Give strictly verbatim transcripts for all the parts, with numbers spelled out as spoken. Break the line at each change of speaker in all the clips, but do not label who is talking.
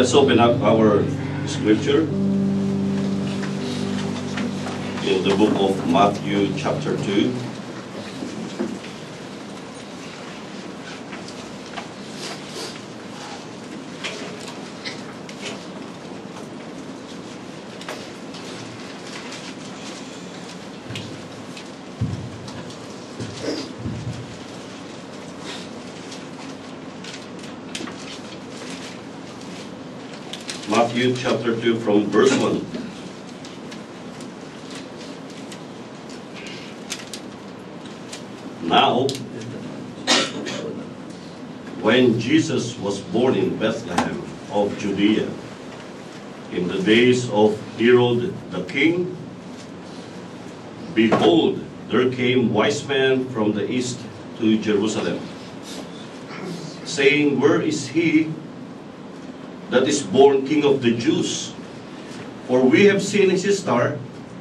Let's open up our scripture in the book of Matthew chapter two. Matthew chapter two from verse one. Now, when Jesus was born in Bethlehem of Judea, in the days of Herod the king, behold, there came wise men from the east to Jerusalem, saying, Where is he that is born King of the Jews? For we have seen his star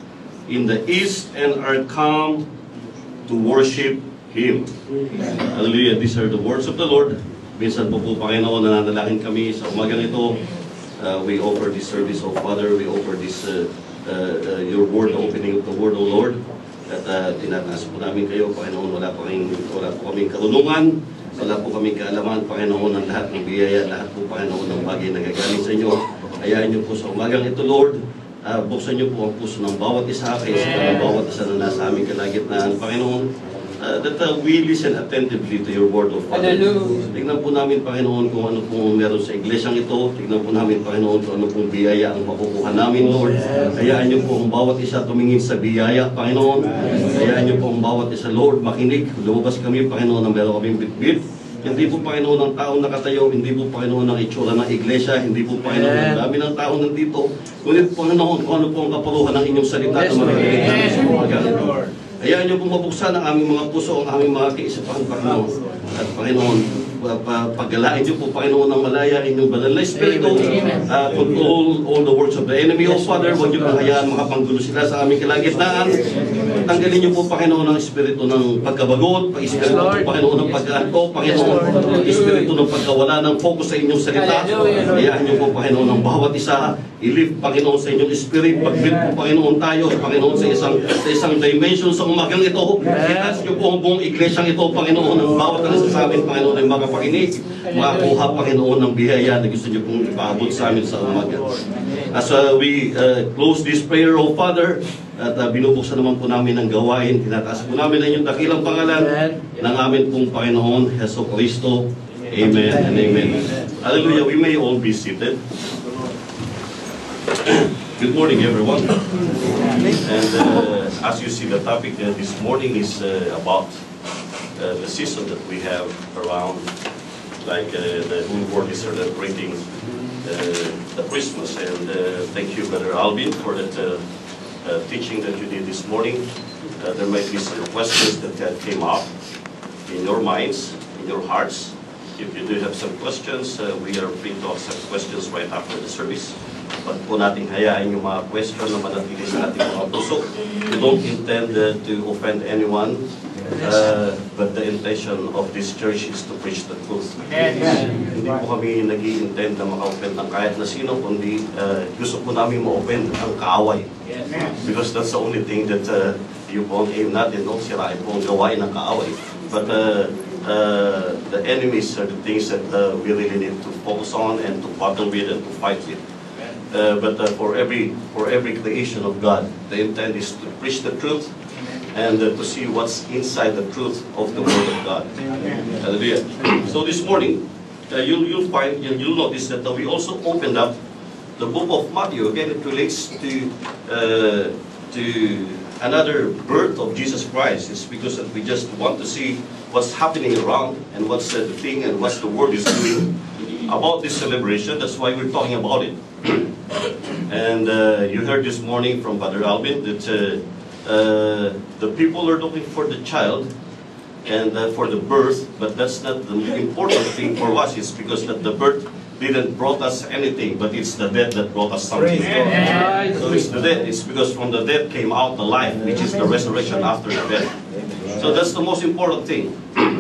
in the east and are come to worship him. Hallelujah. These are the words of the Lord. Minsan po po, Panginoon, nananalangin kami sa umagang ito. Uh, we offer this service, O Father. We offer this, uh, uh, uh, your word, the opening of the word, O Lord. At uh, tinataas po namin kayo, Panginoon. Wala po, kaming, wala po kaming kalulungan. Wala po kaming kaalaman, Panginoon, ng lahat ng biyaya, lahat po, Panginoon, ng bagay na gagaling sa inyo. Hayaan niyo po sa umagang ito, Lord. Uh, buksan niyo po ang puso ng bawat isa, kaysa ng bawat isa na nasa aming kalagitnaan, Panginoon. Uh, that uh, we listen attentively to your word of Father. Tignan po namin, Panginoon, kung ano pong meron sa iglesyang ito. Tignan po namin, Panginoon, kung ano pong biyaya ang makukuha namin, Lord. Hayaan niyo po ang bawat isa tumingin sa biyaya, Panginoon. Hayaan niyo po ang bawat isa, Lord, makinig. Lumabas kami, Panginoon, na meron kaming bitbit. Hindi po, Panginoon, ng taong nakatayo. Hindi po, Panginoon, ng itsura ng iglesia. Hindi po, Panginoon, ang dami ng taong nandito. Ngunit, Panginoon, kung ano po ang kaparuhan ng inyong salita na makikinig namin sa umaga ito. Hayaan niyo pong mabuksan ang aming mga puso, ang aming mga kaisipan, Panginoon. At Panginoon, paggalain niyo po, Panginoon, ng malaya inyong banal na Espiritu. Uh, control all the words of the enemy, O Father. Huwag niyo pong hayaan makapanggulo sila sa aming kalagitnaan. Tanggalin niyo po, Panginoon, ang Espiritu ng pagkabagot, Espiritu po, Panginoon, ng pag-aanto, Panginoon, Espiritu ng pagkawala ng focus sa inyong salita. Hayaan niyo po, Panginoon, ng bawat isa, i-lift, Panginoon, sa inyong Spirit. Pag-build po, Panginoon, tayo, Panginoon, sa isang, sa isang dimension sa umagang ito. Itaas niyo po ang buong iglesyang ito, Panginoon, ng bawat ang isa sa amin, Panginoon, ay makapakinig, makakuha, Panginoon, ng biyaya na gusto niyo pong ipaabot sa amin sa umaga. As uh, we uh, close this prayer, O Father, at uh, binubuksan naman po namin ang gawain, tinataas po namin ang inyong dakilang pangalan ng amin pong Panginoon, Heso Kristo. Amen and amen. Hallelujah. We may all be seated. Good morning, everyone. And uh, as you see, the topic uh, this morning is uh, about uh, the season that we have around, like uh, the whole world is celebrating uh, the Christmas. And uh, thank you, Brother Alvin, for that uh, uh, teaching that you did this morning. Uh, there might be some questions that uh, came up in your minds, in your hearts. If you do have some questions, uh, we are free to accept questions right after the service. Pag po natin hayaan yung mga question na manatili sa ating mga puso. We don't intend uh, to offend anyone, uh, but the intention of this church is to preach the truth. Hindi po kami nag-i-intend na maka-offend ng kahit na sino, kundi uh, gusto po namin ma-offend ang kaaway. Because that's the only thing that uh, yung po ang aim natin, no? Sirain po ang gawain ng kaaway. But uh, uh, the enemies are the things that uh, we really need to focus on and to battle with and to fight with. Uh, but uh, for every for every creation of God, the intent is to preach the truth and uh, to see what's inside the truth of the Word of God. Hallelujah. So this morning, uh, you'll you'll find you'll notice that uh, we also opened up the book of Matthew. Again, it relates to uh, to another birth of Jesus Christ. It's because that we just want to see what's happening around and what's uh, the thing and what's the world is doing about this celebration. That's why we're talking about it. And uh, you heard this morning from Brother Alvin that uh, uh, the people are looking for the child and uh, for the birth, but that's not the important thing for us. It's because that the birth didn't brought us anything, but it's the death that brought us something. So it's the death. It's because from the death came out the life, which is the resurrection after the death. So that's the most important thing.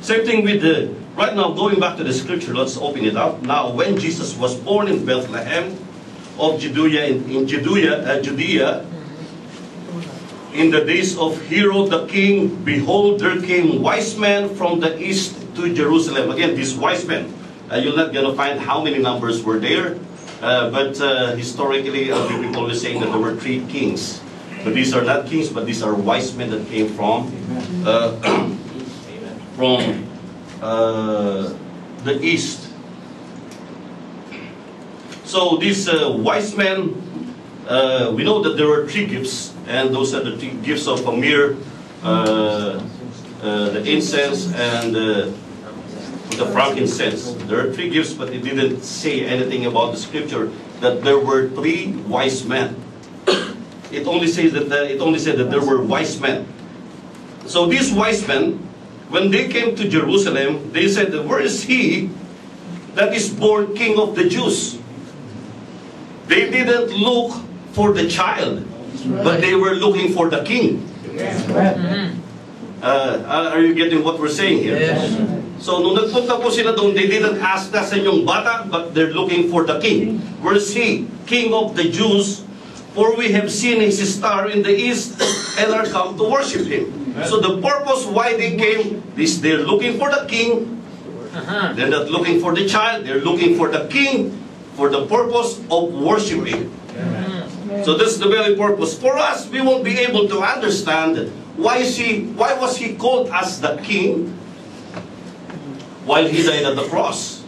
Same thing with the, right now, going back to the scripture, let's open it up. Now, when Jesus was born in Bethlehem of Judea, in, in Judea, uh, Judea, in the days of Herod the king, behold, there came wise men from the east to Jerusalem. Again, these wise men, uh, you're not going to find how many numbers were there, uh, but uh, historically, uh, people always saying that there were three kings. But these are not kings, but these are wise men that came from uh, from uh, the east. So these uh, wise men, uh, we know that there were three gifts, and those are the three gifts of a myrrh, uh, uh, the incense, and uh, the frankincense. There are three gifts, but it didn't say anything about the scripture that there were three wise men. It only says that uh, it only said that there were wise men. So these wise men, when they came to Jerusalem, they said, "Where is he that is born King of the Jews?" They didn't look for the child, but they were looking for the king. Uh, are you getting what we're saying here?
Yes.
So nung nagpunta po sila doon, they didn't ask nasan yung bata, but they're looking for the king. Where is he? King of the Jews. For we have seen his star in the east and are come to worship him. So the purpose why they came is they're looking for the king. They're not looking for the child. They're looking for the king for the purpose of worshiping. So this is the very purpose. For us, we won't be able to understand why is he, why was he called as the king while he died at the cross.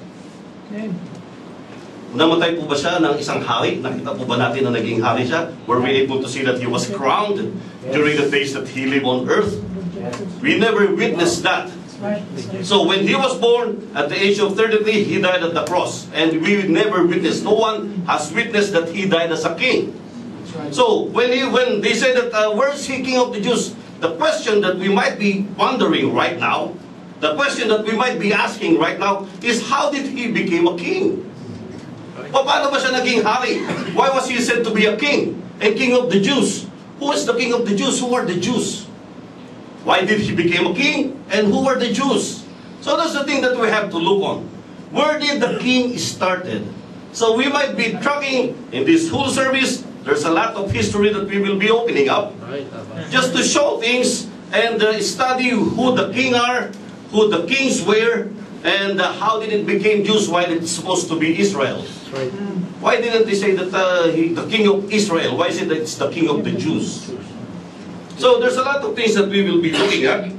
Namatay po ba siya ng isang hari? Nakita po ba natin na naging hari siya? Were we able to see that he was crowned during the days that he lived on earth? We never witnessed that. So when he was born at the age of thirty-three, he died at the cross. And we never witnessed, no one has witnessed that he died as a king. So when, he, when they say that, uh, where is he King of the Jews? The question that we might be wondering right now, the question that we might be asking right now is, how did he become a king? Paano ba siya naging hari? Why was he said to be a king? And King of the Jews? Who is the King of the Jews? Who are the Jews? Why did he become a king? And who are the Jews? So that's the thing that we have to look on. Where did the king started? So we might be tracking in this whole service. There's a lot of history that we will be opening up, just to show things and uh, study who the king are, who the kings were, and uh, how did it become Jews while it's supposed to be Israel.
Right.
Why didn't they say that uh, he, the king of Israel? Why is it that it's the king of the Jews? So there's a lot of things that we will be looking at.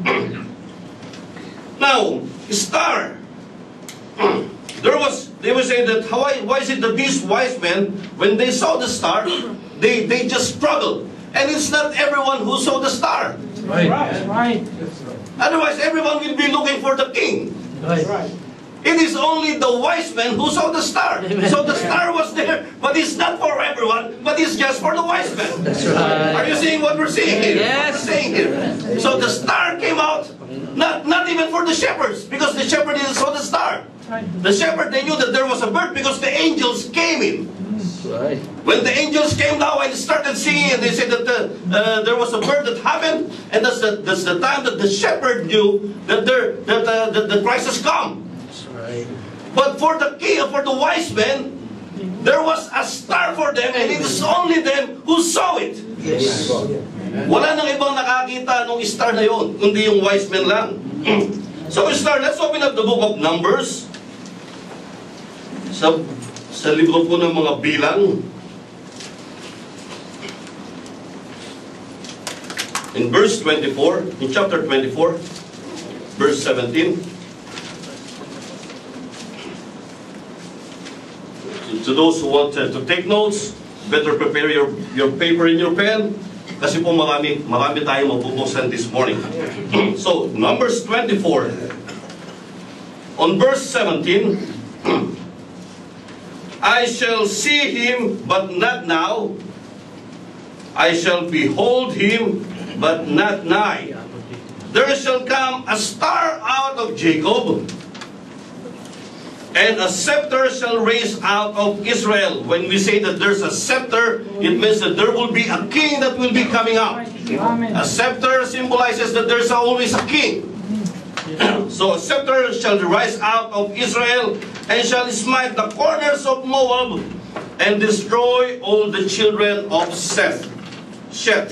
Now, star. There was, they were saying that, how, why is it that these wise men, when they saw the star, they, they just struggled. And it's not everyone who saw the star.
Right. Right.
Otherwise, everyone will be looking for the king.
Right.
It is only the wise men who saw the star.
Amen.
So the star was there, but it's not for everyone, but it's just for the wise men.
That's right.
Are you seeing what we're seeing here?
Yes.
We're seeing here. So the star came out, not, not even for the shepherds, because the shepherd didn't saw the star. The shepherd, they knew that there was a bird because the angels came in.
Right.
When the angels came down and started singing, and they said that the, uh, there was a bird that happened, and that's the, that's the time that the shepherd knew that, there, that, uh, that the Christ has come.
Right.
But for the king, for the wise men, there was a star for them, and it is only them who saw it.
Yes.
Wala nang ibang nakakita nung star na yon, kundi yung wise men lang. So star, let's open up the book of Numbers. Sa, sa libro po ng mga bilang. In verse twenty-four, in chapter twenty-four, verse seventeen. To those who want uh, to take notes, better prepare your, your paper and your pen. Kasi po marami, marami tayong mabubuksan this morning. So, Numbers twenty-four. On verse seventeen, I shall see him, but not now. I shall behold him, but not nigh. There shall come a star out of Jacob, and a scepter shall raise out of Israel. When we say that there's a scepter, it means that there will be a king that will be coming out. A scepter symbolizes that there's always a king. So a scepter shall rise out of Israel, and shall smite the corners of Moab, and destroy all the children of Seth. Sheth.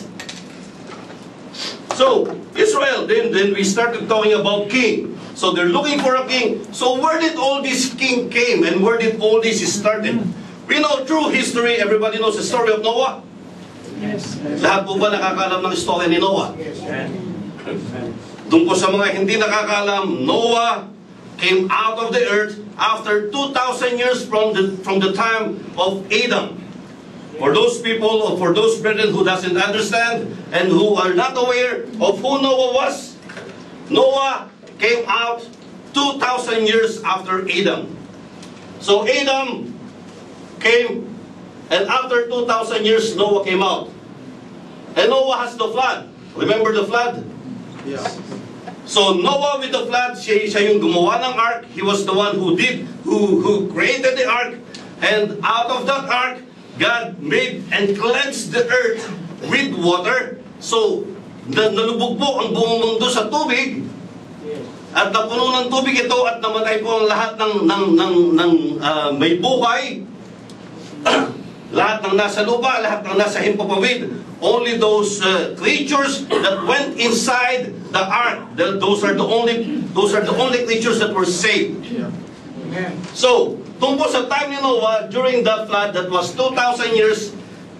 So, Israel, then, then we started talking about king. So they're looking for a king. So where did all this king came, and where did all this started? We know through history, everybody knows the story of Noah.
Yes.
Lahat po ba nakakaalam ng istorya ni Noah?
Yes.
Doon po sa mga hindi nakakaalam, Noah came out of the earth after two thousand years from the, from the time of Adam. For those people, or for those brethren who doesn't understand and who are not aware of who Noah was, Noah came out two thousand years after Adam. So Adam came, and after two thousand years, Noah came out. And Noah has the flood. Remember the flood?
Yeah.
So Noah with the flood, siya, siya yung gumawa ng ark. He was the one who did, who, who created the ark. And out of that ark, God made and cleansed the earth with water. So, na nalubog po ang buong mundo sa tubig. At napuno ng tubig ito at namatay po ang lahat ng, ng, ng, ng uh, may buhay. Lahat ng nasa lupa, lahat ng nasa himpapawid. Only those uh, creatures that went inside the ark, the, those are the only those are the only creatures that were saved.
Yeah. Amen.
So, tungkol sa time ni Noah, during the flood that was two thousand years,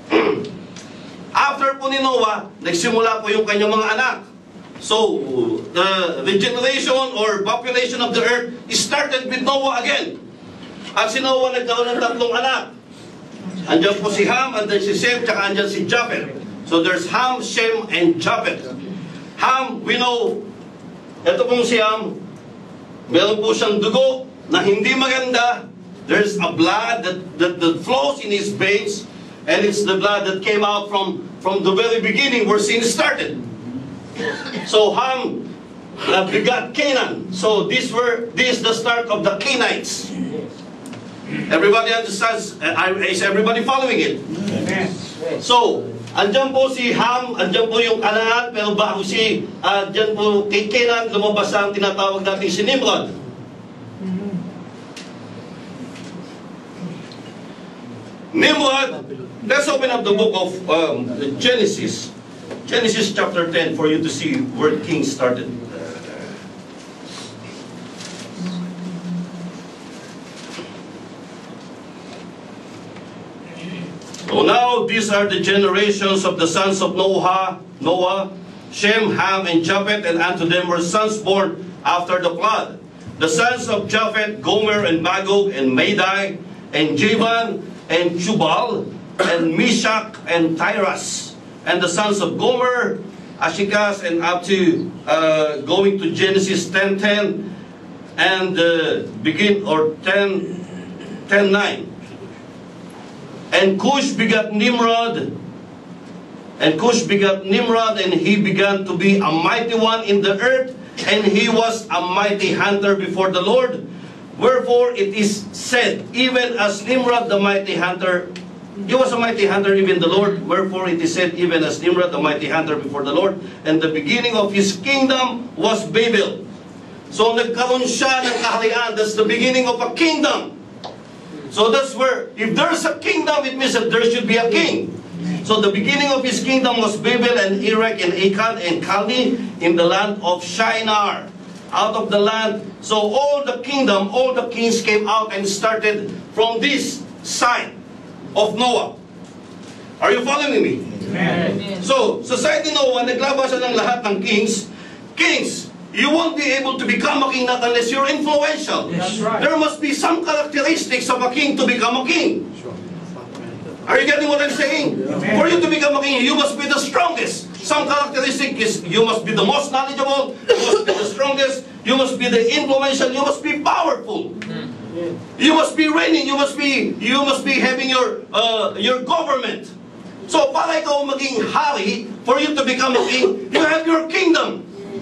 after po ni Noah, nagsimula po yung kanyang mga anak. So, the regeneration or population of the earth started with Noah again. At si Noah nagkaroon ng tatlong anak. Andiyan po si Ham, andiyan si Shem, tsaka andiyan si Japheth. So there's Ham, Shem, and Japheth. Ham, we know, ito pong si Ham, meron po siyang dugo na hindi maganda. There's a blood that, that, that flows in his veins, and it's the blood that came out from, from the very beginning where sin started. So Ham uh, begot Canaan. So this were this is the start of the Canaanites. Everybody understands? Uh, is everybody following it?
Amen.
So, andyan po si Ham, andyan po yung anak, pero bago si, uh, andyan po kay Canaan, lumabas ang tinatawag natin si Nimrod. Nimrod, let's open up the book of um, Genesis. Genesis chapter ten for you to see where kings started. So now these are the generations of the sons of Noah, Noah, Shem, Ham, and Japheth, and unto them were sons born after the flood. The sons of Japheth, Gomer, and Magog, and Madai, and Javan, and Jubal, and Meshach, and Tyrus. And the sons of Gomer, Ashikaz, and up to uh, going to Genesis ten ten, and uh, begin, or ten nine. And Cush begat Nimrod, and Cush begat Nimrod, and he began to be a mighty one in the earth, and he was a mighty hunter before the Lord. Wherefore it is said, even as Nimrod the mighty hunter, he was a mighty hunter, even the Lord. Wherefore it is said, even as Nimrod the mighty hunter before the Lord. And the beginning of his kingdom was Babel. So nagkaroon siya ng kaharian. That's the beginning of a kingdom. So that's where, if there's a kingdom, it means that there should be a king. So the beginning of his kingdom was Babel and Erech and Akkad and Calneh in the land of Shinar. Out of the land. So all the kingdom, all the kings came out and started from this side of Noah. Are you following me?
Amen.
So, sa side ni Noah, naglabas siya ng lahat ng kings. Kings, you won't be able to become a king not unless you're influential.
That's right.
There must be some characteristics of a king to become a king. Are you getting what I'm saying?
Amen.
For you to become a king, you must be the strongest. Some characteristic is you must be the most knowledgeable, you must be the strongest, you must be the influential, you must be powerful. You must be reigning, you must be you must be having your uh, your government. So para ikaw maging hari, for you to become a king, you have your kingdom.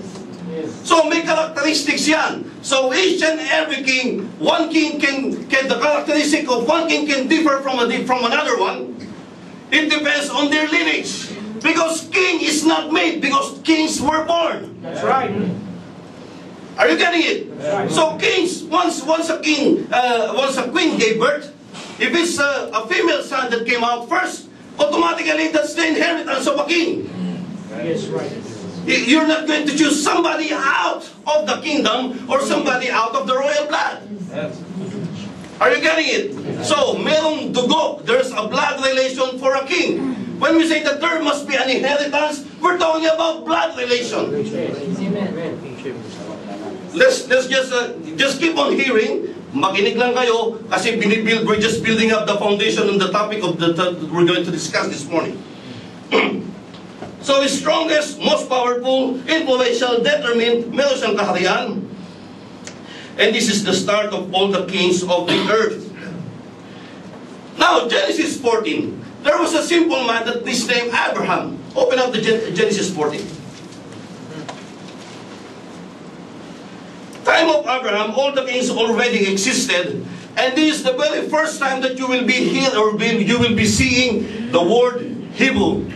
So may characteristics yan. So each and every king, one king can, can the characteristic of one king can differ from a, from another one. It depends on their lineage. Because king is not made, because kings were born.
That's right.
Are Are you getting it? So kings, once once a king, uh, once a queen gave birth, if it's a, a female son that came out first, automatically that's the inheritance of a king.
Yes, right.
Y- You're not going to choose somebody out of the kingdom or somebody out of the royal blood. Are you getting it? So, merong dugo, there's a blood relation for a king. When we say that there must be an inheritance, we're talking about blood relation.
Amen.
Let's let's just uh, just keep on hearing. Makinig lang kayo kasi binibuild, we're just building up the foundation on the topic of the that we're going to discuss this morning. So, the strongest, most powerful, influential, determined, meron siyang kaharian. And this is the start of all the kings of the earth. Now, Genesis fourteen. There was a simple man that is named Abraham. Open up the Gen- Genesis fourteen. Time of Abraham, all the kings already existed. And this is the very first time that you will be here or be, you will be seeing the word Hebrew.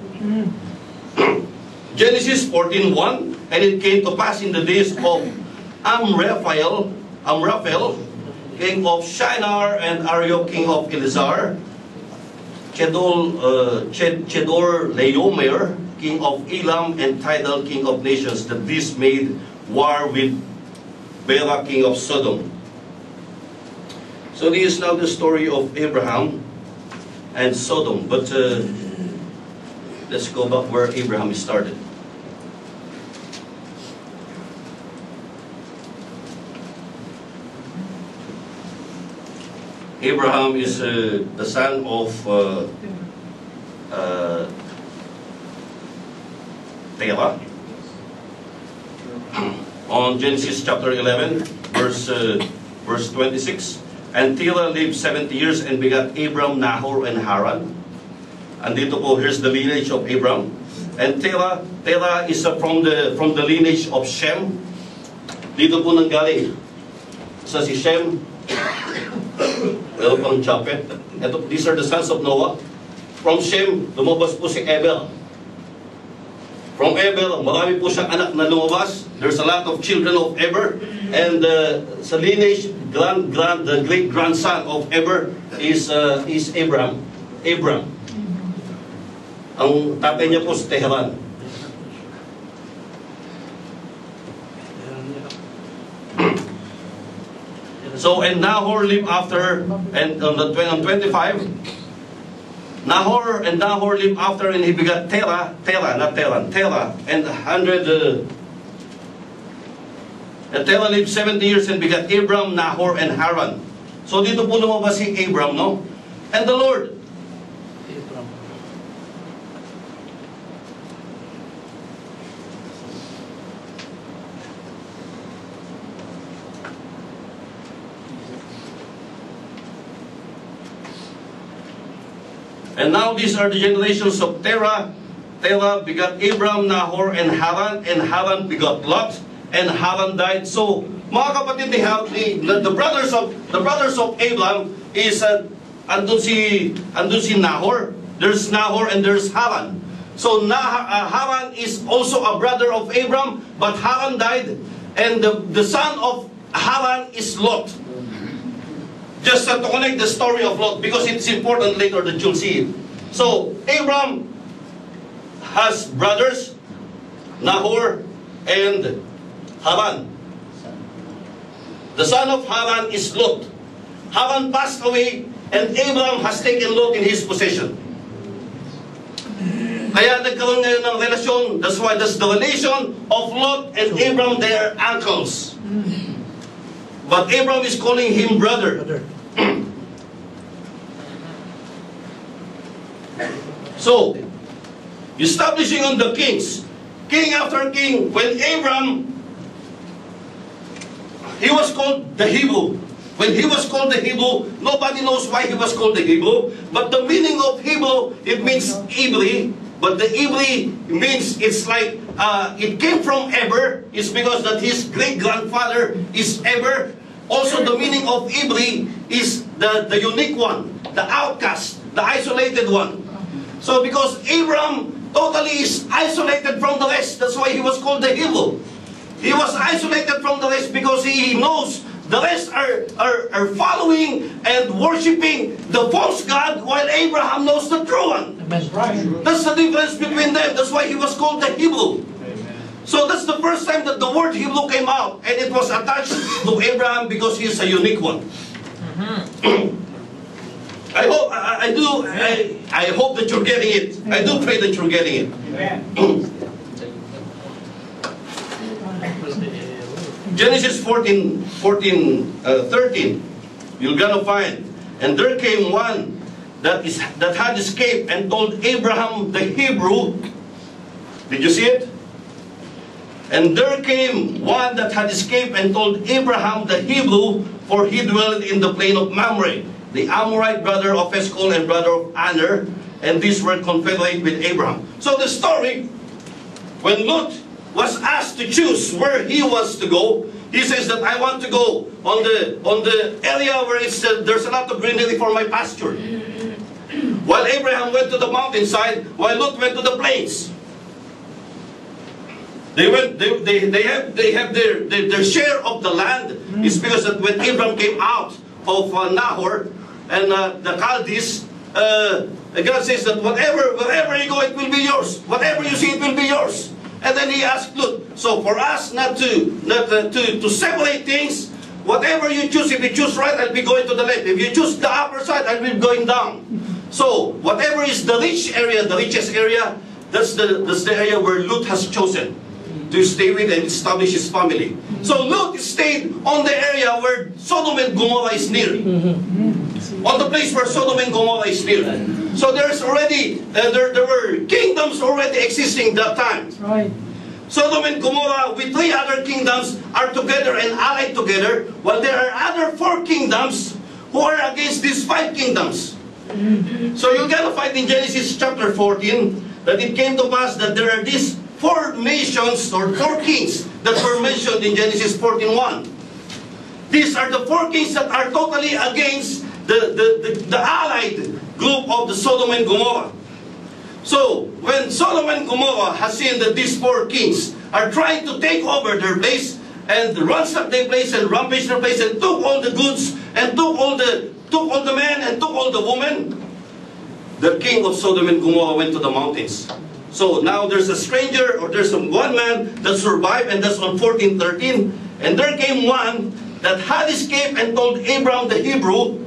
Genesis fourteen one. And it came to pass in the days of Amraphel, Amraphel, king of Shinar, and Arioch, king of Elazar, Chedor, uh, Ched, Chedor Laomer, king of Elam, and Tidal, king of nations, that this made war with Bela, king of Sodom. So this is now the story of Abraham and Sodom. But uh, let's go back where Abraham started. Abraham is uh, the son of uh, uh, Terah. On Genesis chapter eleven, verse uh, verse twenty-six, and Terah lived seventy years and begat Abram, Nahor, and Haran. And dito po, here's the lineage of Abram. And Terah, Terah is uh, from the from the lineage of Shem. Dito po nanggaling sa si Shem. Meron pang Japhet. Ito, these are the sons of Noah. From Shem, lumabas po si Eber. From Eber, marami po siyang anak na lumabas. There's a lot of children of Eber. And uh, sa lineage, grand, grand, the great grandson of Eber is uh, is Abraham. Abraham. Ang tatay niya po si Tehran. So, and Nahor lived after, and on the on twenty-five, Nahor and Nahor lived after, and he begat Terah, Terah, not Terah, Terah, and hundred. Uh, and Terah lived seventy years and begat Abram, Nahor, and Haran. So dito po lumabas si Abram, no? And the Lord. And now these are the generations of Terah. Terah begot Abram, Nahor, and Haran, and Haran begot Lot, and Haran died. So, mga kapatid, they have the, the, the brothers of the brothers of Abram is uh, andun si andun si Nahor. There's Nahor and there's Haran. So nah, uh, Haran is also a brother of Abram, but Haran died, and the, the son of Haran is Lot. Just uh, to connect the story of Lot, because it's important later that you'll see it. So, Abram has brothers, Nahor and Haran. The son of Haran is Lot. Haran passed away, and Abram has taken Lot in his possession. Kaya nagkaroon ngayon ng relasyon. That's why that's the relation of Lot and Abram, they are uncles. But Abram is calling him brother. So, establishing on the kings, king after king, when Abram, he was called the Hebrew. When he was called the Hebrew, nobody knows why he was called the Hebrew, but the meaning of Hebrew, it means Ibri, but the Ibri means, it's like, uh, it came from Eber, it's because that his great-grandfather is Eber. Also, the meaning of Ibri is the, the unique one, the outcast, the isolated one. So, because Abram totally is isolated from the rest, that's why he was called the Hebrew. He was isolated from the rest because he knows the rest are, are, are following and worshiping the false god, while Abraham knows the true one.
That's right.
That's the difference between them. That's why he was called the Hebrew. So that's the first time that the word Hebrew came out, and it was attached to Abraham because he is a unique one. I hope I, I do I, I hope that you're getting it. I do pray that you're getting it. Genesis fourteen, fourteen, uh, thirteen. You're gonna find, and there came one that is that had escaped and told Abraham the Hebrew. Did you see it? And there came one that had escaped and told Abraham the Hebrew, for he dwelled in the plain of Mamre, the Amorite brother of Eshcol and brother of Aner, and these were confederate with Abraham. So the story, when Lot was asked to choose where he was to go, he says that I want to go on the on the area where it's, uh, there's a lot of greenery for my pasture. While Abraham went to the mountainside, while Lot went to the plains. They went. They, they, they have they have their, their their share of the land. It's because that when Abraham came out of uh, Nahor and uh, the Chaldees, uh, God says that whatever wherever you go, it will be yours. Whatever you see, it will be yours. And then he asked, look, so for us not to not uh, to to separate things, whatever you choose, if you choose right, I'll be going to the left. If you choose the upper side, I'll be going down. So whatever is the rich area, the richest area, that's the that's the area where Lot has chosen to stay with and establish his family. So Lot stayed on the area where Sodom and Gomorrah is near. On the place where Sodom and Gomorrah is near. So there's already, uh, there, there were kingdoms already existing that time.
Right.
Sodom and Gomorrah with three other kingdoms are together and allied together, while there are other four kingdoms who are against these five kingdoms. So you're going to find in Genesis chapter fourteen that it came to pass that there are these four nations or four kings that were mentioned in Genesis fourteen one. These are the four kings that are totally against the, the, the, the allied group of the Sodom and Gomorrah. So, when Sodom and Gomorrah has seen that these four kings are trying to take over their place and ransack their place and rampage their place and took all the goods and took all the took all the men and took all the women, the king of Sodom and Gomorrah went to the mountains. So now there's a stranger, or there's some one man that survived, and that's on fourteen thirteen. And there came one that had escaped and told Abraham the Hebrew,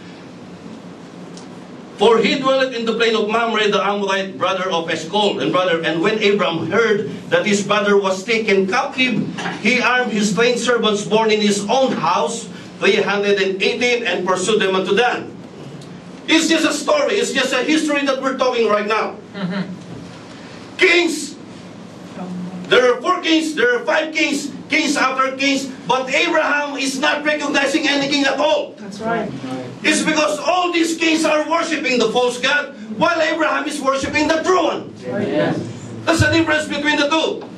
for he dwelleth in the plain of Mamre, the Amorite brother of Eshcol and brother. And when Abraham heard that his brother was taken captive, he armed his trained servants born in his own house, three hundred eighteen, and pursued them unto Dan. It's just a story. It's just a history that we're talking right now. Mm-hmm. Kings. There are four kings. There are five kings. Kings after kings. But Abraham is not recognizing any king at all.
That's right.
It's because all these kings are worshiping the false god, while Abraham is worshiping the true one.
Yes.
That's the difference between the two.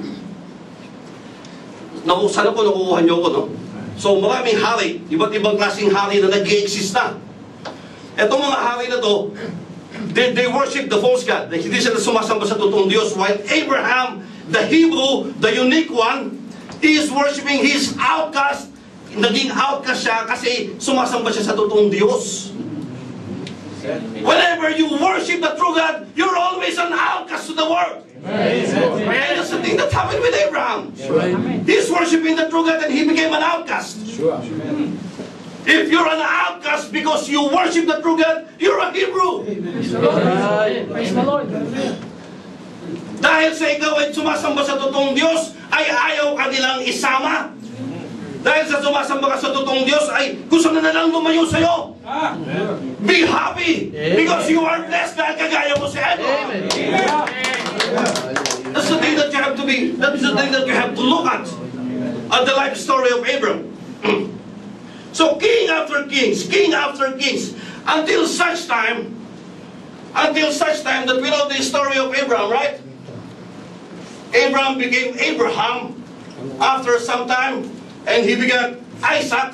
Naku, sana po nakukuha niyo ko, no? So maraming hari, iba't ibang klaseng hari na nag-i-exist na. Etong mga hari na to, they, they worship the false god. Hindi sila sumasamba sa totoong Diyos, while Abraham, the Hebrew, the unique one, he is worshiping his outcast. Naging outcast siya kasi sumasamba siya sa totoong Diyos. Whenever you worship the true God, you're always an outcast to the world. And that's the thing that happened with Abraham. He's worshiping the true God and he became an outcast. If you're an outcast because you worship the true God, you're a Hebrew.
Praise the Lord.
Dahil sa ikaw ay sumasamba sa totoong Diyos, ay ayaw ka nilang isama. Dahil sa sumasamba ka sa totoong Diyos, ay gusto na nalang lumayo sa'yo. Be happy because you are blessed dahil kagaya mo si Abraham. That's the thing that you have to be, that's the thing that you have to look at, at the life story of Abraham. So king after kings, king after kings, until such time, until such time that we know the story of Abraham, right? Abraham became Abraham after some time, and he begat Isaac.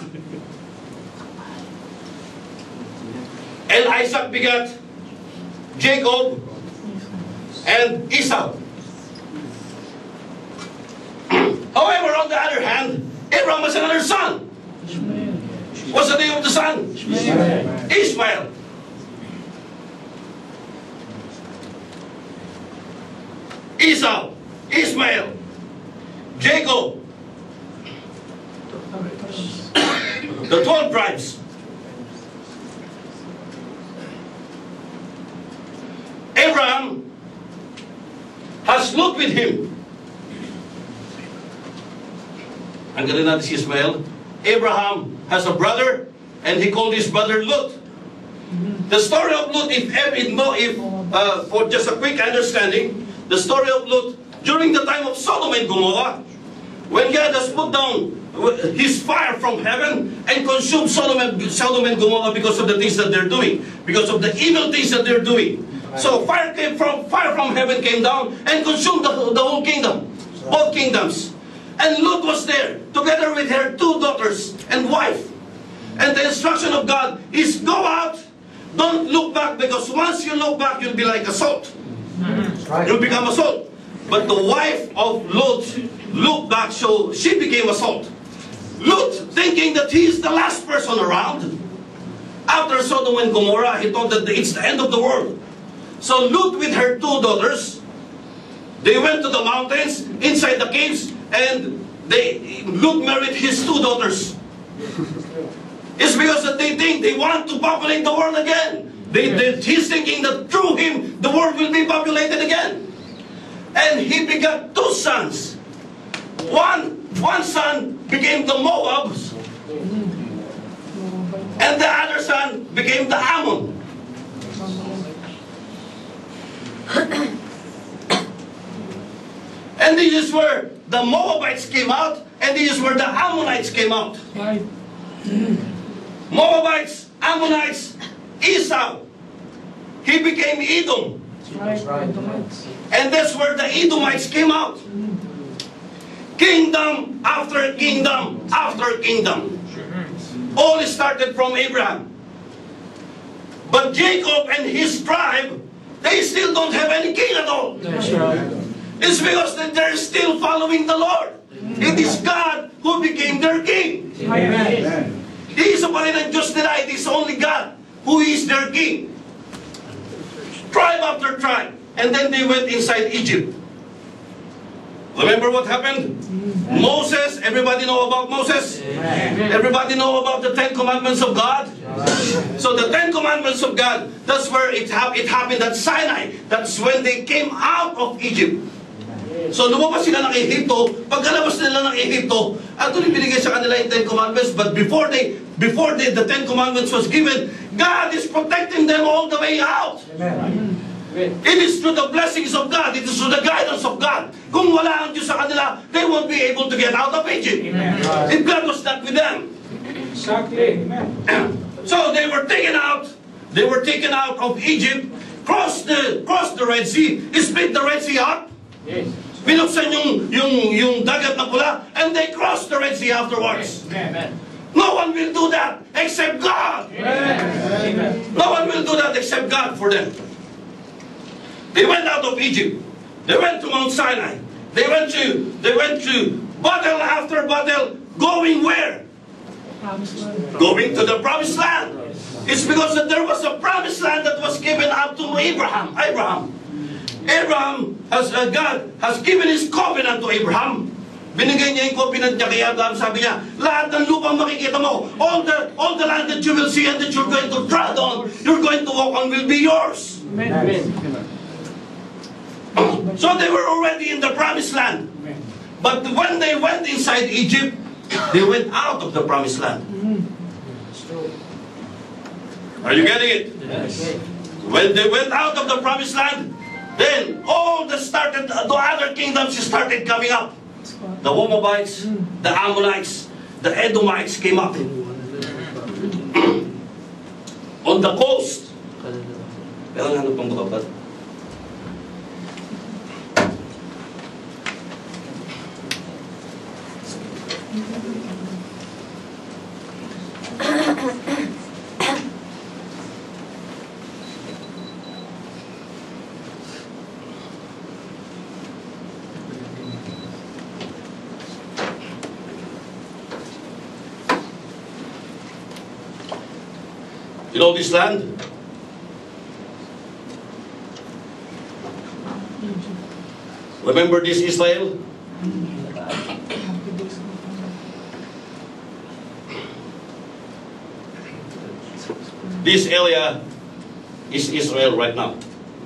And Isaac begat Jacob and Esau. However, on the other hand, Abraham has another son. What's the name of the son?
Ishmael.
Ishmael. Esau, Ishmael, Jacob, the twelve tribes. Abraham has Lot with him. Ang galing natin si Ishmael. Abraham has a brother, and he called his brother Lot. The story of Lot, if ever, no, if uh, for just a quick understanding, the story of Lot during the time of Sodom and Gomorrah, when God has put down His fire from heaven and consumed Sodom and, Sodom and Gomorrah because of the things that they're doing, because of the evil things that they're doing. So fire came from fire from heaven came down and consumed the, the whole kingdom, both kingdoms. And Lot was there together with her two daughters and wife. And the instruction of God is go out, don't look back, because once you look back, you'll be like a salt. You'll become a salt. But the wife of Lot looked back, so she became a salt. Lot, thinking that he is the last person around, after Sodom and Gomorrah, he thought that it's the end of the world. So Lot with her two daughters, they went to the mountains, inside the caves, and they Lot married his two daughters. It's because that they think they want to populate the world again. They, they, he's thinking that through him, the world will be populated again. And he begot two sons. One, one son became the Moabs, and the other son became the Ammon. And this is where the Moabites came out, and this is where the Ammonites came out.
Right.
Moabites, Ammonites, Esau. He became Edom.
Right. Right.
And that's where the Edomites came out. Kingdom after kingdom after kingdom. All started from Abraham. But Jacob and his tribe, they still don't have any king at all.
That's right.
It's because that they're still following the Lord. It is God who became their king.
Amen.
He is a Panginoon Diyos nila. It is only God who is their king. Tribe after tribe. And then they went inside Egypt. Remember what happened? Moses, everybody know about Moses? Everybody know about the Ten Commandments of God? So the Ten Commandments of God, that's where it, ha it happened at Sinai. That's when they came out of Egypt. So lumabas sila ng Ehipto. Pagkalabas nila ng Ehipto, ato rin binigay sa kanila yung Ten Commandments. But before they, before they, the Ten Commandments was given, God is protecting them all the way out.
Amen.
It is through the blessings of God. It is through the guidance of God. Kung wala ang Diyos sa kanila, they won't be able to get out of Egypt. Amen. If God was not with them.
Exactly. Amen.
So they were taken out. They were taken out of Egypt, crossed the crossed the Red Sea, split the Red Sea up.
Yes.
Binuksan yung yung yung dagat na pula, and they crossed the Red Sea afterwards.
Amen.
No one will do that except God.
Amen.
No one will do that except God for them. They went out of Egypt. They went to Mount Sinai. They went to they went to battle after battle, going where? Going to the promised land. It's because that there was a promised land that was given up to Abraham. Abraham. Abraham has uh, God has given His covenant to Abraham. Binigay niya yung covenant niya kay Abraham. Sabi niya, lahat ng lupang makikita mo, all the all the land that you will see and that you're going to tread on, you're going to walk on, will be yours.
Amen.
So they were already in the promised land. But when they went inside Egypt, they went out of the promised land. Are you getting it?
Yes.
When they went out of the promised land, then all the started the other kingdoms started coming up. The Moabites, the Ammonites, the Edomites came up. On the coast. Pero ano pang baba? You know this land? Remember this Israel? This area is Israel right now.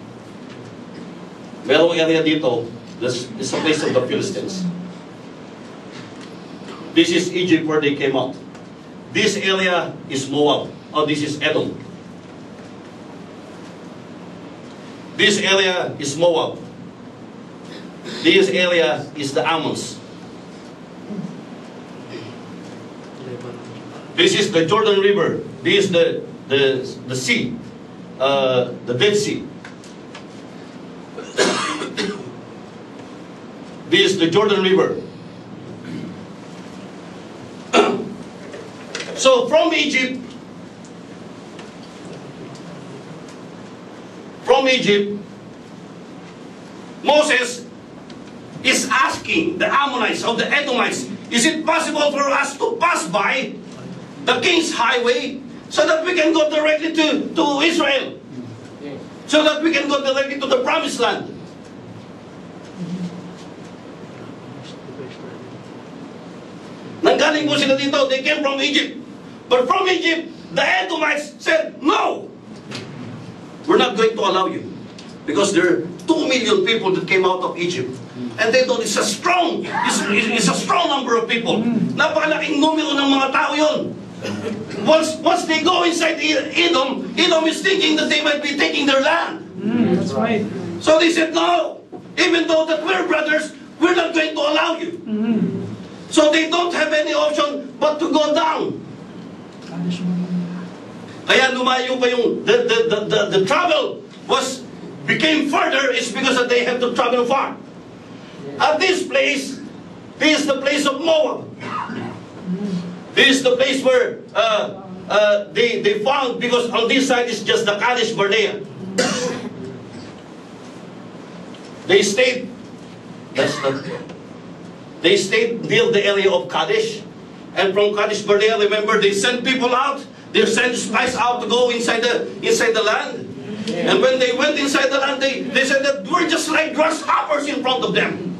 Merong area dito, this is a place of the Philistines. This is Egypt where they came out. This area is Moab. Oh, this is Edom. This area is Moab. This area is the Ammons. This is the Jordan River. This is the the the sea, uh, the Dead Sea. This is the Jordan River. So from Egypt, from Egypt, Moses is asking the Ammonites or the Edomites, is it possible for us to pass by the King's Highway so that we can go directly to, to Israel? So that we can go directly to the Promised Land. Nanggaling po sila dito, they came from Egypt. But from Egypt, the Edomites said, no, we're not going to allow you. Because there are two million people that came out of Egypt. And they thought it's a strong, it's, it's a strong number of people. Napakalaking numero ng mga tao yun. Once, once they go inside Edom, Edom is thinking that they might be taking their land.
Mm, that's right.
So they said, no, even though that we're brothers, we're not going to allow you.
Mm.
So they don't have any option but to go down. Kaya lumayo pa yung, the, the, the, the, the travel was, became further, is because that they have to travel far. At this place, this is the place of Moab. This is the place where uh, uh, they, they found, because on this side is just the Kadesh Barnea. They stayed, that's the, they stayed near the area of Kadesh. And from Kadesh Barnea, remember, they sent people out. They sent spies out to go inside the, inside the land. And when they went inside the land, they, they said that we're just like grasshoppers in front of them.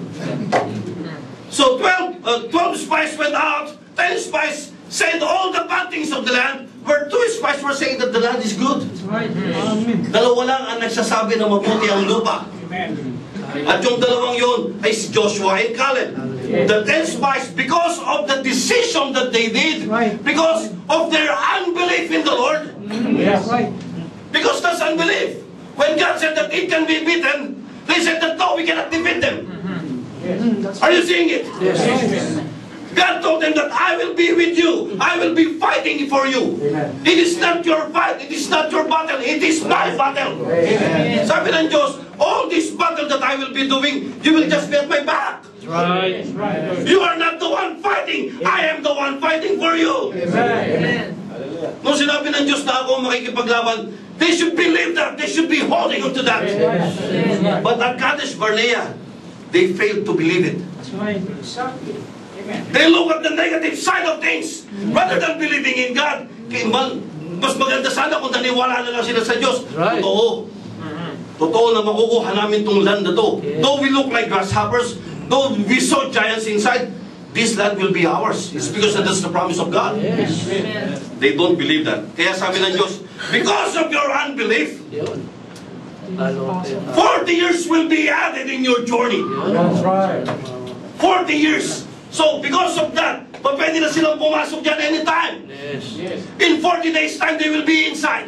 So twelve, uh, twelve spies went out, ten spies said all the bad things of the land, where two spies were saying that the land is good.
Right. Amen.
Dalawa lang ang nagsasabi na mabuti ang lupa.
Amen.
At yung dalawang yun ay si Joshua and Caleb. The ten spies, because of the decision that they did,
Right.
because of their unbelief in the Lord,
Yes. Right.
because that's unbelief. When God said that it can be beaten, they said that no, we cannot defeat them.
Mm, that's
Are you seeing it?
Yes.
God told them that I will be with you. I will be fighting for you.
Amen.
It is not your fight. It is not your battle. It is my battle.
Amen.
Sabi ng Diyos, all this battle that I will be doing, you will just be at my back.
Right. Right.
You are not the one fighting. I am the one fighting for you.
Amen.
Nung sinabi ng Diyos na ako makikipaglaban, they should believe that. They should be holding on to that. But at Kadesh Barnea, they failed to believe it.
That's right. Exactly. Amen.
They look at the negative side of things rather than believing in God. Kaya man, mas maganda sana kung naniwala na lang sila sa Diyos.
Right.
Totoo. Totoo na makukuha namin itong land na to.
Yes.
Though we look like grasshoppers, though we saw giants inside, this land will be ours. It's because that's the promise of God.
Yes.
They don't believe that. Kaya sabi ng Diyos, because of your unbelief,
Yun. Lalo kayo.
forty years will be added in your journey.
That's right.
forty years. So, because of that, pwede na silang pumasok dyan anytime.
Yes.
Yes.
In forty days time, they will be inside.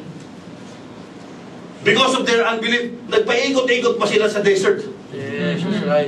Because of their unbelief, nagpaikot-ikot pa sila sa desert.
Yes, that's right.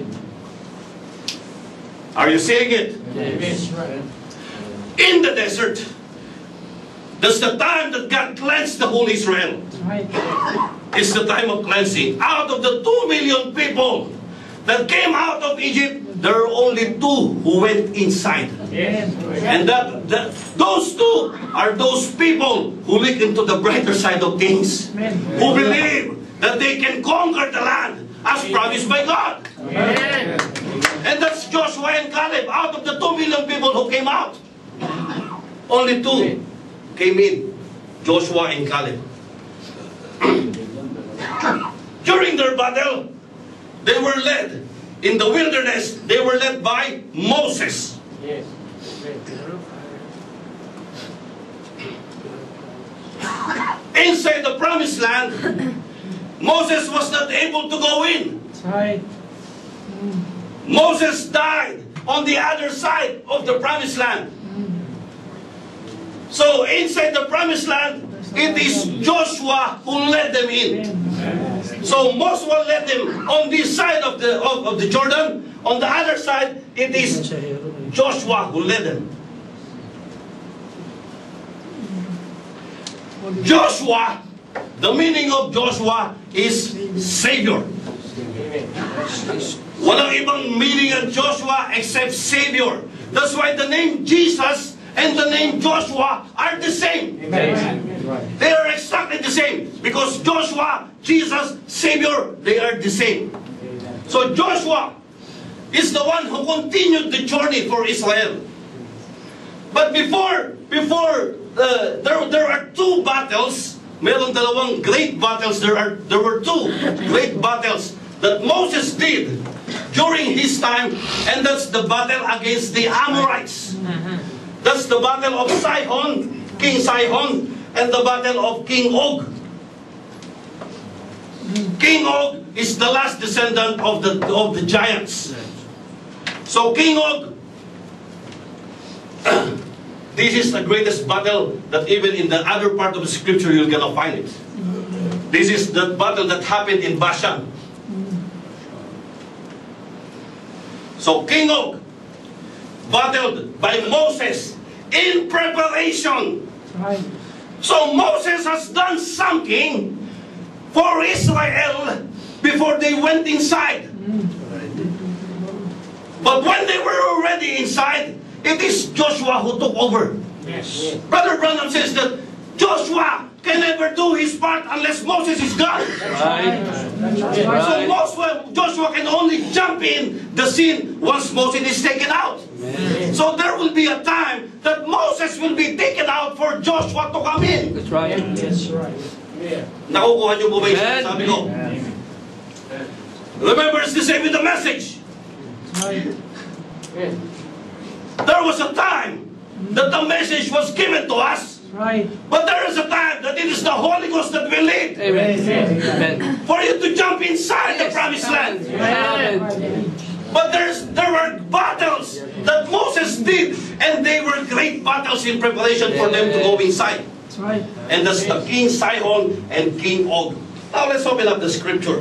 Are you seeing it?
Yes.
In the desert, that's the time that God cleansed the whole Israel.
That's right.
It's the time of cleansing. Out of the two million people that came out of Egypt, there are only two who went inside.
Yes.
And that, that those two are those people who look into the brighter side of things,
Amen.
who believe that they can conquer the land as promised by God.
Amen.
And that's Joshua and Caleb. Out of the two million people who came out, only two came in. Joshua and Caleb. During their battle, they were led. In the wilderness, they were led by Moses.
Yes.
Inside the promised land, Moses was not able to go in.
That's right.
Moses died on the other side of the promised land. So inside the promised land, it is Joshua who led them in. So Joshua led them on this side of the of, of the Jordan. On the other side, it is Joshua who led them. Joshua, the meaning of Joshua is Savior. Walang ibang meaning of Joshua except Savior. That's why the name Jesus and the name Joshua are the same.
Amen.
They are exactly the same. Because Joshua, Jesus, Savior, they are the same. So Joshua is the one who continued the journey for Israel. But before, before uh, there, there are two battles. Merong dalawang great battles. There are there were two great battles that Moses did during his time, and that's the battle against the Amorites. That's the battle of Sihon, King Sihon, and the battle of King Og. King Og is the last descendant of the of the giants. So King Og, this is the greatest battle that even in the other part of the scripture you're gonna find it. This is the battle that happened in Bashan. So King Og battled by Moses in preparation.
Right.
So Moses has done something for Israel before they went inside. But when they were already inside, it is Joshua who took over.
Yes.
Brother Branham says that Joshua can never do his part unless Moses is gone.
Right.
That's
So
right.
Moses, Joshua can only jump in the scene once Moses is taken out. So there will be a time that Moses will be taken out for Joshua to come in.
That's right.
That's right. Yeah.
Nakukuha niyo po ba yung
Amen.
sabi ko? Remember, it's the same with the message.
Right. Yeah.
There was a time that the message was given to us,
Right.
but there is a time that it is the Holy Ghost that will lead
Amen. Amen.
for you to jump inside the promised land.
Amen.
But there's there were battles that Moses did, and they were great battles in preparation for them to go inside.
That's right.
And that's the King Sihon and King Og. Now let's open up the scripture.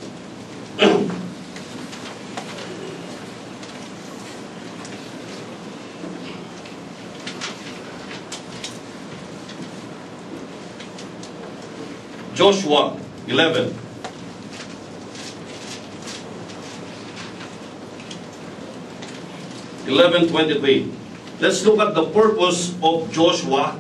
Joshua eleven. eleven twenty-three. Let's look at the purpose of Joshua.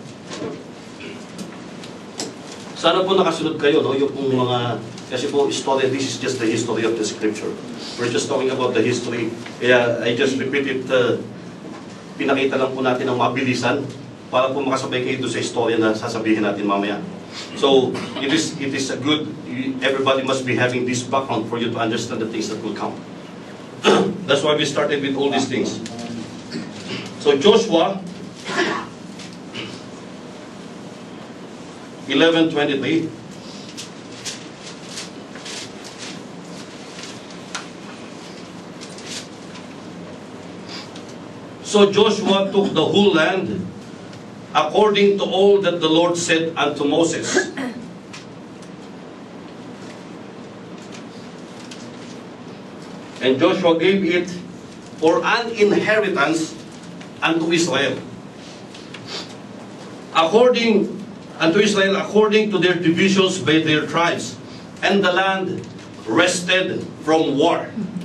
Sana po nakasunod kayo, no? Yung pong mga, kasi po story, this is just the history of the scripture. We're just talking about the history. Kaya I just repeat it, uh, pinakita lang po natin ang mabilisan para po makasabay kayo doon sa istorya na sasabihin natin mamaya. So, it is, it is a good, everybody must be having this background for you to understand the things that will come. That's why we started with all these things. So Joshua eleven twenty-three. So Joshua took the whole land according to all that the Lord said unto Moses. And Joshua gave it for an inheritance unto Israel. According unto Israel, according to their divisions by their tribes. And the land rested from war.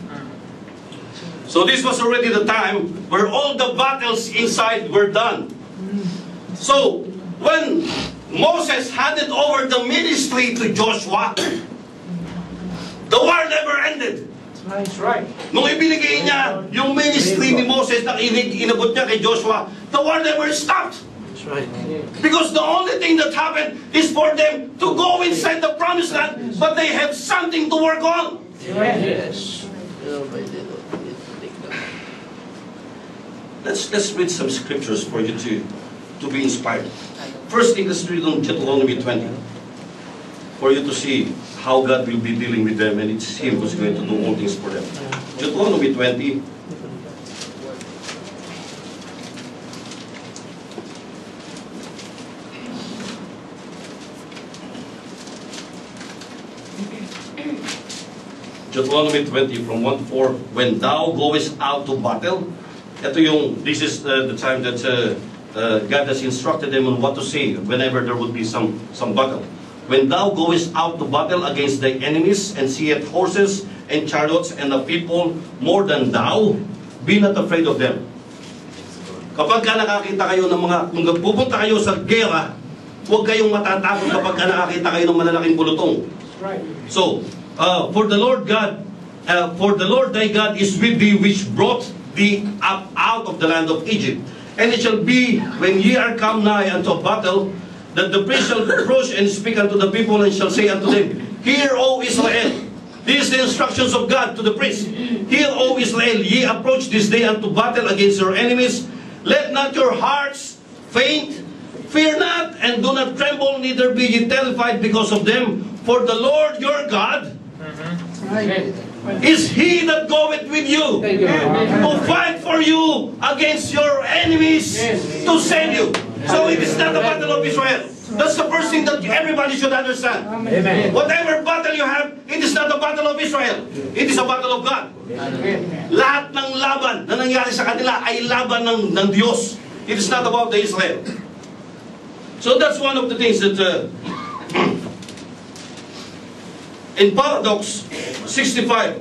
So this was already the time where all the battles inside were done. So when Moses handed over the ministry to Joshua, the war never ended.
That's right.
Nung ibinigay niya yung ministry ni Moses na inig- inabot niya kay Joshua, the war never stopped.
That's
That's right.
Yes.
Because the only thing that happened is for them to go inside the promised land, but they have something to work on.
Yes. Little by little. little by little.
Let's let's read some scriptures for you to to be inspired. First thing, let's read on Deuteronomy twenty, for you to see how God will be dealing with them, and it's Him who's going to do all things for them. Deuteronomy twenty. Deuteronomy twenty from one to four. When thou goest out to battle, ito yung, this is uh, the time that uh, uh, God has instructed them on what to say whenever there would be some, some battle. When thou goest out to battle against thy enemies, and seest horses and chariots and the people more than thou, be not afraid of them. Kapag ka nakakita kayo ng mga, kung pupunta kayo sa gera, huwag kayong matatakot kapag ka nakakita kayo ng malalaking bulutong.
Right.
So, uh, for the Lord God, uh, for the Lord thy God is with thee, which brought thee up out of the land of Egypt. And it shall be, when ye are come nigh unto a battle, that the priest shall approach and speak unto the people, and shall say unto them, Hear, O Israel. These are the instructions of God to the priest. Hear, O Israel, ye approach this day unto battle against your enemies. Let not your hearts faint. Fear not, and do not tremble, neither be ye terrified because of them. For the Lord your God
Right.
is He that goeth with you
Thank you.
to fight for you against your enemies,
Yes.
to save you. So it is not the battle of Israel. That's the first thing that everybody should understand.
Amen.
Whatever battle you have, it is not the battle of Israel. It is a battle of God.
Amen.
Lahat ng laban na nangyari sa kanila ay laban ng, ng Diyos. It is not about the Israel. So that's one of the things that uh, in Paradox sixty-five,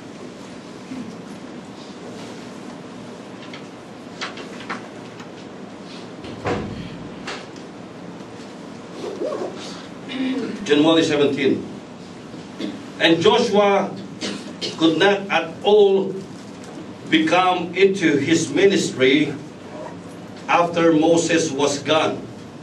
January seventeenth, and Joshua could not at all become into his ministry after Moses was gone.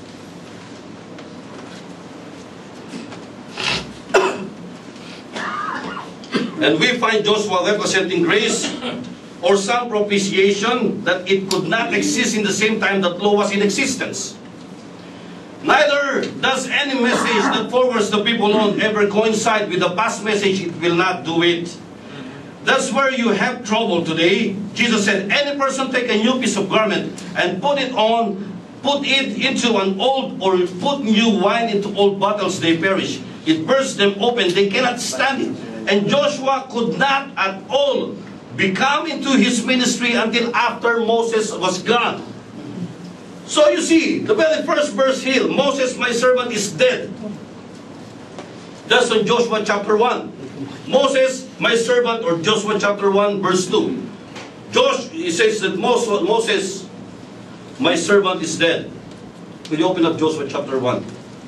And we find Joshua representing grace or some propitiation that it could not exist in the same time that law was in existence. Neither does any message that forwards the people on ever coincide with the past message. It will not do it. That's where you have trouble today. Jesus said, any person take a new piece of garment and put it on, put it into an old, or put new wine into old bottles, they perish. It bursts them open, they cannot stand it. And Joshua could not at all become into his ministry until after Moses was gone. So you see, the very first verse here, Moses, my servant, is dead. That's in Joshua chapter one. Moses, my servant, or Joshua chapter one, verse two. Josh, he says that Moses, my servant, is dead. Will you open up Joshua chapter one?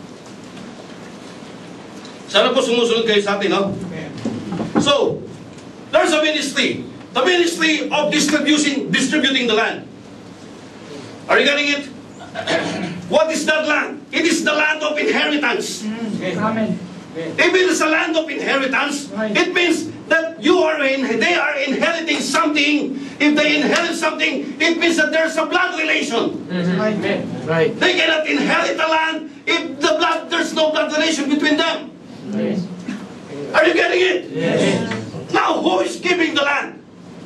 Sana po sumusunod kayo sa atin, no? So, there's a ministry. The ministry of distributing, distributing the land. Are you getting it? What is that land? It is the land of inheritance.
Amen.
If it is a land of inheritance, it means that you are in, they are inheriting something. If they inherit something, it means that there's a blood relation.
Amen.
Right.
They cannot inherit the land if the blood, there's no blood relation between them.
Yes.
Are you getting it?
Yes.
Now, who is giving the land?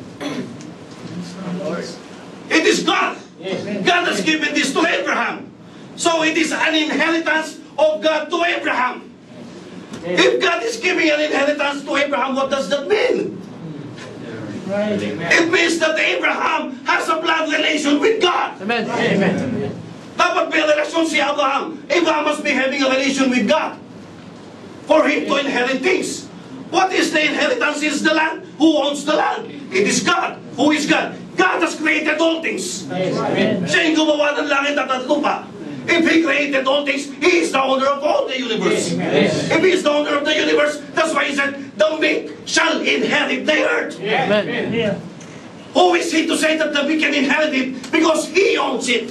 It is God.
Yes.
God has given this to Abraham. So it is an inheritance of God to Abraham. If God is giving an inheritance to Abraham, what does that mean?
Right.
It means that Abraham has a blood relation with God.
Amen. Amen.
Dapat may relasyon si Abraham. Abraham must be having a relation with God for him to inherit things. What is the inheritance? Is the land. Who owns the land? It is God. Who is God? God has created all things.
Amen.
Siya yung gumawa ng langit at ng lupa. If He created all things, He is the owner of all the universe.
Yes.
If He is the owner of the universe, that's why He said, the meek shall inherit the earth.
Amen.
Yeah.
Who is He to say that the meek can inherit it? Because He owns it.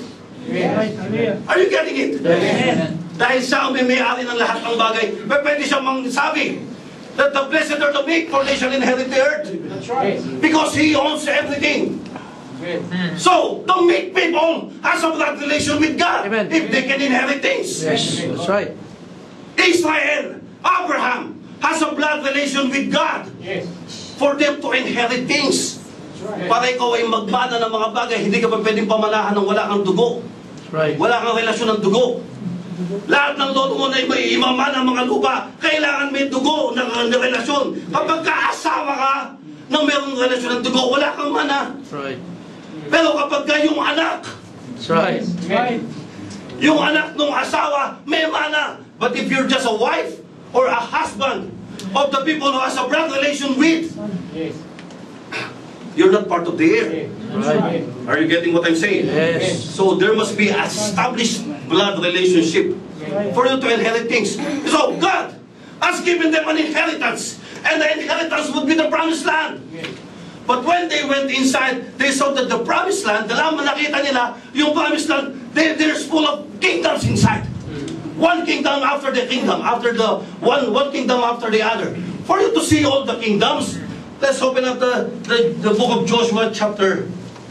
Right. Hallelujah.
Are you getting it?
Amen.
Dahil siya ang may-ari ng lahat ng bagay, pwede siyang magsabi that the blessed are the meek, for they shall inherit the earth.
That's right.
Because He owns everything. So, the meek people has a blood relation with God.
Amen.
If they can inherit things.
Yes, that's right.
Israel, Abraham, has a blood relation with God.
Yes.
For them to inherit things. Para ikaw ay magmana ng mga bagay, hindi ka pa pwedeng pamanahan ng wala kang dugo.
That's right.
Wala kang relasyon ng dugo. Lahat ng lolo mo na may imamana ng mga lupa, kailangan may dugo ng, ng relasyon. Kapag kaasawa ka ng mayroong relasyon ng dugo, wala kang mana.
That's right.
Pero kapag ka yung anak,
That's right.
Right.
yung anak ng asawa, may mana. But if you're just a wife or a husband of the people who has a blood relation with,
Yes.
you're not part of the heir.
Right.
Are you getting what I'm saying?
Yes.
So there must be established blood relationship for you to inherit things. So God has given them an inheritance, and the inheritance would be the promised land. But when they went inside, they saw that the promised land, dalaman nakita nila, yung promised land, they, there's full of kingdoms inside. One kingdom after the kingdom, after the one one kingdom after the other. For you to see all the kingdoms, let's open up the, the, the book of Joshua, chapter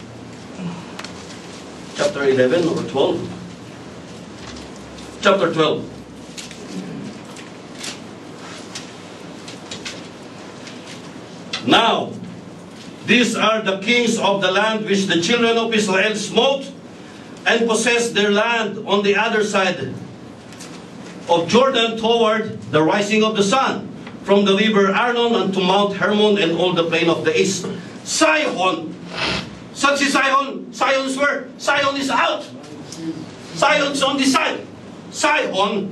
chapter eleven or twelve. Chapter twelve. Now, these are the kings of the land which the children of Israel smote and possessed their land on the other side of Jordan toward the rising of the sun, from the river Arnon unto Mount Hermon and all the plain of the east. Sihon. Saan si Sihon? Sihon's where? Sihon is out. Sihon's on the side. Sihon.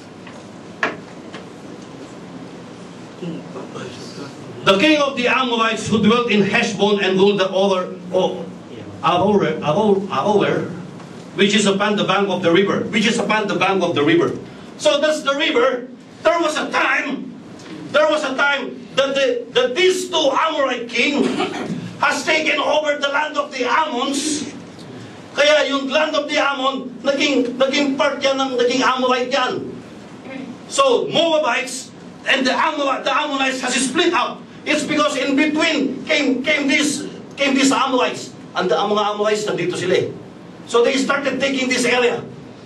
The king of the Amorites who dwelt in Heshbon and ruled the other oh, Aroer, Aroer, Aroer, which is upon the bank of the river, which is upon the bank of the river. So that's the river. There was a time, there was a time that, the, that these two Amorite king has taken over the land of the Ammons. Kaya yung land of the Ammon, naging, naging part yan ng naging Amorite yan. So Moabites and the, Amor, the Ammonites has split up. It's because in between came came these came these Amorites. And the mga Amorites nandito sila eh. So they started taking this area.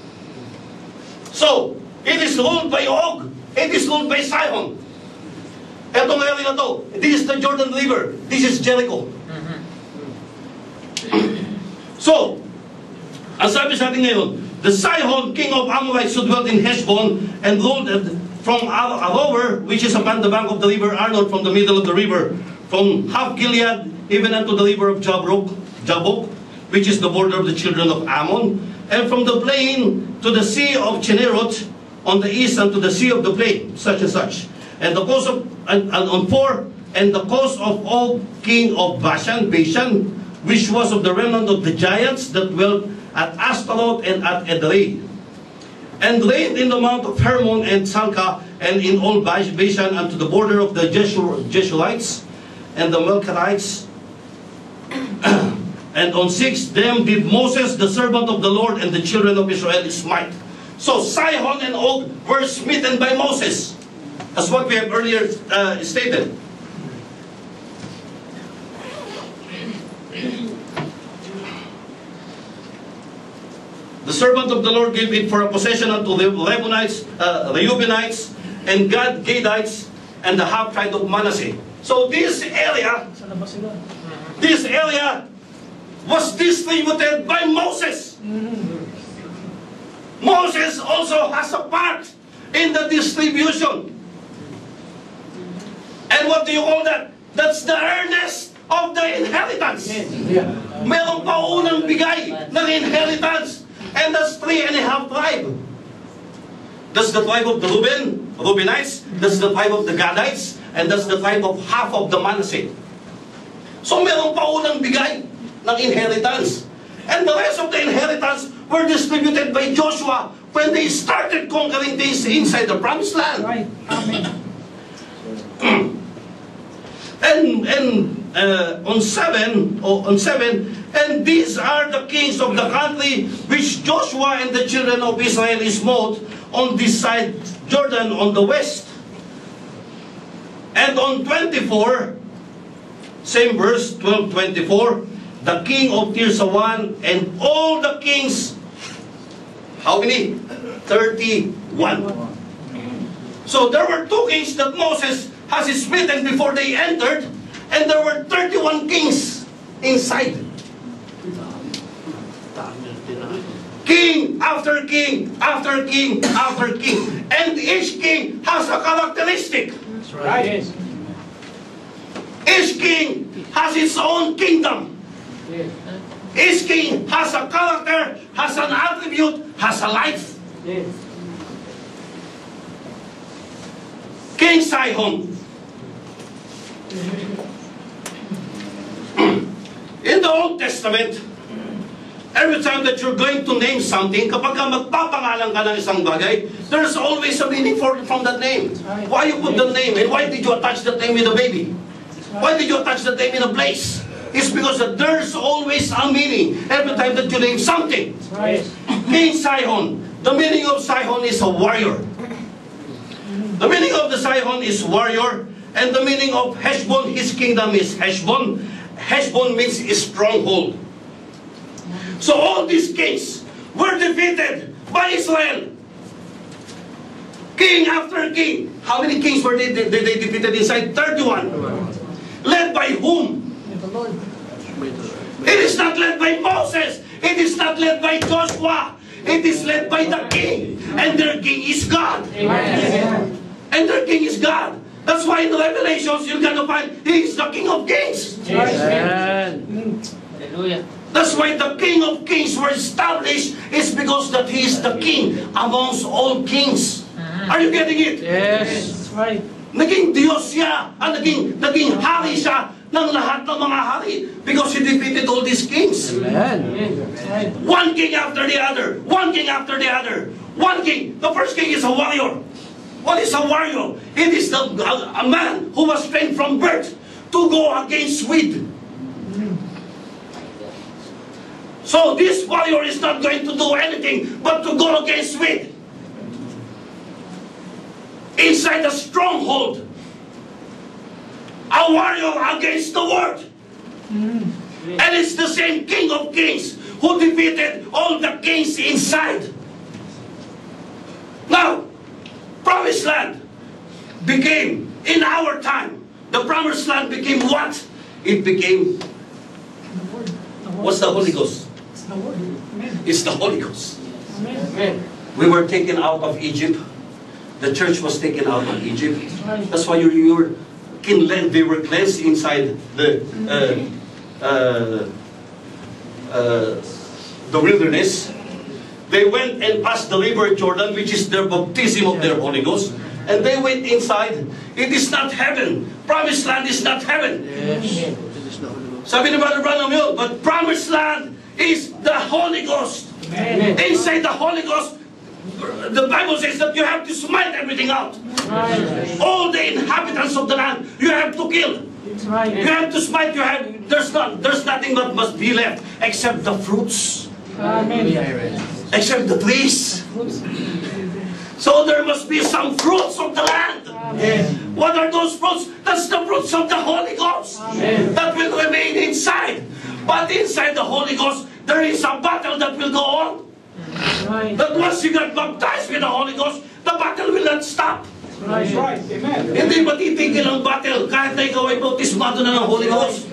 So it is ruled by Og. It is ruled by Sihon. Etong area na to, this is the Jordan River. This is Jericho. So, ang sabi sa atin ngayon, the Sihon, king of Amorites, who dwelt in Heshbon and ruled from Aroer, which is upon the bank of the river Arnon, from the middle of the river, from half Gilead, even unto the river of Jabbok, Jabbok, which is the border of the children of Ammon, and from the plain to the sea of Cheneroth, on the east unto the sea of the plain, such and such. And the coast of, and, and on four, and the coast of Og, king of Bashan, Bashan, which was of the remnant of the giants that dwelt at Ashtaroth and at Edrei, and reigned in the mount of Hermon and Salca, and in all Bashan unto the border of the Jeshulites and the Melchites. And on six them did Moses, the servant of the Lord, and the children of Israel smite. So Sihon and Og were smitten by Moses. That's what we have earlier uh, stated. The servant of the Lord gave it for a possession unto the Reubenites, uh, Reubenites, and Gad, Gadites, and the half tribe of Manasseh. So this area,
Sa labas sila.
this area was distributed by Moses. Moses also has a part in the distribution. And what do you call that? That's the earnest of the inheritance.
Yeah.
Merong paunang bigay ng inheritance. And that's three and a half tribe. That's the tribe of the Reuben, Reubenites. That's the tribe of the Gadites. And that's the tribe of half of the Manasseh. So merong paunang bigay ng inheritance. And the rest of the inheritance were distributed by Joshua when they started conquering things inside the promised land.
Right. Amen.
And, and uh, on seven, or on seven, and these are the kings of the country which Joshua and the children of Israel smote on this side Jordan on the west. And on twenty-four, same verse, twelve twenty-four, the king of Tirsawan and all the kings, how many? thirty-one. So there were two kings that Moses has smitten before they entered, and there were thirty-one kings inside. King after king, after king, after king. And each king has a characteristic.
That's right. Yes.
Each king has its own kingdom.
Yes.
Each king has a character, has an attribute, has a life.
Yes.
King Sihon. In the Old Testament, every time that you're going to name something, kapag ka magpapangalan ka ng isang bagay, there's always a meaning for, from that name. Why you put the name, and why did you attach that name with a baby? Why did you attach that name in a place? It's because that there's always a meaning every time that you name something.
Right.
King Sihon. The meaning of Sihon is a warrior. The meaning of the Sihon is warrior, and the meaning of Heshbon, his kingdom is Heshbon. Heshbon means stronghold. So all these kings were defeated by Israel. King after king. How many kings were they, they, they defeated inside? thirty-one. Led by whom?
The Lord.
It is not led by Moses. It is not led by Joshua. It is led by the king. And their king is God.
Amen.
And their king is God. That's why in the Revelations, you're going to find He is the King of Kings.
Amen.
Hallelujah.
That's why the King of Kings were established, is because that He is the King amongst all kings. Are you getting it?
Yes.
That's right.
Naging Diyos siya, at naging, naging hari siya ng lahat ng mga hari, because He defeated all these kings.
Amen.
That's right.
One king after the other. One king after the other. One king. The first king is a warrior. What is a warrior? It is the, a, a man who was trained from birth to go against with. So this warrior is not going to do anything but to go against with. Inside a stronghold. A warrior against the world. And it's the same King of Kings who defeated all the kings inside. Now, Promised Land became, in our time, the Promised Land became what? It became,
The Word. The Word.
what's the Holy Ghost?
It's the Word. Amen.
It's the Holy Ghost.
Amen.
We were taken out of Egypt. The church was taken out of Egypt.
Right.
That's why you, you were, they were cleansed inside the, uh, uh, uh, the wilderness. They went and passed the river Jordan, which is their baptism of their Holy Ghost. And they went inside. It is not heaven. Promised Land is not heaven.
Yes.
Sabi ni Brother Branham yun, but Promised Land is the Holy Ghost.
Amen.
Inside the Holy Ghost, the Bible says that you have to smite everything out.
Right.
All the inhabitants of the land, you have to kill.
That's right.
You have to smite. You have. There's not. There's nothing that must be left except the fruits,
Amen.
except the trees. So there must be some fruits of the land.
Amen.
What are those fruits? That's the fruits of the Holy Ghost.
Amen.
That will remain inside. But inside the Holy Ghost, there is a battle that will go on.
Right.
That once you get baptized with the Holy Ghost, the battle will not stop.
Right. Right. Amen.
Hindi matitigil ang battle kahit na ikaw ay bautismado na ng Holy Ghost.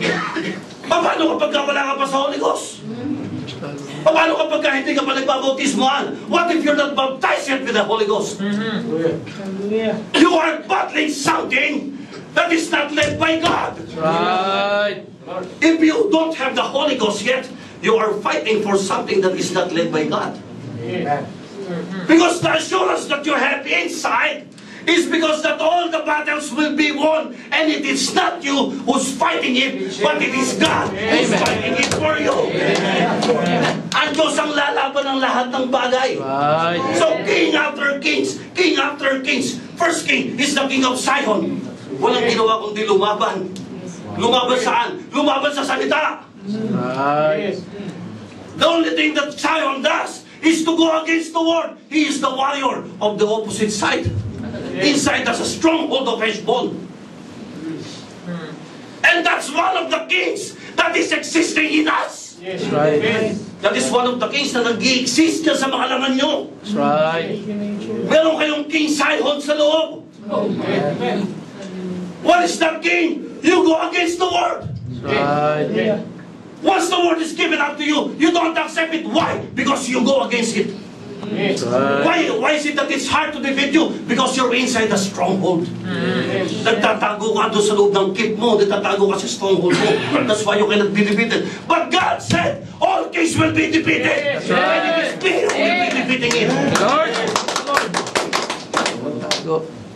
Paano kapag wala ka pa sa Holy Ghost? Paano kapag hindi ka pa nagbabautismoan? What if you're not baptized yet with the Holy Ghost?
Hallelujah.
You are battling something that is not led by God.
Right.
If you don't have the Holy Ghost yet, you are fighting for something that is not led by God.
Amen.
Because the assurance that you have inside is because that all the battles will be won, and it is not you who's fighting it, but it is God who's
Amen.
fighting it for you. Ang Diyos ang lalaban ng lahat ng bagay.
Right.
So king after kings, king after kings. First king is the king of Sihon. Walang ginawa kundi lumaban. Lumaban saan? Lumaban sa salita.
Right.
The only thing that Zion does is to go against the word. He is the warrior of the opposite side. Inside there's a stronghold of Heshbon. And that's one of the kings that is existing in us.
Yes.
Right.
That is one of the kings na nag-i-exist dyan sa mga laman nyo.
That's right.
Meron kayong King Sihon sa loob.
Amen.
What is that king? You go against the word.
Right.
Once the word is given up to you, you don't accept it. Why? Because you go against it.
Yes.
Right.
Why, why is it that it's hard to defeat you? Because you're inside a stronghold. Nagtatago ka doon sa loob ng keep mo. Nagtatago ka sa stronghold mo. That's why you cannot be defeated. But God said, all kings will be defeated.
That's right.
And it is me who will be defeating it.
Lord. Go.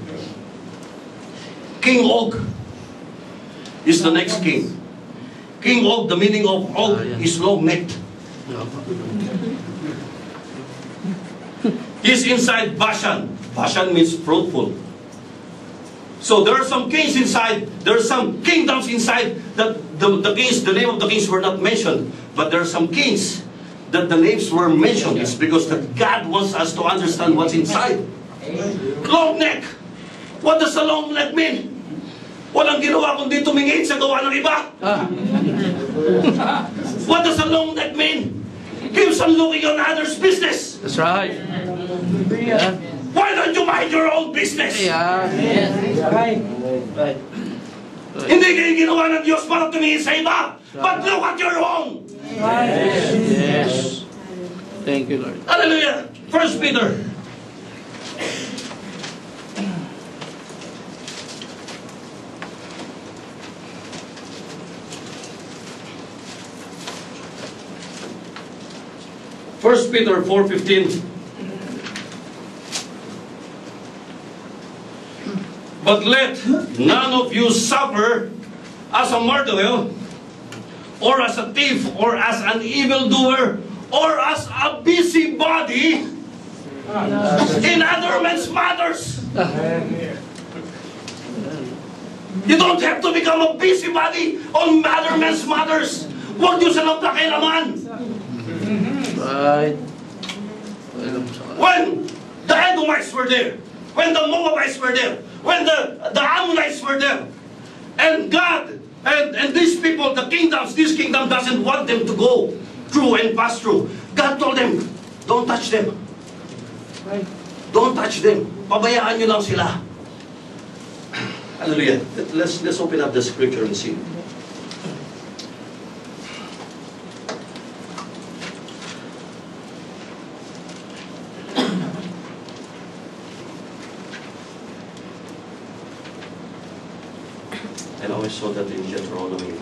King Og is the next king. King Og, the meaning of Og is long-necked. He's inside Bashan. Bashan means fruitful. So there are some kings inside, there are some kingdoms inside that the, the kings, the name of the kings were not mentioned. But there are some kings that the names were mentioned. It's because that God wants us to understand what's inside. Long neck. What does a long neck mean? Walang ginawa kundi tumingin sa gawa ng iba.
Ah.
What does a long neck mean? Keeps on looking on others' business.
That's right. Yeah.
Why don't you mind your own business?
Yeah.
Right.
Right.
Hindi kayo ginawa ng Diyos para tumingin sa iba. But look at your own.
Yes. Thank you, Lord.
Hallelujah. First Peter. First Peter four fifteen. But let none of you suffer as a murderer, or as a thief, or as an evildoer, or as a busybody in other men's matters. You don't have to become a busybody on other men's matters. Huwag niyo silang pakialaman.
Right.
When the Edomites were there, when the Moabites were there, when the, the Ammonites were there, and God, and, and these people, the kingdoms, this kingdom doesn't want them to go through and pass through. God told them, don't touch them. Don't touch them. Pabayaan nyo lang sila. Hallelujah. Let's, let's open up the scripture and see. And I always saw that in Deuteronomy.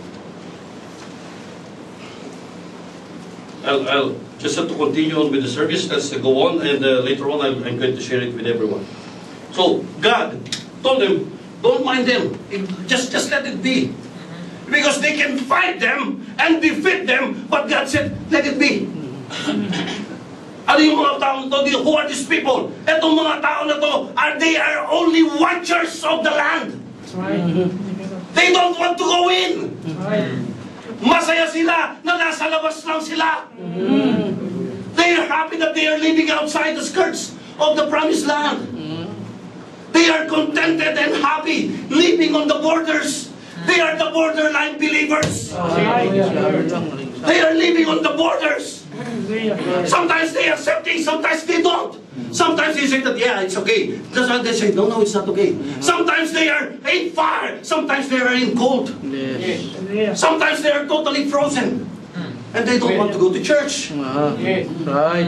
I'll, I'll just have to continue on with the service. Let's go on, and uh, later on I'm, I'm going to share it with everyone. So God told them, don't mind them. Just, just let it be. Because they can fight them and defeat them, but God said, let it be. Ano yung mga tao to? Who are these people? Etong mga tao na to, are they are only watchers of the land. They don't want to go in. Masaya sila na nasa labas lang sila. They are happy that they are living outside the skirts of the promised land. They are contented and happy living on the borders. They are the borderline believers. They are living on the borders. Sometimes they accept things, sometimes they don't. Sometimes they say that, yeah, it's okay. That's why they say, no, no, it's not okay. Sometimes they are in fire, sometimes they are in cold.
Yes.
Sometimes they are totally frozen. And they don't want to go to church.
Uh, right.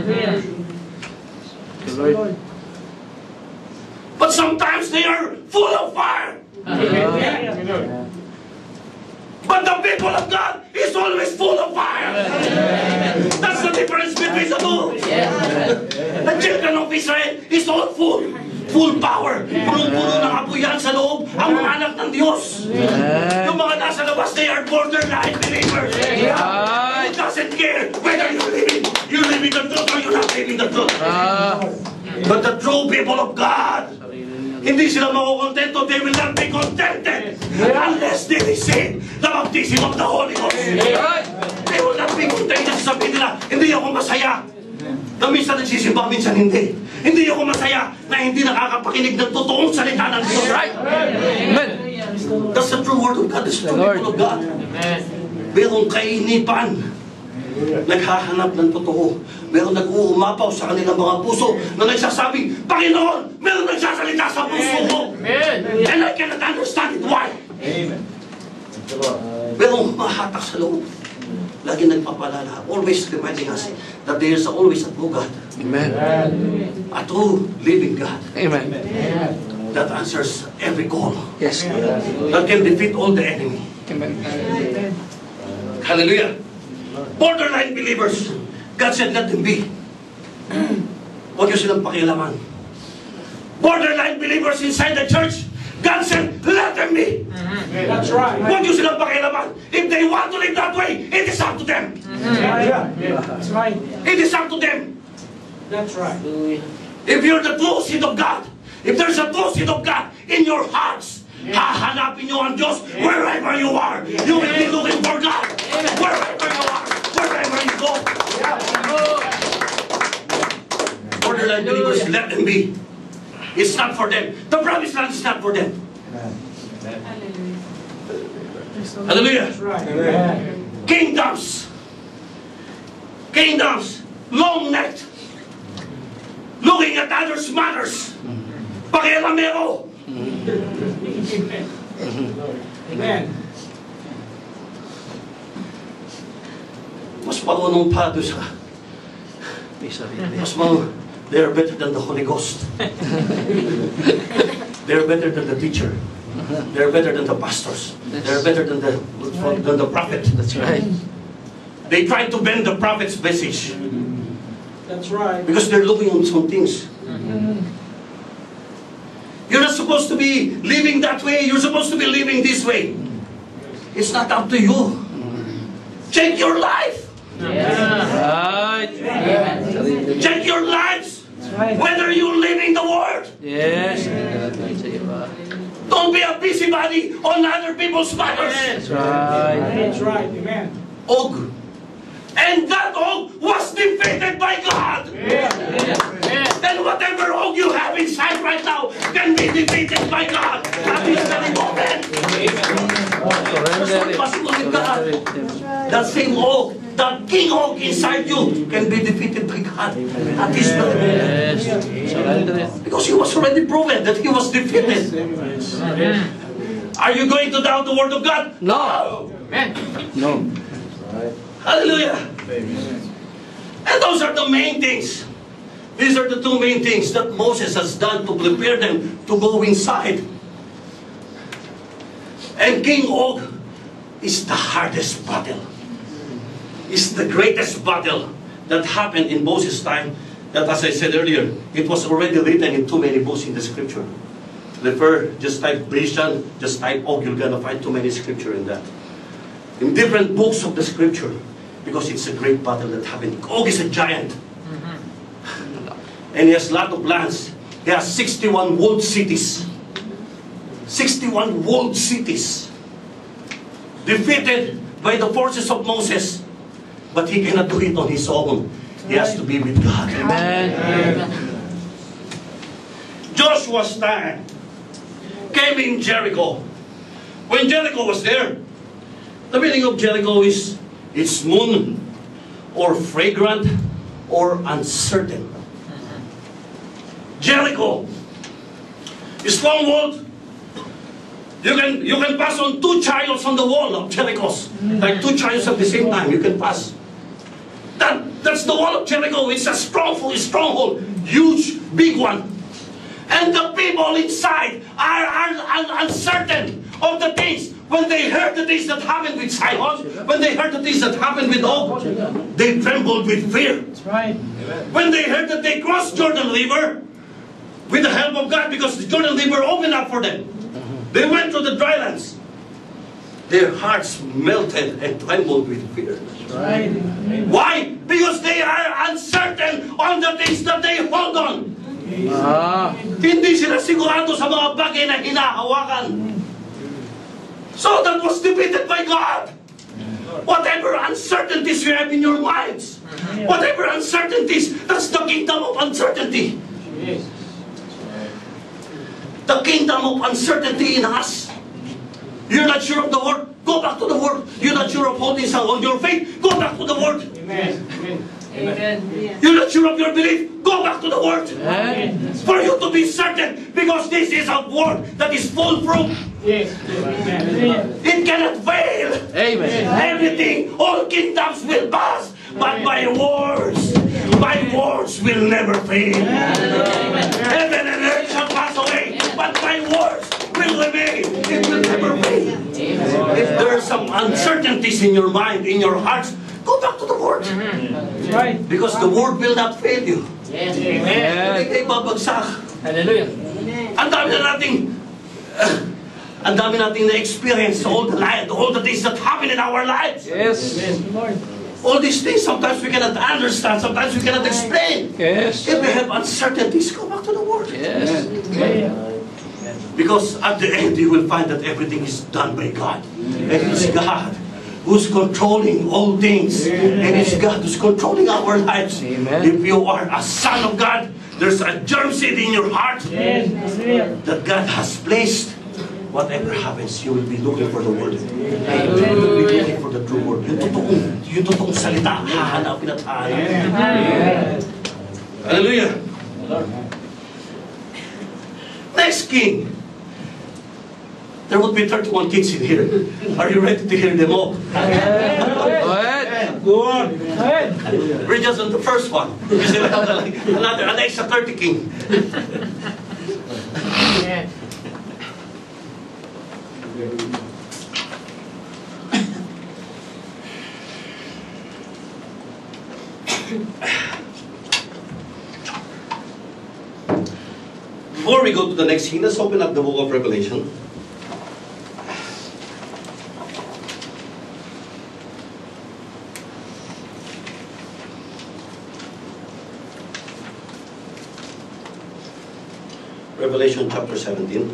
Lord.
But sometimes they are full of fire.
Uh,
But the people of God is always full of fire. That's the difference between the two. The children of Israel is all full. Full power. Punong-puno ng apuyan sa loob ang mga anak ng Diyos. Yung mga nasa labas, they are borderline believers. It doesn't care whether you're living, you're living the truth or you're not living the truth.
uh,
But the true people of God, Hindi sila makukontento. They will not be contented unless they receive the baptism of the Holy Ghost. They will not be contented. Sabihin nila, hindi ako masaya. Na minsan nagsisimba, minsan hindi. Hindi ako masaya na hindi nakakapakinig ng totoong salita ng Diyos. Right?
Amen.
That's the true word of God. That's the true word of God. Merong kainipan. Naghahanap ng totoo. Meron nag-uumapaw sa kanilang mga puso na nagsasabi, Panginoon, meron nagsasalita sa puso ko. And I cannot understand it. Why?
Amen.
Merong mahatak sa loob. Lagi nagpapalala. Always reminding us that there is always a true God.
Amen.
A true living God.
Amen.
That answers every call.
Yes.
That can defeat all the enemy.
Amen.
Hallelujah. Borderline believers. God said, let them be. Huwag niyo silang pakialaman. Borderline believers inside the church. God said, let them be.
That's right.
Huwag niyo silang pakialaman. If they want to live that way, it is up to them.
Yeah. That's right.
It is up to them.
That's right.
If you're the true seed of God, if there's a true seed of God in your hearts, hahanapin niyo ang Diyos wherever you are. You will be looking for God. Wherever you are. Wherever you go. Borderline believers, let them be. It's not for them. The promised land is not for them. Hallelujah.
That's right. Amen.
Kingdoms. Kingdoms. Long-necked. Looking at others' matters. Pakialamero.
Amen.
Mas marunong pa doon sa... Mas marunong. They are better than the Holy Ghost. They are better than the teacher. They are better than the pastors. They are better than the, than the prophet.
That's right.
They try to bend the prophet's message.
That's right.
Because they're looking on some things. You're not supposed to be living that way. You're supposed to be living this way. It's not up to you. Check your life.
Right.
Check your lives.
right.
Whether you're living the Word.
Yes.
Don't be a busybody on other people's matters.
That's right.
That's right. Amen.
Og. And that Og was defeated by God.
Yeah.
And whatever Og you have inside right now can be defeated by God. At this very moment. That's not possible with God. That same Og, that King Og inside you can be defeated by God. At this very moment.
Yes. Surrender it.
Because he was already proven that he was defeated. Are you going to doubt the Word of God?
No. No.
Hallelujah. And those are the main things. These are the two main things that Moses has done to prepare them to go inside. And King Og is the hardest battle. It's the greatest battle that happened in Moses' time. That, as I said earlier, it was already written in too many books in the Scripture. Refer, just type Bashan, just type Og, you're gonna find too many Scripture in that. In different books of the Scripture. Because it's a great battle that happened. Og is a giant. And he has a lot of lands. He has sixty-one walled cities. sixty-one walled cities. Defeated by the forces of Moses. But he cannot do it on his own. He has to be with God.
Amen.
Joshua's time came in Jericho. When Jericho was there, the meaning of Jericho is it's moon or fragrant or uncertain. Jericho is stronghold. You can you can pass on two chariots on the wall of Jericho. Like two chariots at the same time, you can pass. That that's the wall of Jericho. It's a stronghold, stronghold, huge, big one. And the people inside are, are, are uncertain of the things. When they heard the things that happened with Sihon, when they heard the things that happened with Og, they trembled with fear.
That's right.
When they heard that they crossed Jordan River, with the help of God, because the Jordan River opened up for them, they went to the dry lands. Their hearts melted and trembled with fear.
Right.
Why? Because they are uncertain on the things that they hold on.
Ah.
Hindi sila sigurado sa mga bagay na hinahawakan. So that was defeated by God. Whatever uncertainties you have in your minds, whatever uncertainties, that's the kingdom of uncertainty. The kingdom of uncertainty in us. You're not sure of the word, go back to the word. You're not sure of holding on your faith, go back to the word.
Amen. Amen.
You're not sure of your belief, go back to the word.
Amen.
For you to be certain, because this is a word that is foolproof.
Yes. Amen.
It cannot fail.
Amen.
Everything, all kingdoms will pass, but my words, my words will never fail. Heaven and earth shall pass away, but my words will remain. It will never fail. If there are some uncertainties in your mind, in your hearts, go back to the word.
That's right.
Because the word will not fail you. Hindi
Amen.
kayo babagsak.
Hallelujah.
Ang dami na nating, uh, ang dami nating na-experience all the life, all the things that happen in our lives.
Yes.
Lord.
All these things, sometimes we cannot understand, sometimes we cannot explain.
Yes.
If we have uncertainties, go back to the word.
Yes.
Because at the end, you will find that everything is done by God. And it's God who's controlling all things. And it's God who's controlling our lives.
Amen.
If you are a son of God, there's a germ seed in your heart
Yes.
that God has placed. Whatever happens, you will be looking for the word. You will be looking for the true word. Yung totoong, yung totoong salita, hahanapin at hahanapin. Hallelujah. Next king. There would be thirty-one kings in here. Are you ready to hear them all?
Go ahead.
Go on. Ahead.
We're just on the first one. We still have like another, an extra thirty king. Before we go to the next king, let's open up the book of Revelation. Revelation chapter seventeen.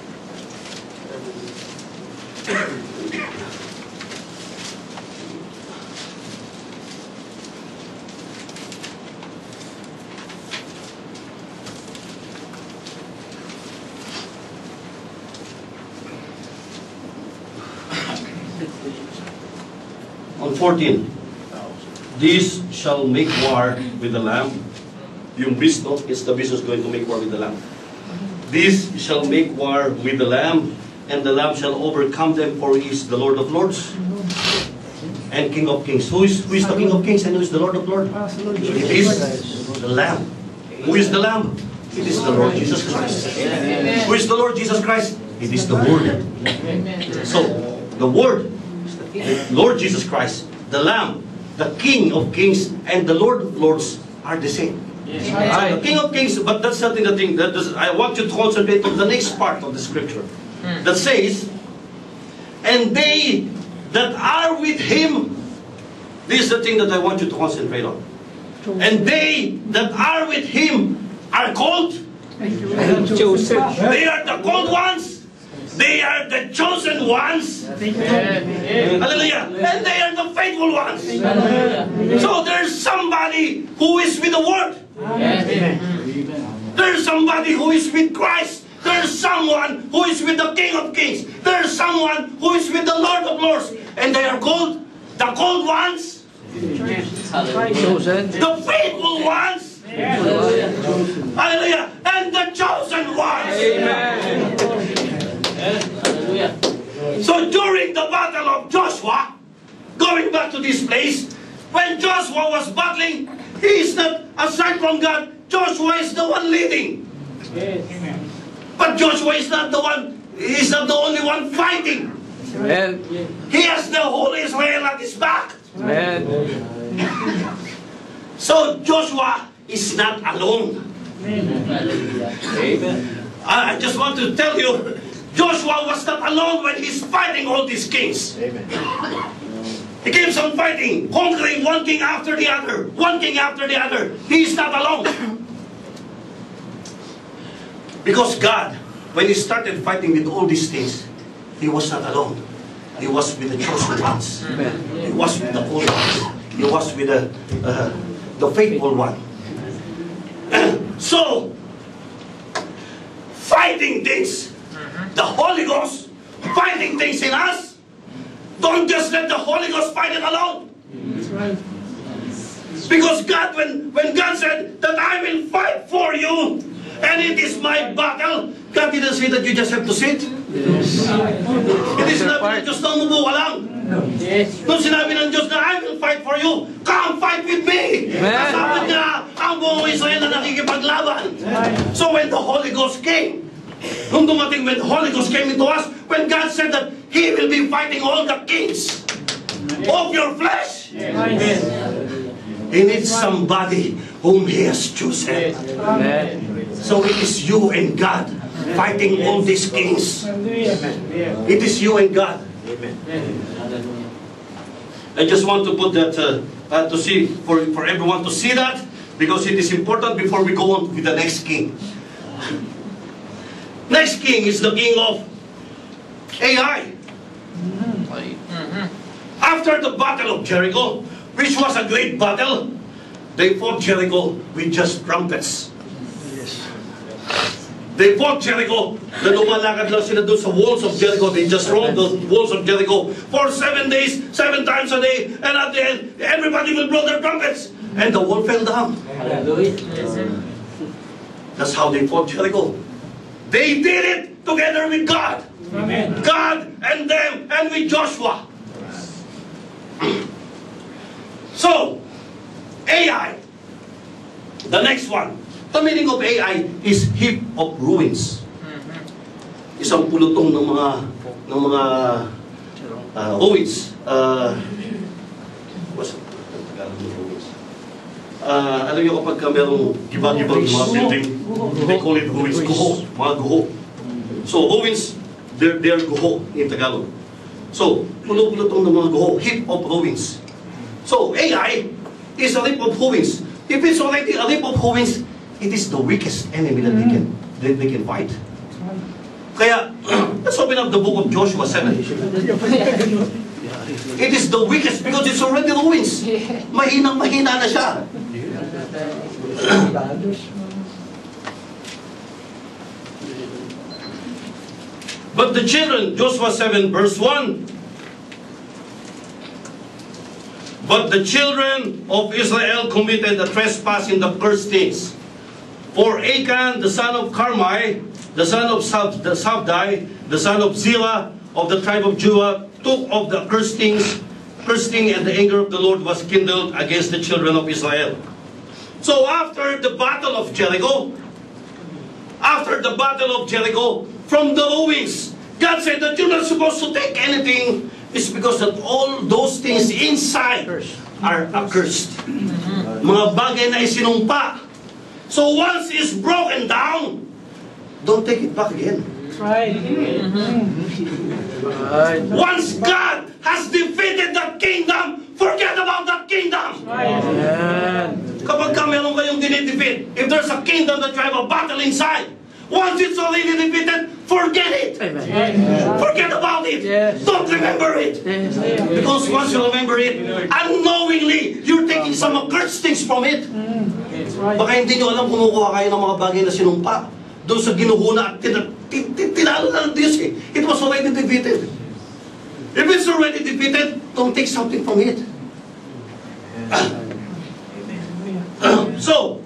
On fourteen, these shall make war with the Lamb. Yung beast, no? It's the beast who's going to make war with the Lamb. These shall make war with the Lamb, and the Lamb shall overcome them, for he is the Lord of Lords and King of Kings. Who is, who is the King of Kings and who is the Lord of Lords? It is the Lamb. Who is the Lamb? It is the Lord Jesus Christ. Who is the Lord Jesus Christ? It is the Word. So, the Word, the Lord Jesus Christ, the Lamb, the King of Kings, and the Lord of Lords are the same. So the King of Kings, but that's something that thing that does, I want you to concentrate on the next part of the scripture that says, and they that are with him. This is the thing that I want you to concentrate on. And they that are with him are called.
Joseph.
They are the called ones. They are the chosen ones. Hallelujah. And they are the faithful ones. So there's somebody who is with the Word. There's somebody who is with Christ. There's someone who is with the King of Kings. There's someone who is with the Lord of Lords. And they are called the called ones,
Chosen.
the faithful ones, hallelujah, and the chosen ones. So during the battle of Joshua, going back to this place, when Joshua was battling, he is not aside from God. Joshua is the one leading. But Joshua is not the one, he is not the only one fighting.
Amen.
He has the whole Israel at his back.
Amen.
So Joshua is not alone.
Amen.
I I just want to tell you, Joshua was not alone when he's fighting all these kings. He keeps on fighting, conquering one king after the other, one king after the other. He is not alone. Because God, when He started fighting with all these things, He was not alone. He was with the chosen ones. He was with the holy ones. He was with the, uh, the faithful one. So, fighting things, the Holy Ghost fighting things in us, don't just let the Holy Ghost fight it alone.
That's right.
Because God, when, when God said that I will fight for you, and it is my battle, God didn't say that you just have to sit.
Yes.
It is not that just namubo ka lang.
Yes.
Nung sinabi ng Diyos na I will fight for you, come fight with me. Kasama niya ang buong Israel na nakikipaglaban. So when the Holy Ghost came, nung dumating when the Holy Ghost came into us, when God said that He will be fighting all the kings of your flesh,
Yes.
He needs somebody whom He has chosen.
Amen.
So it is you and God fighting all these kings. It is you and God. I just want to put that uh, uh, to see for for everyone to see that, because it is important before we go on with the next king. Next king is the king of A I. After the battle of Jericho, which was a great battle, they fought Jericho with just trumpets. They fought Jericho. Na lumalakad lang sila doon sa walls of Jericho. They just roamed the walls of Jericho for seven days, seven times a day. And at the end, everybody will blow their trumpets. And the wall fell down. That's how they fought Jericho. They did it together with God.
Amen.
God and them and with Joshua. So, A I. The next one. The meaning of A I is heap of ruins. Isang pulutong ng mga ng mga uh, ruins. Uh, what's it? Ruins. Uh, alam niyo kapag ka merong giba-gibang mga building, they call it ruins. Guho. Mga guho. So, ruins, they're, they're guho in Tagalog. So, pulo-pulutong ng mga guho. Heap of ruins. So, A I is a heap of ruins. If it's already a heap of ruins, it is the weakest enemy that they can that they can fight. Kaya, let's open up the book of Joshua seven. It is the weakest because it's already ruins. Mahinang mahina na siya. But the children, Joshua seven verse one, but the children of Israel committed a trespass in the cursed things. For Achan, the son of Carmi, the son of Sab the Sabdai, the son of Zillah, of the tribe of Judah, took of the cursed things, cursed thing, and the anger of the Lord was kindled against the children of Israel. So after the battle of Jericho, after the battle of Jericho, from the ruins, God said that you're not supposed to take anything. It's because that all those things inside are accursed. Mga bagay na isinumpa. So once it's broken down, don't take it back again.
That's right.
Once God has defeated that kingdom, forget about that kingdom. Kapag ka meron kayong dinidefeat, if there's a kingdom that you have a battle inside, once it's already defeated, forget it. Forget about it. Don't remember it. Because once you remember it, unknowingly, you're taking some accursed things from it. Baka hindi nyo alam, kumukuha kayo ng mga bagay na sinumpa doon sa ginuhuna at tin tin tin tinalo na ng Diyos eh. It was already defeated. If it's already defeated, don't take something from it. So,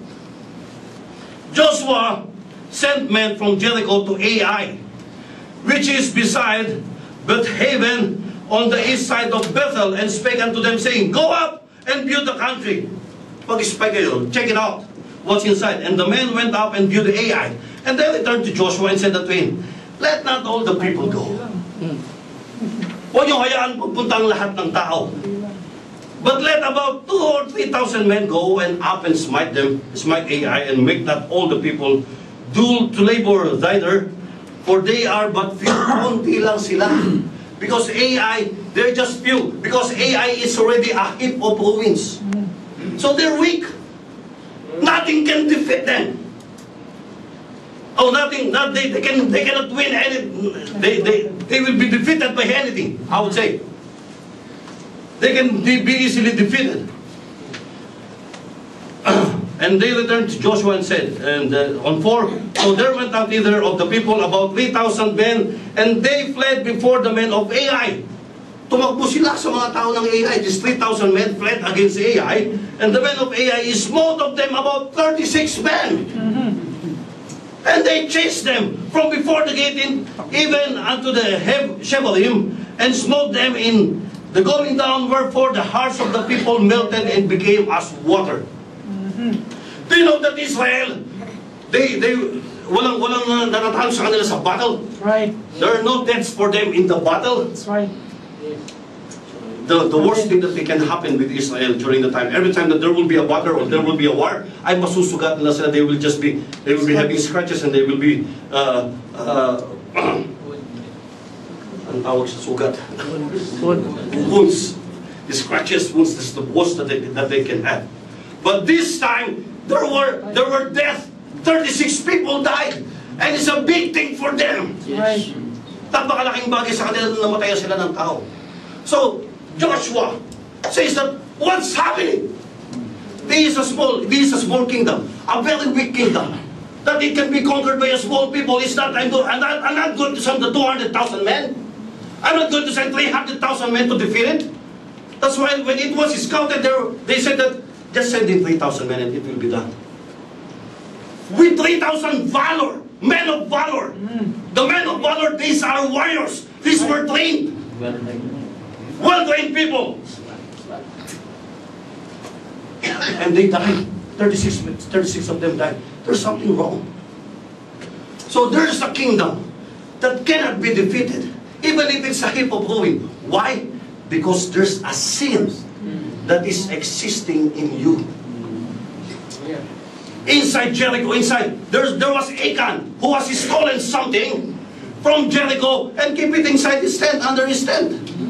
Joshua sent men from Jericho to A I, which is beside Beth-haven on the east side of Bethel, and spake unto them, saying, Go up and view the country. Pag-spy kayo, check it out, what's inside. And the men went up and viewed the A I. And they returned to Joshua and said unto him, Let not all the people go. Huwag niyong hayaan pupunta ang lahat ng tao. But let about two or three thousand men go and up and smite them, smite A I, and make not all the people do to labor thither, for they are but few. Kunti lang sila. Because A I, they're just few. Because A I is already a heap of ruins. So they're weak. Nothing can defeat them. Oh, nothing, not they, they can they cannot win any, they, they, they will be defeated by anything, I would say. They can be easily defeated. And they returned to Joshua and said, and uh, on four, so there went out either of the people about three thousand men, and they fled before the men of Ai. Tumakbo sila sa mga tao ng Ai. These three thousand men fled against Ai, and the men of Ai smote of them about thirty-six men. And they chased them from before the gate in, even unto the Shebarim, and smote them in the going down, wherefore the hearts of the people melted and became as water. Do you know that Israel, they, they, walang, walang uh, natatalo sa kanila sa battle?
Right.
There are no deaths for them in the battle.
That's right.
The, the worst thing that they can happen with Israel during the time, every time that there will be a battle or there will be a war, ay masusugat nila sila, they will just be, they will be having scratches and they will be, uh, uh, ang tawag sa sugat? Wounds. The scratches, wounds, this is the worst that they, that they can have. But this time, there were, there were death. thirty-six people died. And it's a big thing for them.
Right.
Napakalaking bagay sa kanila na namatayan sila ng tao. So, Joshua says that, what's happening? This is a small, this is a small kingdom, a very weak kingdom, that it can be conquered by a small people. It's not, I'm, I'm not, I'm not going to send the two hundred thousand men. I'm not going to send three hundred thousand men to defeat it. That's why when it was scouted there, they said that, just send in three thousand men and it will be done. With three thousand valor, men of valor. Mm. The men of valor, these are warriors. These were trained. Well-trained people. And they died. thirty-six, thirty-six of them died. There's something wrong. So there's a kingdom that cannot be defeated, even if it's a heap of ruin. Why? Because there's a sin that is existing in you. Inside Jericho, inside, there's, there was Achan who was stolen something from Jericho and keep it inside his tent, under his tent.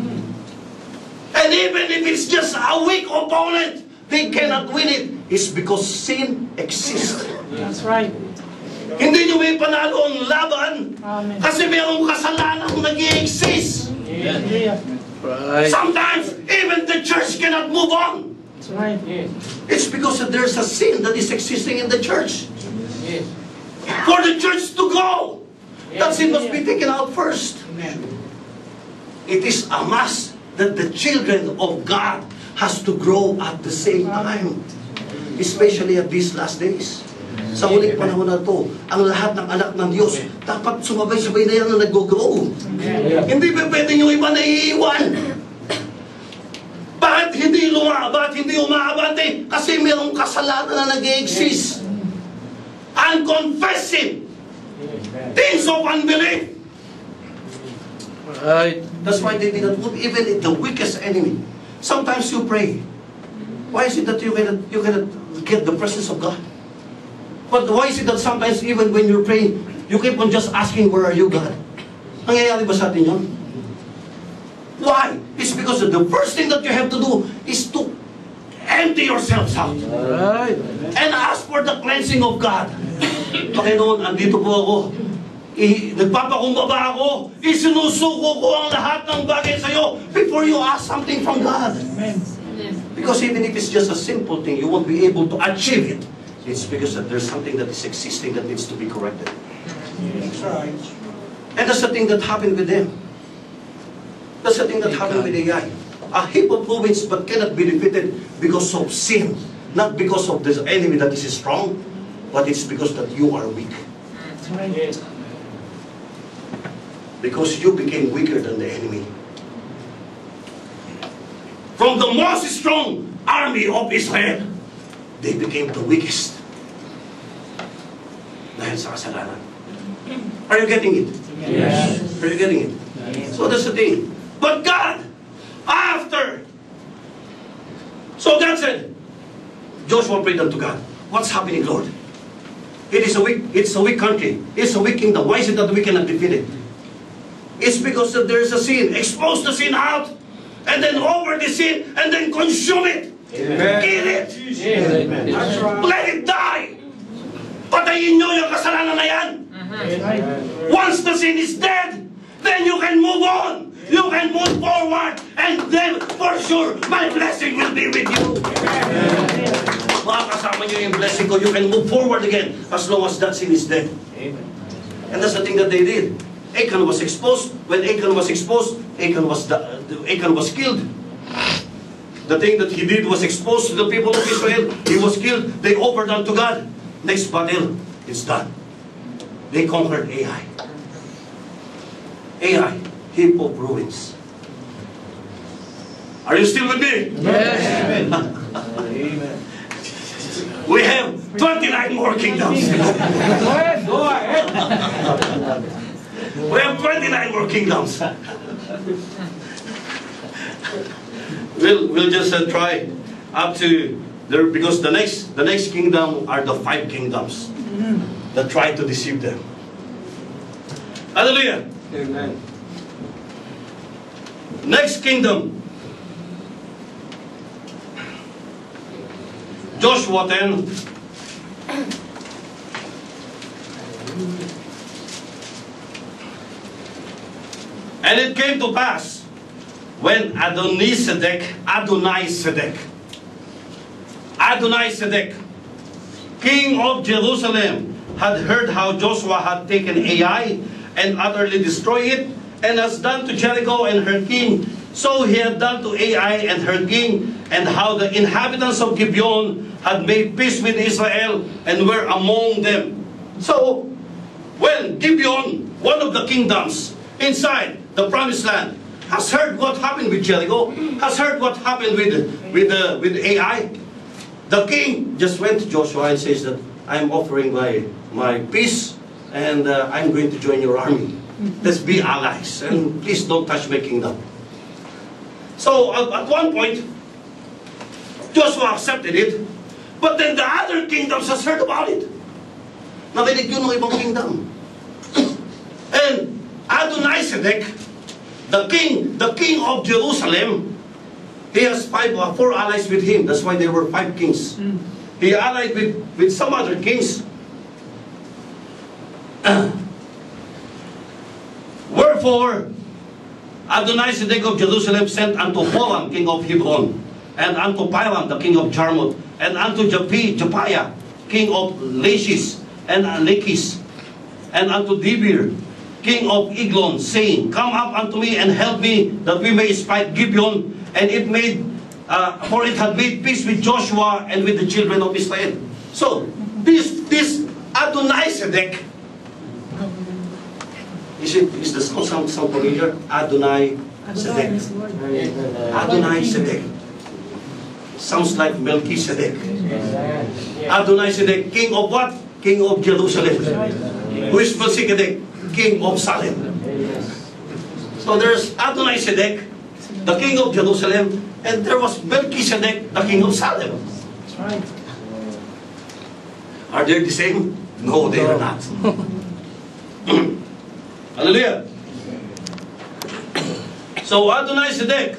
And even if it's just a weak opponent, they cannot win it. It's because sin exists.
That's right.
Hindi nyo may panalo ang laban.
Amen.
Kasi mayroong kasalanan nag-i-exist.
Yeah.
Right.
Sometimes, even the church cannot move on.
That's right.
It's because there's a sin that is existing in the church.
Yes.
For the church to go, that sin must be taken out first. It is a must that the children of God has to grow at the same time. Especially at these last days. Sa huling panahon na to, ang lahat ng anak ng Diyos, dapat sumabay-sabay na yan na nag-grow. Hindi pa pwede yung iba na iiwan. Bakit hindi luma? Bakit hindi umaabante? Kasi mayroong kasalanan na nag-i-exist. Unconfessing things of unbelief.
Right.
That's why they did not move, even in the weakest enemy. Sometimes you pray. Why is it that you cannot, you cannot get the presence of God? But why is it that sometimes even when you're praying, you keep on just asking, where are you, God? Nangyayari ba sa atin yun? Why? It's because the first thing that you have to do is to empty yourselves out.
Right.
And ask for the cleansing of God. Panginoon, andito po ako. I, nagpapakumbaba ako. Isinusuko ko ang lahat ng bagay sa'yo before you ask something from God.
Amen.
Because even if it's just a simple thing, you won't be able to achieve it. It's because that there's something that is existing that needs to be corrected.
That's right.
And that's the thing that happened with them. That's the thing that happened with Ai. A heap of ruins but cannot be defeated because of sin. Not because of this enemy that is strong, but it's because that you are weak.
That's right.
Because you became weaker than the enemy. From the most strong army of Israel, they became the weakest. Dahil sa kasalanan. Are you getting it?
Yes.
Are you getting it?
Yes.
So that's the thing. But God, after, so God said, Joshua prayed unto God, what's happening, Lord? It is a weak, it's a weak country. It's a weak kingdom. Why is it that we cannot defeat it? It's because that there is a sin. Expose the sin out, and then over the sin, and then consume it.
Amen.
Kill it.
Yes. That's right.
Let it die. Patayin nyo yung kasalanan na yan. Once the sin is dead, then you can move on. You can move forward, and then for sure, my blessing will be with you. Makakasama niyo yung blessing ko. You can move forward again as long as that sin is dead. And that's the thing that they did. Achan was exposed. When Achan was exposed, Achan was Achan was killed. The thing that he did was exposed to the people of Israel. He was killed. They offered unto God. Next battle, it's done. They conquered Ai. Ai, heap of ruins. Are you still with me?
Yes.
Amen.
We have twenty-nine more kingdoms.
Go ahead. Go ahead.
We have twenty-nine more kingdoms. We'll, we'll just uh, try up to there, because the next the next kingdom are the five kingdoms that try to deceive them. Hallelujah.
Amen.
Next kingdom. Joshua ten. And it came to pass when Adonisedek, Adonisedek, Adonisedek, king of Jerusalem, had heard how Joshua had taken Ai and utterly destroyed it, and has done to Jericho and her king, so he had done to Ai and her king, and how the inhabitants of Gibeon had made peace with Israel and were among them. So, when Gibeon, one of the kingdoms inside the promised land, has heard what happened with Jericho, has heard what happened with with uh, with Ai, the king just went to Joshua and says that I'm offering my my peace, and uh, I'm going to join your army. Let's be allies, and please don't touch my kingdom. So at, at one point, Joshua accepted it, but then the other kingdoms has heard about it. Nakinig yun ng ibang kingdom. And Adonisedek, the king, the king of Jerusalem, he has five or four allies with him. That's why there were five kings. He allied with, with some other kings. Wherefore, Adonisedek of Jerusalem sent unto Horam, king of Hebron, and unto Piram, the king of Jarmuth, and unto Japhi, Japhiah, king of Lachish, and Lachish, and unto Debir, king of Eglon, saying, Come up unto me and help me, that we may smite Gibeon. And it made, uh, for it had made peace with Joshua and with the children of Israel. So, this this Adonisedek, is it is the sound sound familiar? Adonisedek. Adonisedek. Sounds like Melchizedek. Adonisedek, king of what? King of Jerusalem. Who is Melchizedek? King of Salem. So there's Adonisedek, the king of Jerusalem, and there was Melchizedek, the king of Salem.
That's right.
Are they the same? No, they are not. Hallelujah. So Adonisedek,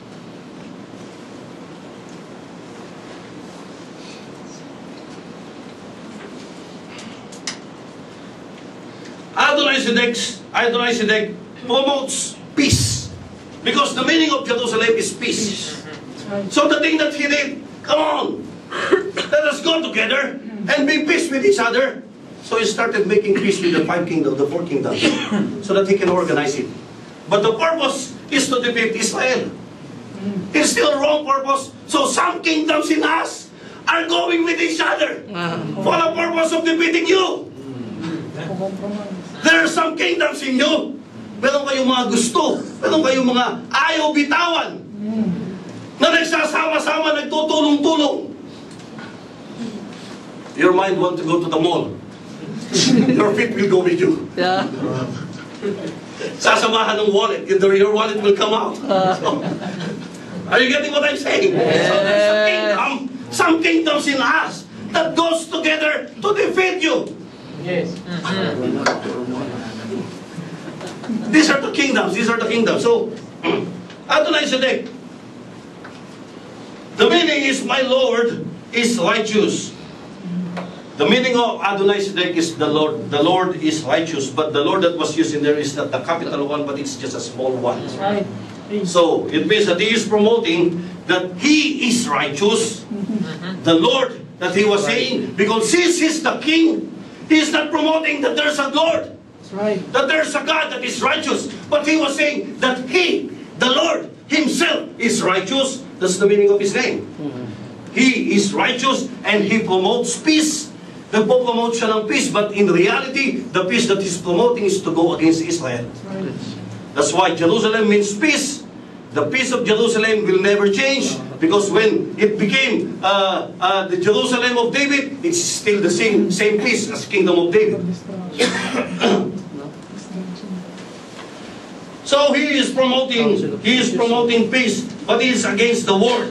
Adonisedek, Adonisedek promotes peace, because the meaning of Jerusalem is peace. So the thing that he did, come on, let us go together and be peace with each other. So he started making peace with the five kingdoms, the four kingdoms, so that he can organize it. But the purpose is to defeat Israel. It's still wrong purpose. So some kingdoms in us are going with each other for the purpose of defeating you. There are some kingdoms in you. Meron kayong mga gusto. Meron kayong mga ayaw bitawan. Na nagsasama-sama, nagtutulong-tulong. Your mind want to go to the mall. Your feet will go with you.
Yeah.
Sasamahan ng wallet. Your wallet will come out. So, are you getting what I'm saying?
Yes.
So there's a kingdom, some kingdoms in us that goes together to defeat you.
Yes.
These are the kingdoms. These are the kingdoms. So, Adonisedek, the meaning is, my Lord is righteous. The meaning of Adonai Sedek is the Lord. The Lord is righteous, but the Lord that was used in there is not the capital one, but it's just a small one.
That's right.
So, it means that he is promoting that he is righteous. The Lord that he was saying, because since he's the king, he is not promoting that there's a Lord,
That's right.
that there's a God that is righteous. But he was saying that he, the Lord himself, is righteous. That's the meaning of his name. He is righteous and he promotes peace. Nagpo-promote siya ng peace, but in reality, the peace that he's promoting is to go against Israel.
That's right.
That's why Jerusalem means peace. The peace of Jerusalem will never change, because when it became uh, uh, the Jerusalem of David, it's still the same same peace as Kingdom of David. So he is promoting he is promoting peace, but he is against the world.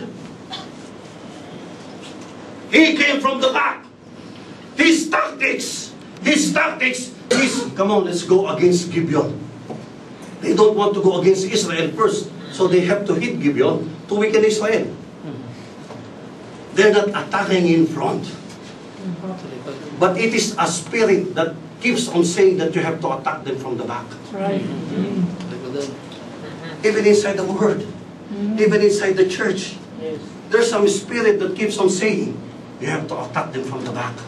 He came from the back. His tactics, his tactics is, come on, let's go against Gibeon. They don't want to go against Israel first, so they have to hit Gibeon to weaken Israel. They're not attacking in front. But it is a spirit that keeps on saying that you have to attack them from the back.
That's right.
Even inside the Word, even inside the church,
Yes.
there's some spirit that keeps on saying, you have to attack them from the back.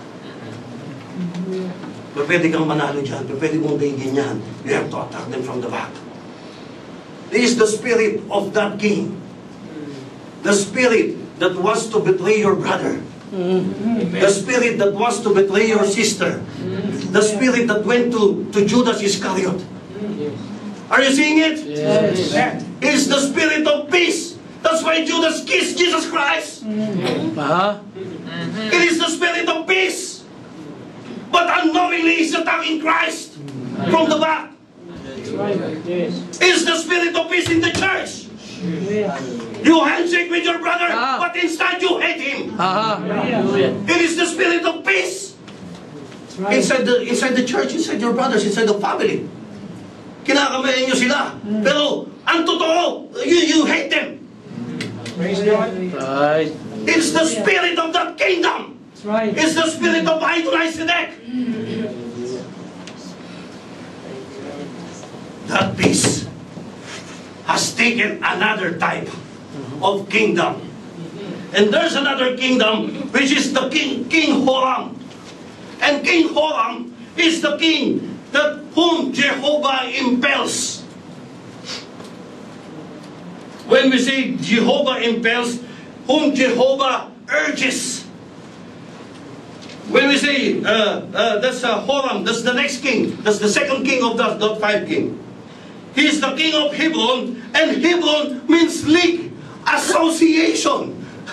Pero pwede kang manalo dyan, pero pwede mong daigin yan. You have to attack them from the back. This is the spirit of that king. The spirit that wants to betray your brother. The spirit that wants to betray your sister. The spirit that went to, to Judas Iscariot. Are you seeing it?
Yes.
It's the spirit of peace. That's why Judas kissed Jesus Christ.
Ah,
It is the spirit of peace. But unknowingly he's attacking Christ from the back.
That's right. Yes.
It's the spirit of peace in the church.
Yes.
You handshake with your brother,
Ah.
but instead you hate him.
ah, hallelujah.
It is the spirit of peace.
That's right.
Inside the inside the church, inside your brothers, inside the family. Kinakamayan nyo sila. Pero, ang totoo, you, you hate them.
Praise God.
Right.
It's the spirit of that kingdom.
That's right.
It's the spirit of Adonai Sedek. That peace has taken another type of kingdom. And there's another kingdom, which is the king, King Horam. And King Horam is the king that whom Jehovah impels. When we say Jehovah impels, whom Jehovah urges. When we say uh, uh, that's uh, Horam, that's the next king, that's the second king of that, that five king. He's the king of Hebron, and Hebron means league, association,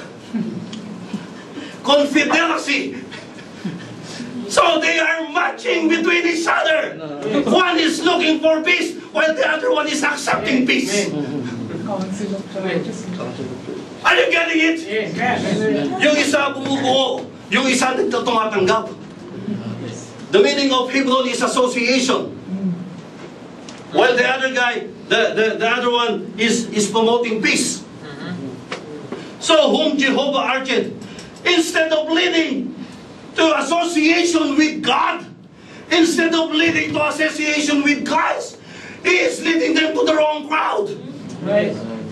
confederacy. So they are matching between each other. One is looking for peace, while the other one is accepting peace.
Council of Churches.
Are you getting it?
Yes.
Yung isa bumubuo, yung isa nagtutumatanggap. The meaning of Hebron is association. While the other guy, the, the, the other one is, is promoting peace. So whom Jehovah urged, instead of leading to association with God, instead of leading to association with Christ, he is leading them to the wrong crowd.
Right.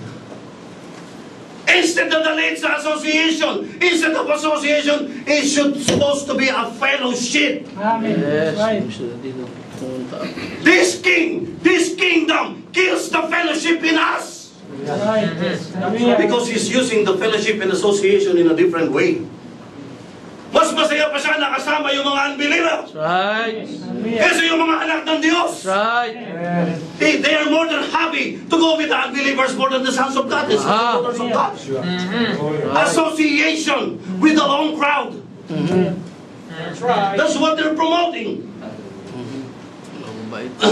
Instead of the leads association, instead of association, it should supposed to be a fellowship.
Amen.
Yes.
That's right.
Gusto dito pumunta.
This king, this kingdom kills the fellowship in us.
That's right. Yes. Hallelujah.
Because he's using the fellowship and association in a different way. Mas masaya pa siya nakasama yung mga unbelievers.
Right.
Hallelujah.
Kasi yung mga anak ng Diyos.
Right.
Yes.
They, they are more than happy to go with the unbelievers more than the sons of God and sons
Ah.
and daughters of God.
Right.
Association with the wrong crowd.
That's right.
That's what they're promoting.
Mabait.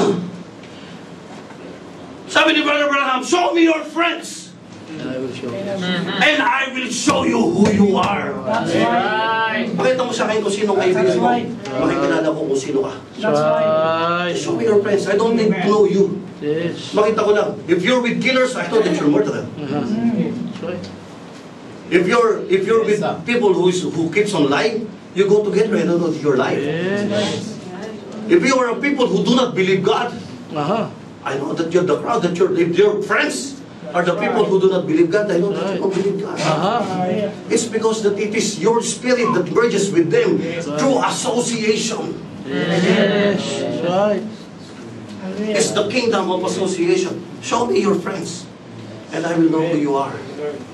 Sabi ni Brother Branham, show me your friends
I will show you.
and I will show you who you are.
That's right.
Pakita mo sa akin kung sino kaibigan mo. Makikilala ko kung sino ka.
That's right.
Right.
Show me your friends. I don't need to know you.
Yes.
Makita ko lang. If you're with killers, I know that you're murderer.
Uh-huh. That's right.
If you're if you're with people who is who keeps on lying, you go together and know your life.
Yes.
If you are a people who do not believe God,
Aha.
I know that you're the crowd, that you're, if your friends are the people who do not believe God, I know that you don't believe God.
Aha.
It's because that it is your spirit that merges with them through association.
Yes. Right.
It's the kingdom of association. Show me your friends, and I will know who you are.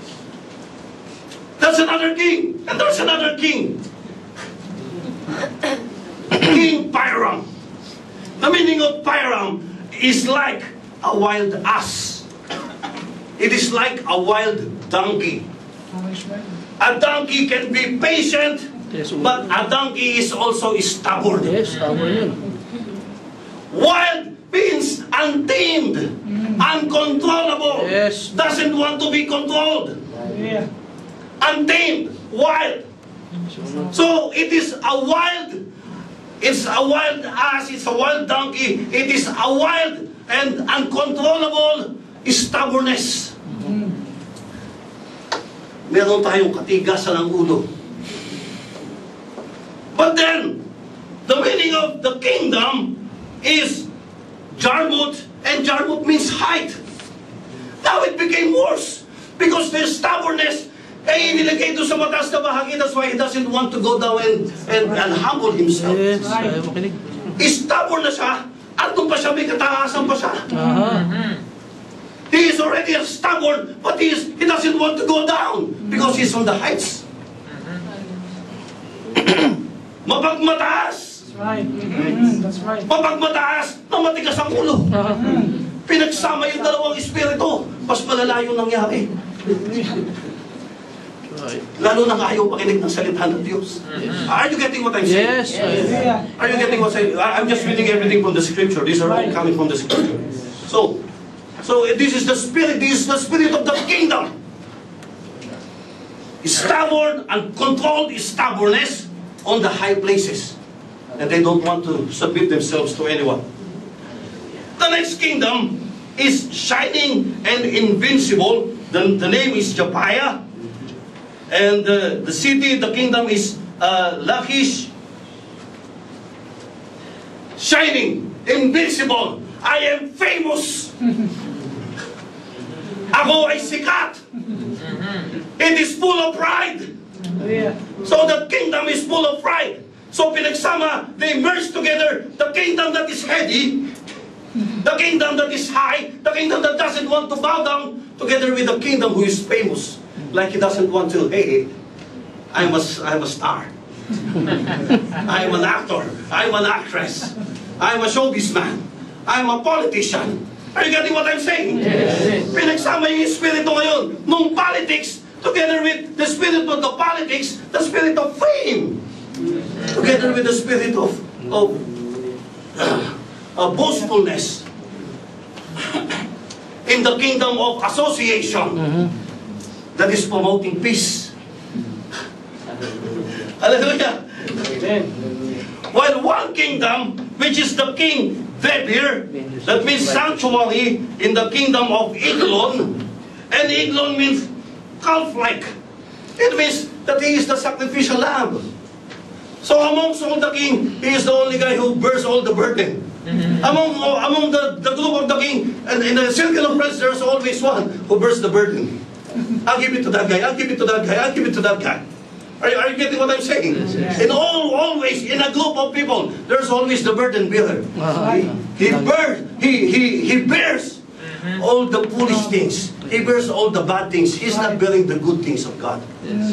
That's another king, and there's another king. King Pyram. The meaning of Pyram is like a wild ass. It is like a wild donkey. A donkey can be patient,
Yes.
but a donkey is also stubborn.
Yes. Tama yun.
Wild means untamed, uncontrollable,
Yes.
doesn't want to be controlled.
Yeah.
Untamed, wild. So it is a wild, it's a wild ass, it's a wild donkey, it is a wild and uncontrollable stubbornness. Meron tayong katigasan ng ulo. But then, the meaning of the kingdom is Jarmuth, and Jarmuth means height. Now it became worse because their stubbornness ay inilagay doon sa mataas na bahagi. That's why he doesn't want to go down and, and, and humble himself.
Yes. Ayaw makinig.
Stubborn na siya, at doon pa siya, may kataasan pa siya.
Aha.
He is already stubborn, but he, is, he doesn't want to go down because he's on the heights. Mapagmataas.
That's right. Mm, that's right.
Mapagmataas na matigas ang ulo.
Aha.
Pinagsama yung dalawang espiritu, mas malala yung nangyari.
Right.
Lalo nang ayaw pakinig ng salita ng Diyos. Are you getting what I'm saying?
Yes. Yes.
Are you getting what I'm saying? I- I'm just reading everything from the scripture. These are all coming from the scripture. So, so this is the spirit, this is the spirit of the kingdom. Stubborn and controlled stubbornness on the high places. And they don't want to submit themselves to anyone. The next kingdom is shining and invincible. The, the name is Japaya. And uh, the city, the kingdom is uh, Lachish. Shining, invincible. I am famous. Ako ay sikat. It is full of pride. So the kingdom is full of pride. So pinagsama, they merge together the kingdom that is heady, the kingdom that is high, the kingdom that doesn't want to bow down, together with the kingdom who is famous. Like he doesn't want to, hey, I'm a, I'm a star. I'm an actor. I'm an actress. I'm a showbiz man. I'm a politician. Are you getting what I'm saying?
Yes.
Pinagsama yung espiritu ngayon nung politics, together with the spirit of the politics, the spirit of fame, together with the spirit of, of uh, uh, boastfulness in the kingdom of association.
Mhm.
That is promoting peace. Hallelujah. While one kingdom, which is the king Debir, that means sanctuary in the kingdom of Eglon, and Eglon means calf-like. It means that he is the sacrificial lamb. So amongst all the king, he is the only guy who bears all the burden. Among among the, the group of the king, and in the circle of friends, there's always one who bears the burden. I'll give it to that guy, I'll give it to that guy, I'll give it to that guy. Are, are you getting what I'm saying? In all, always, in a group of people, there's always the burden bearer. He, he bears, he, he, he bears all the foolish things. He bears all the bad things. He's not bearing the good things of God.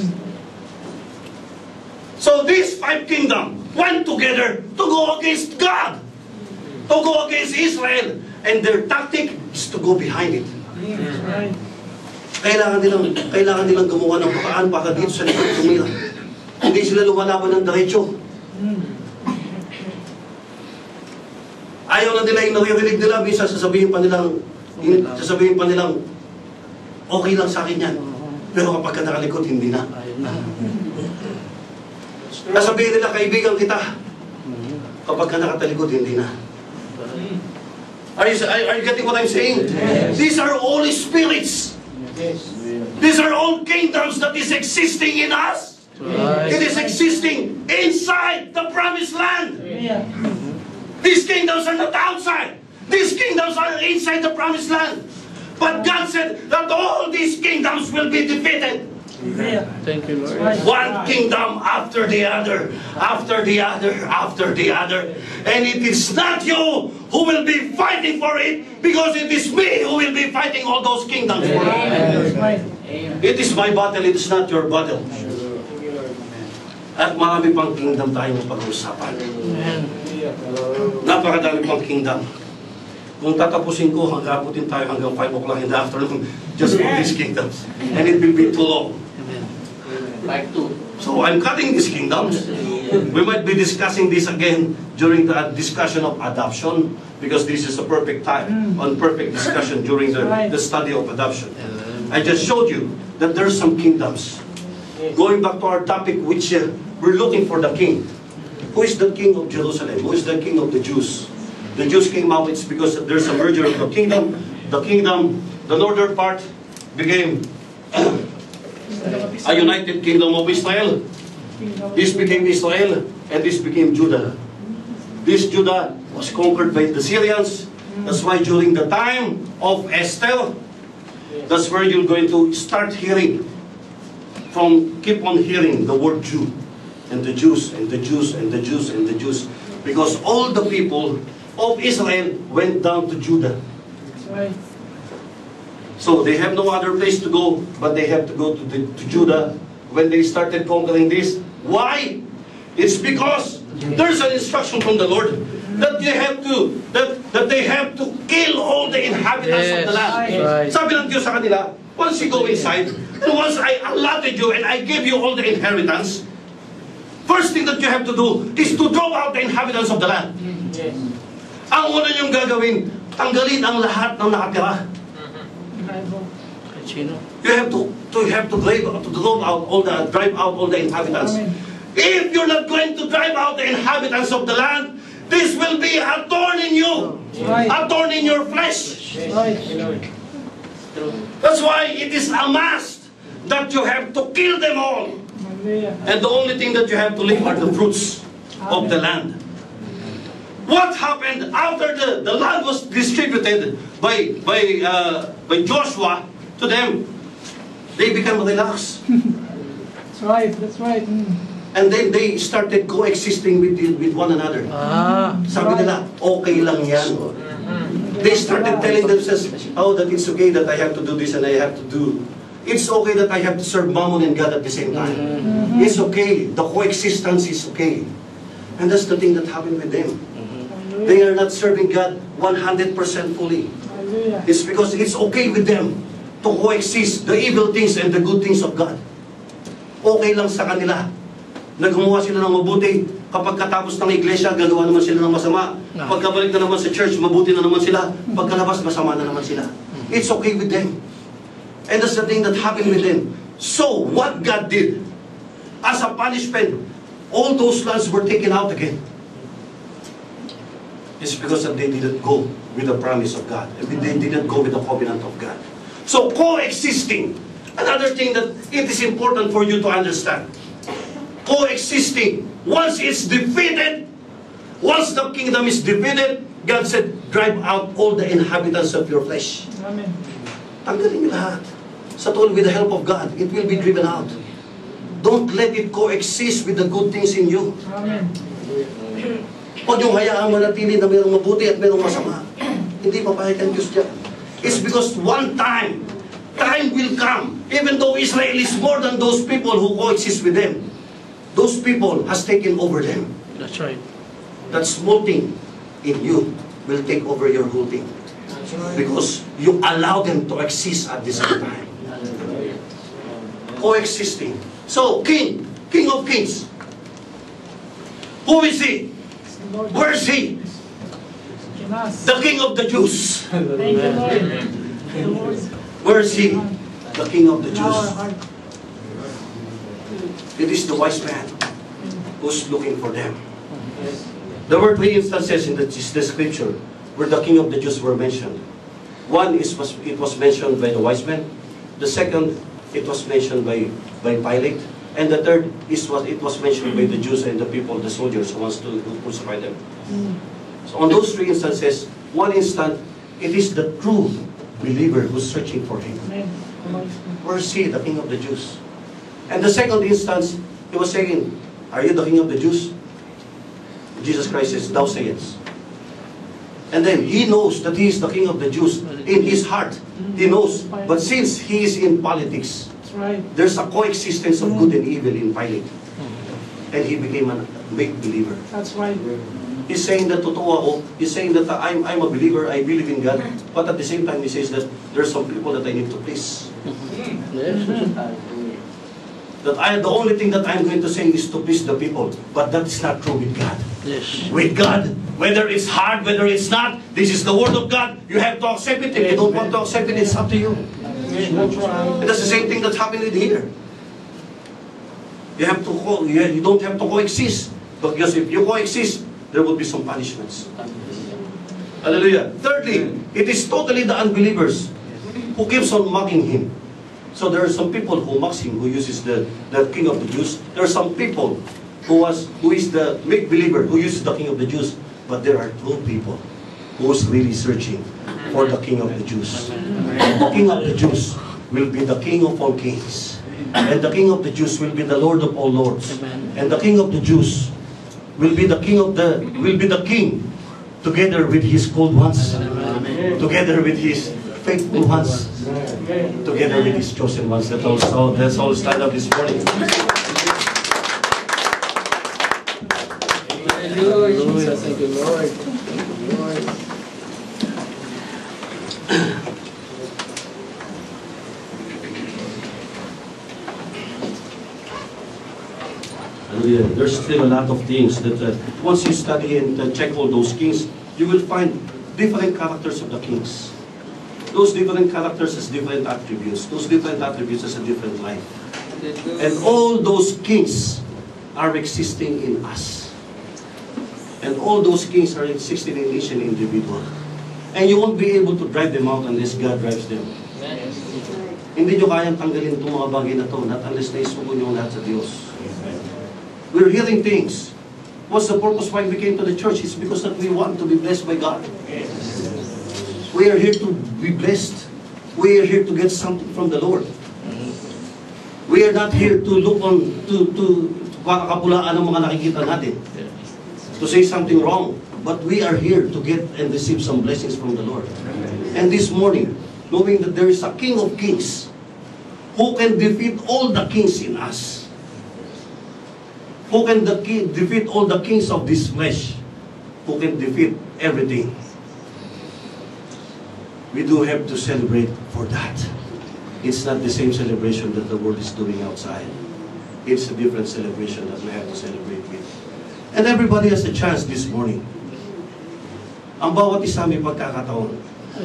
So these five kingdoms went together to go against God, to go against Israel, and their tactic is to go behind it. Kailangan nilang, kailangan nilang gumawa ng paraan para dito sa likod tumira. Hindi sila lumalaban ng diretso. Ayaw na nila yung naririnig nila, minsan sasabihin pa nilang, sasabihin pa nilang, okay lang sa akin yan. Pero kapag ka nakalikot, hindi na. Sasabihin nila, kaibigan kita. Kapag ka nakatalikod, hindi na. Are you, are you getting what I'm saying? These are all spirits.
Yes.
These are all kingdoms that is existing in us.
Right.
It is existing inside the promised land.
Hallelujah.
These kingdoms are not outside. These kingdoms are inside the promised land. But God said that all these kingdoms will be defeated.
Hallelujah.
Thank you, Lord.
Right.
One kingdom after the other, after the other, after the other. And it is not you who will be fighting for it, because it is me who will be fighting all those kingdoms for it.
That's right.
It is my battle, it is not your battle. At marami pang kingdom tayong pag-uusapan.
Amen.
Napakadami pang kingdom. Kung tatapusin ko, hanggaputin tayo hanggang five o'clock in the afternoon just for these kingdoms. And it will be too long.
Like two.
So I'm cutting these kingdoms. We might be discussing this again during the discussion of adoption, because this is a perfect time on perfect discussion during the, the study of adoption. I just showed you that there are some kingdoms. Going back to our topic, which uh, we're looking for the king. Who is the king of Jerusalem? Who is the king of the Jews? The Jews came out, it's because there's a merger of the kingdom. The kingdom, the northern part became a united kingdom of Israel. This became Israel, and this became Judah. This Judah was conquered by the Syrians. That's why during the time of Esther, that's where you're going to start hearing from, keep on hearing the word Jew, and the Jews, and the Jews, and the Jews, and the Jews. Because all the people of Israel went down to Judah.
That's right.
So they have no other place to go, but they have to go to, the, to Judah when they started conquering this. Why? It's because there's an instruction from the Lord that they have to that, that they have to kill all the inhabitants
Yes,
of the land.
right.
Sabi ng Diyos sa kanila, once you go inside, and once I allotted you and I gave you all the inheritance, first thing that you have to do is to draw out the inhabitants of the land. Ang una niyong gagawin, tanggalin ang lahat ng nakatira.
Sino?
You have to, to have to drive, to drive out all the drive out all the inhabitants.
Amen.
If you're not going to drive out the inhabitants of the land, this will be a thorn in you,
Right.
a thorn in your flesh.
Right.
That's why it is a must that you have to kill them all.
Hallelujah.
And the only thing that you have to leave are the fruits of the land. What happened after the, the land was distributed by, by, uh, by Joshua to them? They became relaxed.
That's right. That's right. Mm.
And then they started coexisting with, with one another.
Ah.
Sabi nila, okay lang yan. They started telling themselves, oh, that it's okay that I have to do this and I have to do. It's okay that I have to serve Mammon and God at the same time.
Mm-hmm.
It's okay. The coexistence is okay. And that's the thing that happened with them.
Hallelujah.
They are not serving God one hundred percent fully.
Hallelujah.
It's because it's okay with them to coexist the evil things and the good things of God. Okay lang sa kanila. Naggumawa sila ng mabuti. Kapag katapos ng iglesia, gagawa naman sila ng masama. Pagkabalik na naman sa church, mabuti na naman sila. Pagkalabas, masama na naman sila. It's okay with them. And that's the thing that happened with them. So, what God did, as a punishment, all those lands were taken out again. It's because that they didn't go with the promise of God. And they didn't go with the covenant of God. So, coexisting. Another thing that it is important for you to understand. Coexisting. Once it's defeated, once the kingdom is defeated, God said, drive out all the inhabitants of your flesh.
Amen.
Tanggalin niyo lahat. Sa tulad with the help of God, it will be driven out. Don't let it coexist with the good things in you.
Amen.
Huwag yung hayaan manatili na mayroong mabuti at mayroong masama. Hindi papayag ang Diyos dyan. It's because one time, time will come, even though Israel is more than those people who coexist with them. Those people has taken over them.
That's right.
That small thing in you will take over your whole thing. Because you allow them to exist at the same time. Coexisting. So, King, King of Kings. Who is he?
Lord.
Where is he?
In us.
The King of the Jews.
Thank you, Lord. Thank you, Lord.
Where is he? The King of the
In our
Jews.
heart.
It is the wise man who's looking for them. There were three instances in the, the scripture where the King of the Jews were mentioned. One is was it was mentioned by the wise men. The second
it was mentioned by, by Pilate. And the third is was it was mentioned by the Jews and the people, the soldiers who wants to crucify them.
Mm.
So on those three instances, one instant, it is the true believer who's searching for him.
Amen.
Where's he, the King of the Jews? And the second instance, he was saying, are you the King of the Jews? Jesus Christ says, thou sayest. And then he knows that he is the King of the Jews in his heart. He knows. But since he is in politics,
That's right.
there's a coexistence of good and evil in Pilate. And he became a big believer.
That's right.
He's saying that totoo ako. He's saying that uh, I'm, I'm a believer, I believe in God. But at the same time, he says that there's some people that I need to please.
Yes.
That I, the only thing that I'm going to say is to please the people. But that is not true with God.
Yes.
With God, whether it's hard, whether it's not, this is the Word of God. You have to accept it. If you don't want to accept it, it's up to you. And that's the same thing that's happening here. You have to co you, you don't have to coexist. Because if you coexist, there will be some punishments. Hallelujah. Thirdly, it is totally the unbelievers who keeps on mocking him. So there are some people who mocks him, who uses the, the King of the Jews. There are some people who was who is the make believer who uses the King of the Jews. But there are true people who's really searching for the King of the Jews. The King of the Jews will be the King of all kings. And the King of the Jews will be the Lord of all lords. And the King of the Jews will be the King of the will be the King together with his called ones, together with his faithful ones, together with his chosen ones. That's all, that's all stand up this morning.
Hallelujah. Thank you, Lord. Thank you, Lord.
Hallelujah. There's still a lot of things that uh, once you study and uh, check all those kings, you will find different characters of the kings. Those different characters has different attributes. Those different attributes has a different life. And all those kings are existing in us. And all those kings are existing in each and individual. And you won't be able to drive them out unless God drives them. Hindi nyo kayang tanggalin itong mga bagay na to, not unless naisuko nyo lahat sa Diyos. We're hearing things. What's the purpose why we came to the church? It's because that we want to be blessed by God. We are here to be blessed. We are here to get something from the Lord. We are not here to look on, to, to, to pakakapulaan ng mga nakikita natin. To say something wrong. But we are here to get and receive some blessings from the Lord. And this morning, knowing that there is a King of Kings who can defeat all the kings in us. Who can the king, defeat all the kings of this flesh. Who can defeat everything. We do have to celebrate for that. It's not the same celebration that the world is doing outside. It's a different celebration that we have to celebrate with. And everybody has a chance this morning. Ang bawat isa may pagkakataon.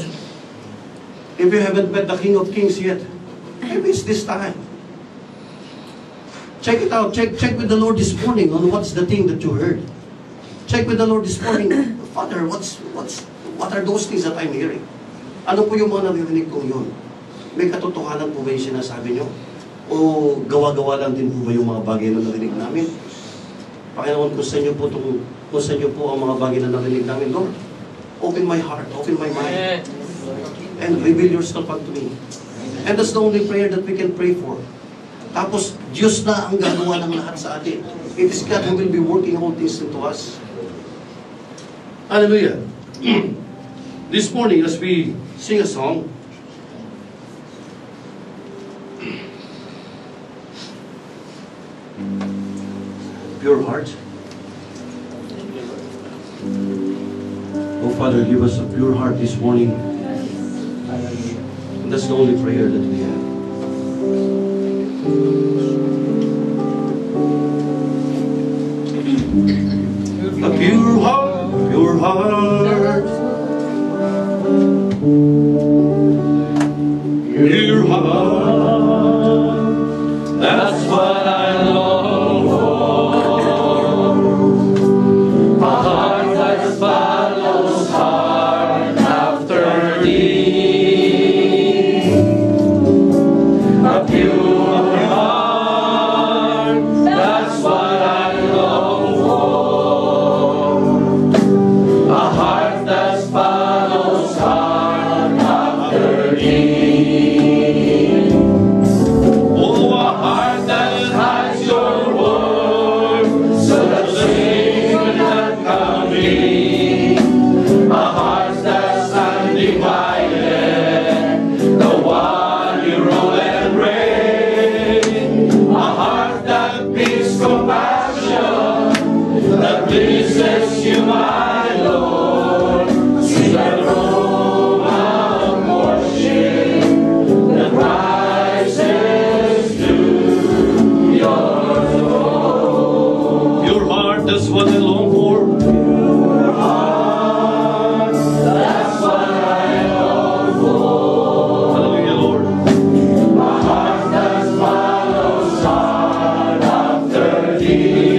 If you haven't met the King of Kings yet, maybe it's this time. Check it out. Check, check with the Lord this morning on what's the thing that you heard. Check with the Lord this morning. Father, what's, what's, what are those things that I'm hearing? Ano po yung mga naririnig kong yun? May katotohanan po ba yung sinasabi nyo? O gawa-gawa lang din po ba yung mga bagay na narinig namin? Panginoon, kung sa inyo po, itong, kung sa inyo po ang mga bagay na narinig namin, Lord, open my heart, open my mind, and reveal yourself unto me. And that's the only prayer that we can pray for. Tapos, Diyos na ang gagawa ng lahat sa atin. It is God who will be working all things into us. Hallelujah. This morning, as we sing a song, pure heart. Oh Father, give us a pure heart this morning. And that's the only prayer that we have. A pure heart, pure heart, pure heart. That's what I long for. A heart that follows hard after thee. A pure that pleases you, my Lord. Sweet aroma of worship that rises to your throne. Your heart, that's what I long for. Your heart, that's what I long for. Hallelujah, Lord. A heart that follows hard after thee.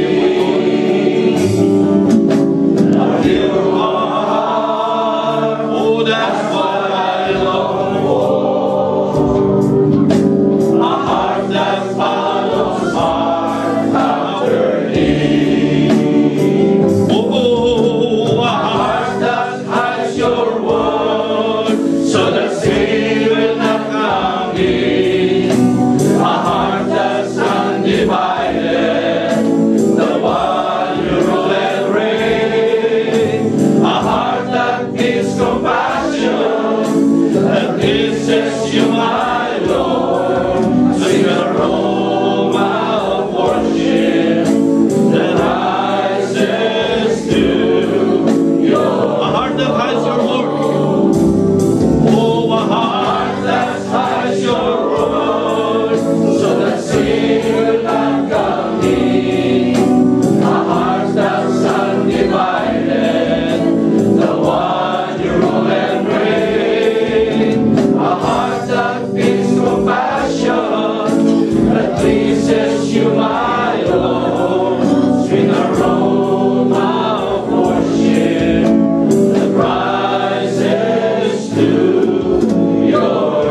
A pure heart, oh, that's what I long for. A heart that follows hard after thee. Oh, a heart that hides your word, so that sin will not come in. A heart that's undivided, the one you rule and reign. A heart that gives compassion, that pleases you, my Lord. Sweet aroma of worship that rises to your. A heart that hides your word. Oh, a heart that hides your word, so that sin will not come in. A heart that's undivided, the one you rule and reign. A heart that gives compassion, that pleases you, my Lord. Sweet aroma of worship that rises to your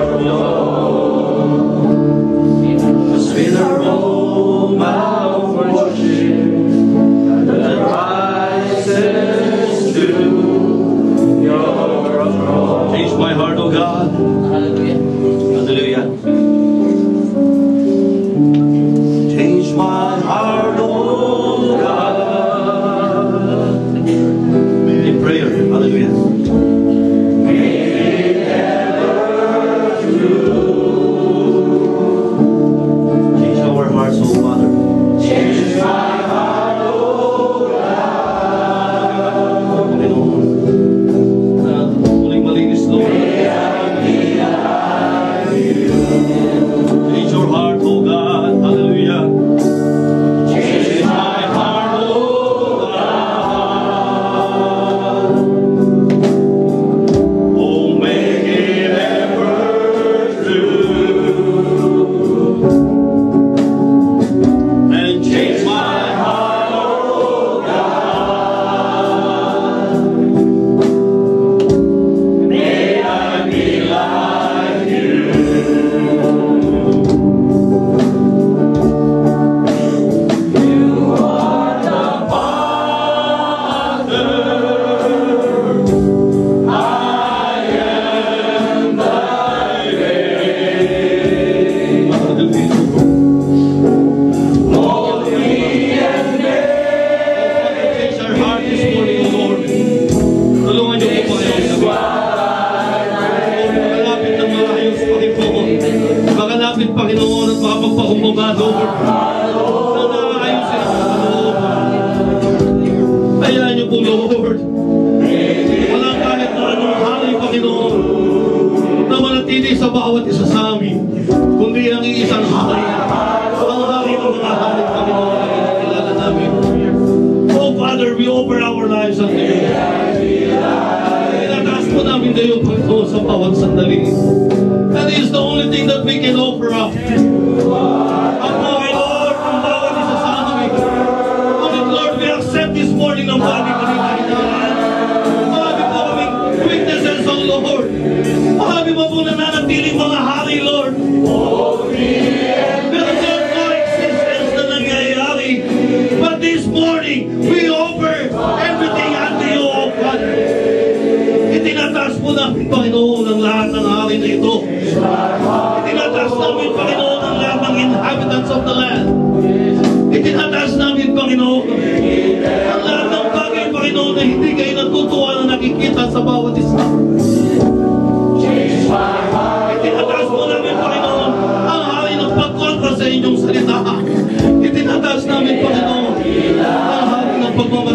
throne. A sweet aroma of worship that rises to your throne. Change my heart, O God.
Hallelujah.
Hallelujah. Change my heart, oh God. In prayer, hallelujah. Change our hearts, oh Father. Change my heart, oh God. Panginoon, na muling malinis, Lord. Change your heart, oh God. Hallelujah. Change my heart, oh God. Oh, make it ever true. And change my heart, oh God. May I be like you. You are the Father, I am thy babe. Mold me and make our heart this morning, O Lord. Tulungan niyo po, Panginoon. Makalapit ng maayos, Panginoon. Makalapit, Panginoon, at makapagpakumbaba, Lord. Na naayusin ang Panginoon. Hayaan niyo po, Lord. Walang kahit na anong hari, Panginoon, na manatili sa bawat isa sa amin, kundi ang iisang hari. Ang hari ng mga hari, Panginoon, na kinakilala namin. Oh, Father, we offer our lives unto you. Tinataas po namin kayo, Panginoon, sa bawat sandali. That is the only thing that we can offer up. Ang mga Lord, ang bawat isa sa amin. Ngunit, Lord, we accept this morning ng marami kami kahinaan. Marami po kaming weaknesses, oh Lord. Marami po po nananatiling mga hari, Lord. Pero there's no existence na nangyayari. But this morning, we offer everything unto you, O Father. Itinataas po namin, Panginoon, ang lahat ng hari na ito. Itinataas namin, Panginoon, ang lahat ng inhabitants of the land. Itinataas namin, Panginoon, ang lahat ng bagay, Panginoon, na hindi kayo natutuwa na nakikita sa bawat isa. Itinataas po namin, Panginoon, ang hari ng pagkontra sa inyong salita. Itinataas namin, Panginoon, ang hari ng pagmamahal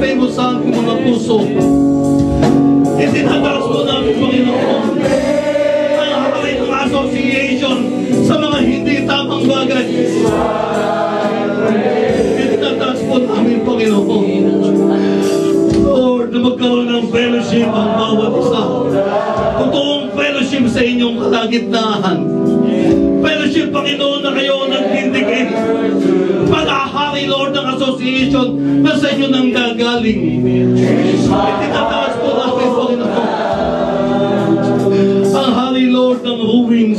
mo sa aming mga puso. Itinataas mo namin, Panginoon, ang hari ng association sa mga hindi tamang bagay. Itinataas po namin, Panginoon, Lord, na magkaroon ng fellowship ang bawat isa. Totoong fellowship sa inyong kalagitnaan. Fellowship, Panginoon, na kayo nag-indicate. Pag-ahari, Lord, ng association na sa inyo nang gagaling. Itinataas po namin, Panginoon, ang hari, Lord, ng ruins.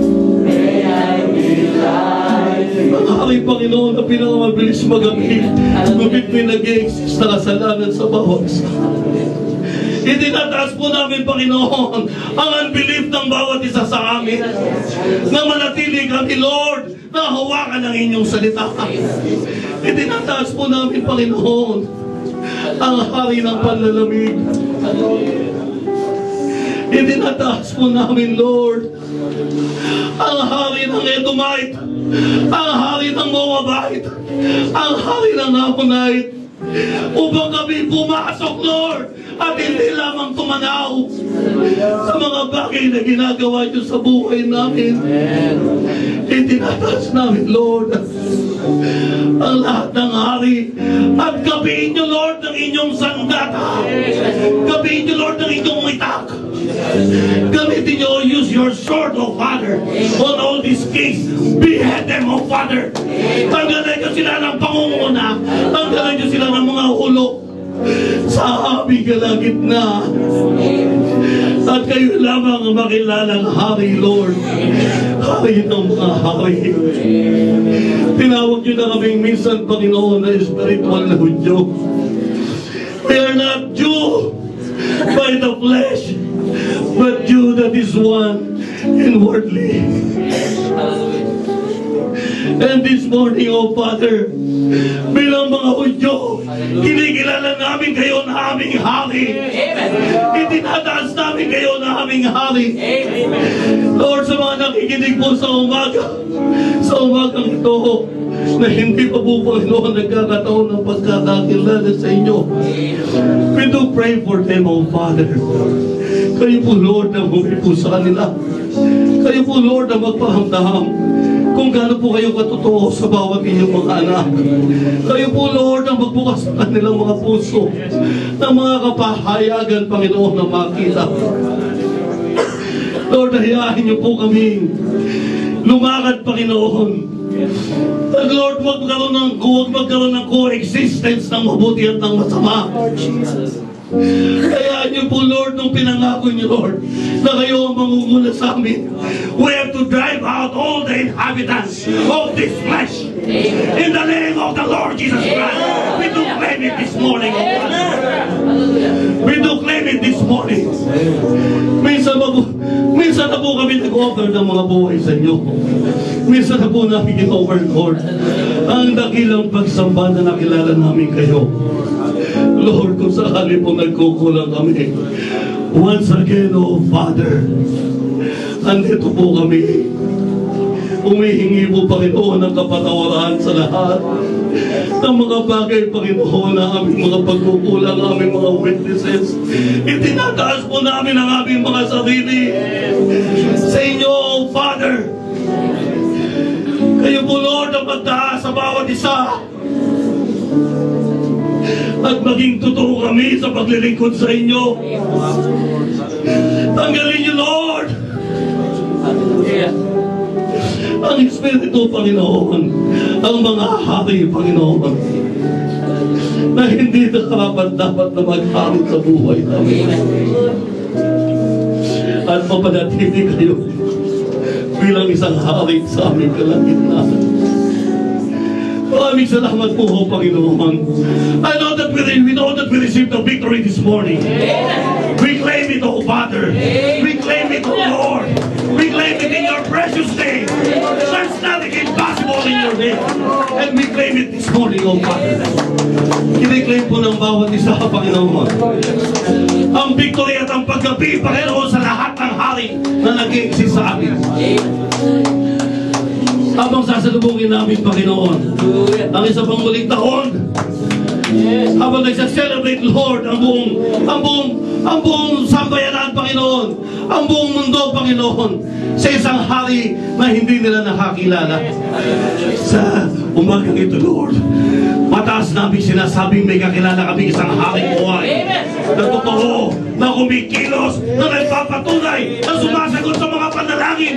Ang hari, Panginoon, na pinakamabilis mag-agit, ngunit may nag-i-exist na kasalanan sa bawat isa. Itinataas po namin, Panginoon, ang unbelief ng bawat isa sa amin, na manatili kami, Lord, na hawakan ang inyong salita. Itinataas po namin, Panginoon, ang hari ng panlalamig. Itinataas po namin, Lord, ang hari ng Edomite, ang hari ng Moabite, ang hari ng Ammonite, upang kami pumasok, Lord, at hindi lamang tumanaw sa mga bagay na ginagawa niyo sa buhay namin. Itinataas namin, Lord, ang lahat ng hari, at gabihin niyo, Lord, ng inyong sandata. Gabihin niyo, Lord, ng inyong itak. Gamitin niyo, use your sword, O Father, on all these kings. Behead them, O Father. Tanggalin niyo sila ng pangunguna. Tanggalin niyo sila ng mga ulo sa aming kalagitnaan. At kayo lamang ang makilalang hari, Lord. Hari ng mga hari. Tinawag niyo na kaming minsan, Panginoon, na spiritual na Hudyo. We are not Jew by the flesh, but Jew that is one inwardly. And this morning, O Father, bilang mga Hudyo, kinikilala namin kayo na aming hari. Itinataas namin kayo na aming hari. Lord, sa mga nakikinig po sa umaga, sa umagang ito, na hindi pa po, Panginoon, nagkakataon ng pagkakakilala sa inyo, we do pray for them, O Father. Kayo po, Lord, na bumi po sa kanila. Kayo po, Lord, na magpahamdam kung gaano po kayo katotoo sa bawat inyong mga anak. Kayo po, Lord, ang magbukas sa kanilang mga puso ng mga kapahayagan, Panginoon, na makita. Lord, hayahin niyo po kami lumakad, Panginoon. At Lord, huwag magkaroon ng, huwag magkaroon ng coexistence ng mabuti at ng masama. Kaya niyo po, Lord, nung pinangako niyo, Lord, na kayo ang mangunguna sa amin. We have to drive out all the inhabitants of this flesh. In the name of the Lord Jesus Christ. We do claim it this morning, O God. We do claim it this morning. Minsan na po, minsan na po kami nag-offer ng mga buhay sa inyo. Minsan na po namin in-offer, Lord, ang dakilang pagsamba na nakilala namin kayo. Lord, kung sakali po nagkukulang kami, once again, O Father, andito po kami. Umihingi po, Panginoon, ng kapatawaran sa lahat ng mga bagay, Panginoon, na aming mga pagkukulang, aming mga witnesses. Itinataas po namin ang aming mga sarili sa inyo, O Father. Kayo po, Lord, ang magtaas sa bawat isa. At maging totoo kami sa paglilingkod sa inyo. Tanggalin niyo, Lord, ang Espiritu, Panginoon, ang mga hari, Panginoon, na hindi na karapat-dapat na maghari sa buhay namin. At mapanatili kayo bilang isang hari sa aming kalagitnaan. Maraming salamat po, O Panginoon. I know that we, we know that we received the victory this morning. We claim it, O Father. We claim it, O Lord. We claim it in your precious name. There's nothing impossible in your name. And we claim it this morning, O Father. Kiniklaim po ng bawat isa, Panginoon, ang victory at ang paggabi, Panginoon, sa lahat ng hari na nag-i-exist sa amin. Habang sasalubungin namin, Panginoon, ang isa pang muling taon habang nagsa-celebrate, Lord, ang buong, ang buong, ang buong sambayanan, Panginoon, ang buong mundo, Panginoon, sa isang hari na hindi nila nakakilala. Sa umagang ito, Lord, mataas namin sinasabing may kakilala kami isang haring buhay na totoo, na kumikilos, na nagpapatunay, na sumasagot sa mga panalangin.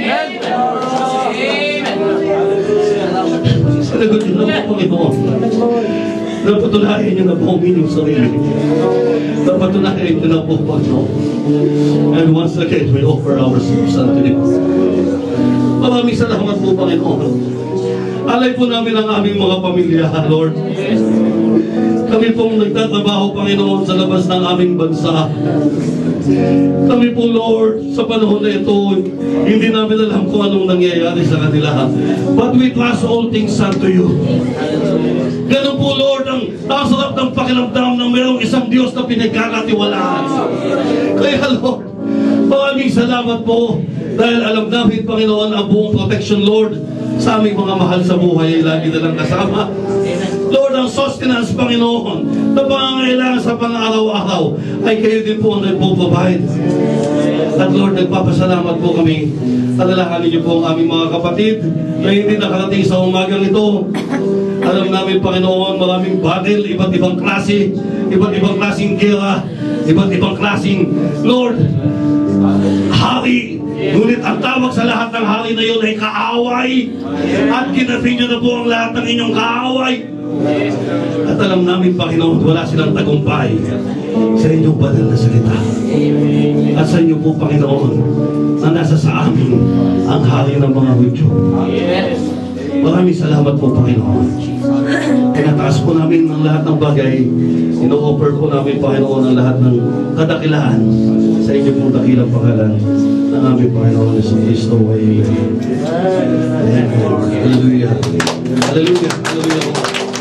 Salagot nyo na po, Panginoon. Napatunayan nyo na po ang inyong sarili. Napatunayan nyo na po, Panginoon. And once again, we offer ourselves unto you. Maraming salamat po, Panginoon. Alay po namin ang aming mga pamilya, Lord. Kami pong nagtatrabaho, Panginoon, sa labas ng aming bansa. Kami po, Lord, sa panahon na ito, hindi namin alam kung anong nangyayari sa kanila. But we trust all things unto you. Ganun po, Lord, ang nasarap ng pakiramdam ng mayroong isang Diyos na pinagkakatiwalaan. Kaya, Lord, maraming salamat po dahil alam namin, Panginoon, ang buong protection, Lord, sa aming mga mahal sa buhay ay lagi na lang kasama. Lord, ang sustenance, Panginoon, na pangangailangan sa pang-araw-araw ay kayo din po ang nagpo-provide. At Lord, nagpapasalamat po kami. Alalahanin niyo po ang aming mga kapatid na hindi nakarating sa umagang ito. Alam namin, Panginoon, maraming battle, iba't ibang klase, iba't ibang klaseng gera, iba't ibang klaseng, Lord, hari. Ngunit ang tawag sa lahat ng hari na yun ay kaaway. At kinabi niyo na po ang lahat ng inyong kaaway. At alam namin, Panginoon, wala silang tagumpay sa inyong banal na salita. At sa inyo po, Panginoon, na nasa sa amin ang hari ng mga Hudyo. Maraming salamat po, Panginoon. Tinataas po namin ang lahat ng bagay. Ino-offer po namin, Panginoon, ang lahat ng kadakilaan sa inyo pong dakilang pangalan ng aming Panginoon Yesu Cristo. Amen. Hallelujah. Hallelujah. Hallelujah.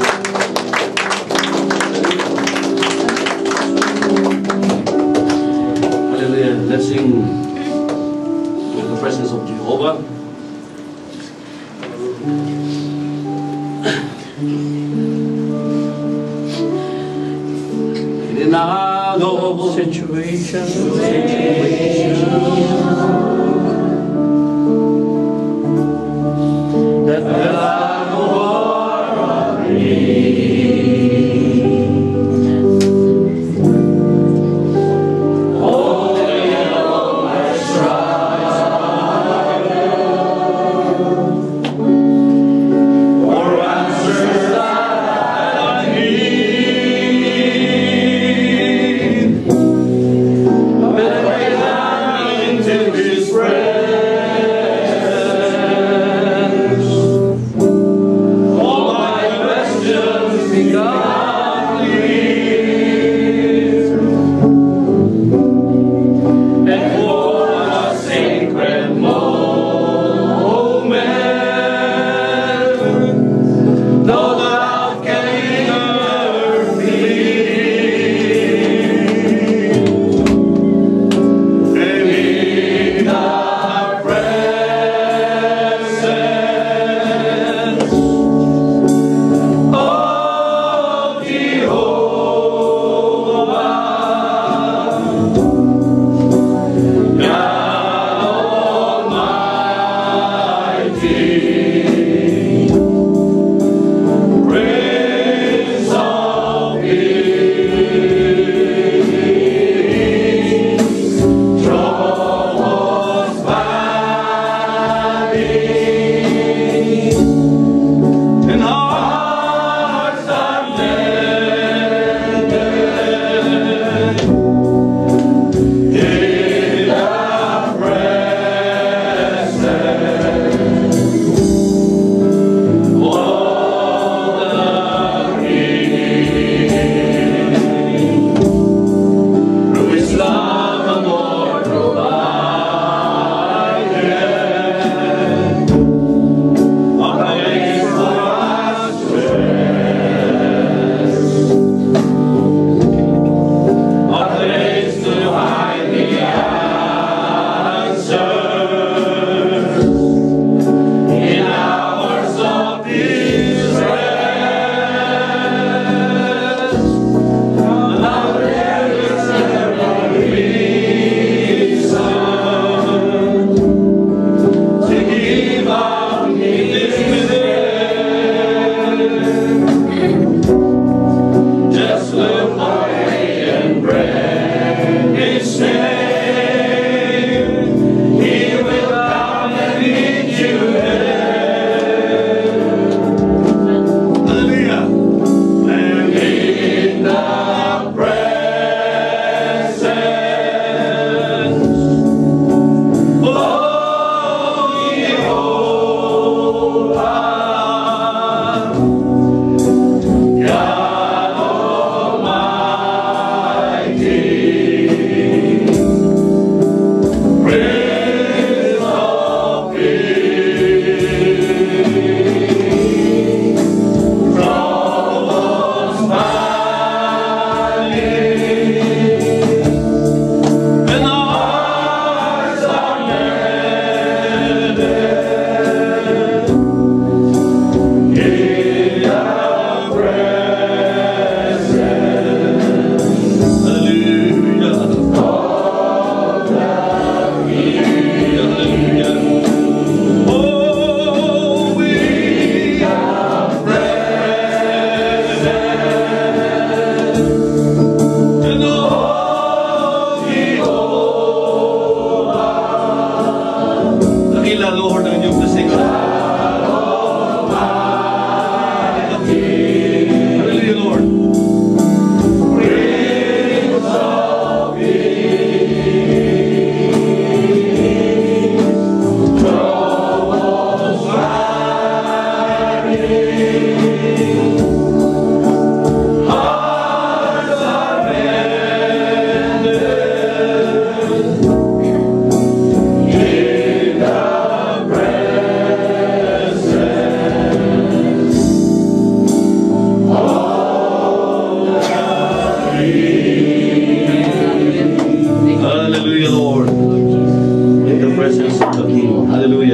Hallelujah. Let's sing with the presence of Jehovah. In our situation, that the war of me. His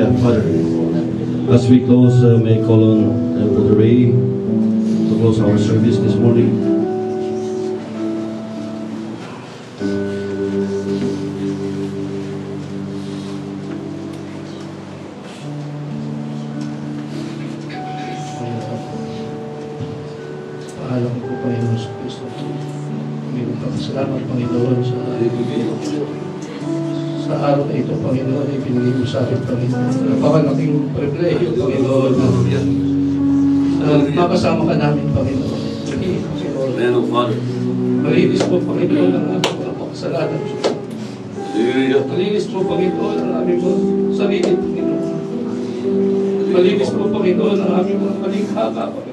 Hallelujah. Father, as we close, uh, may I call on uh, Brother Ray to close our service this morning.
Paalam ko po, Panginoon sa Kristo. Panginoon, salamat, Panginoon, sa sa araw na ito, Panginoon, ay pinili mo sa akin, Panginoon. Napakalaking privilege, Panginoon, na makasama ka namin, Panginoon. Panginoon,
Amen, O Father.
malinis mo, Panginoon, ang aming mga pakasalanan.
Hallelujah.
Malinis mo, Panginoon, ang aming mga sarili, Panginoon. Malinis mo, Panginoon, ang aming mga malinghaka, Panginoon.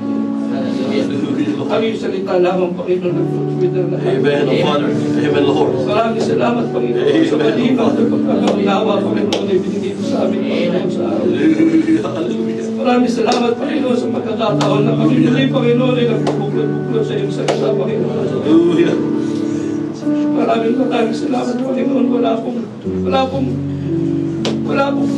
Ang iyong salita lamang, Panginoon, nag-fulfill na
Amen, O Father. Amen, Lord.
Maraming salamat, Panginoon, sa malinaw na pagkakaunawa, Panginoon, ay binigay mo sa amin, Panginoon, sa araw.
Hallelujah. Hallelujah.
Maraming salamat, Panginoon, sa pagkakataon na kami muli, Panginoon, ay nagpupuklod-puklod sa iyong salita, Panginoon.
Hallelujah.
Maraming maraming salamat, Panginoon. Wala pong, wala pong, wala pong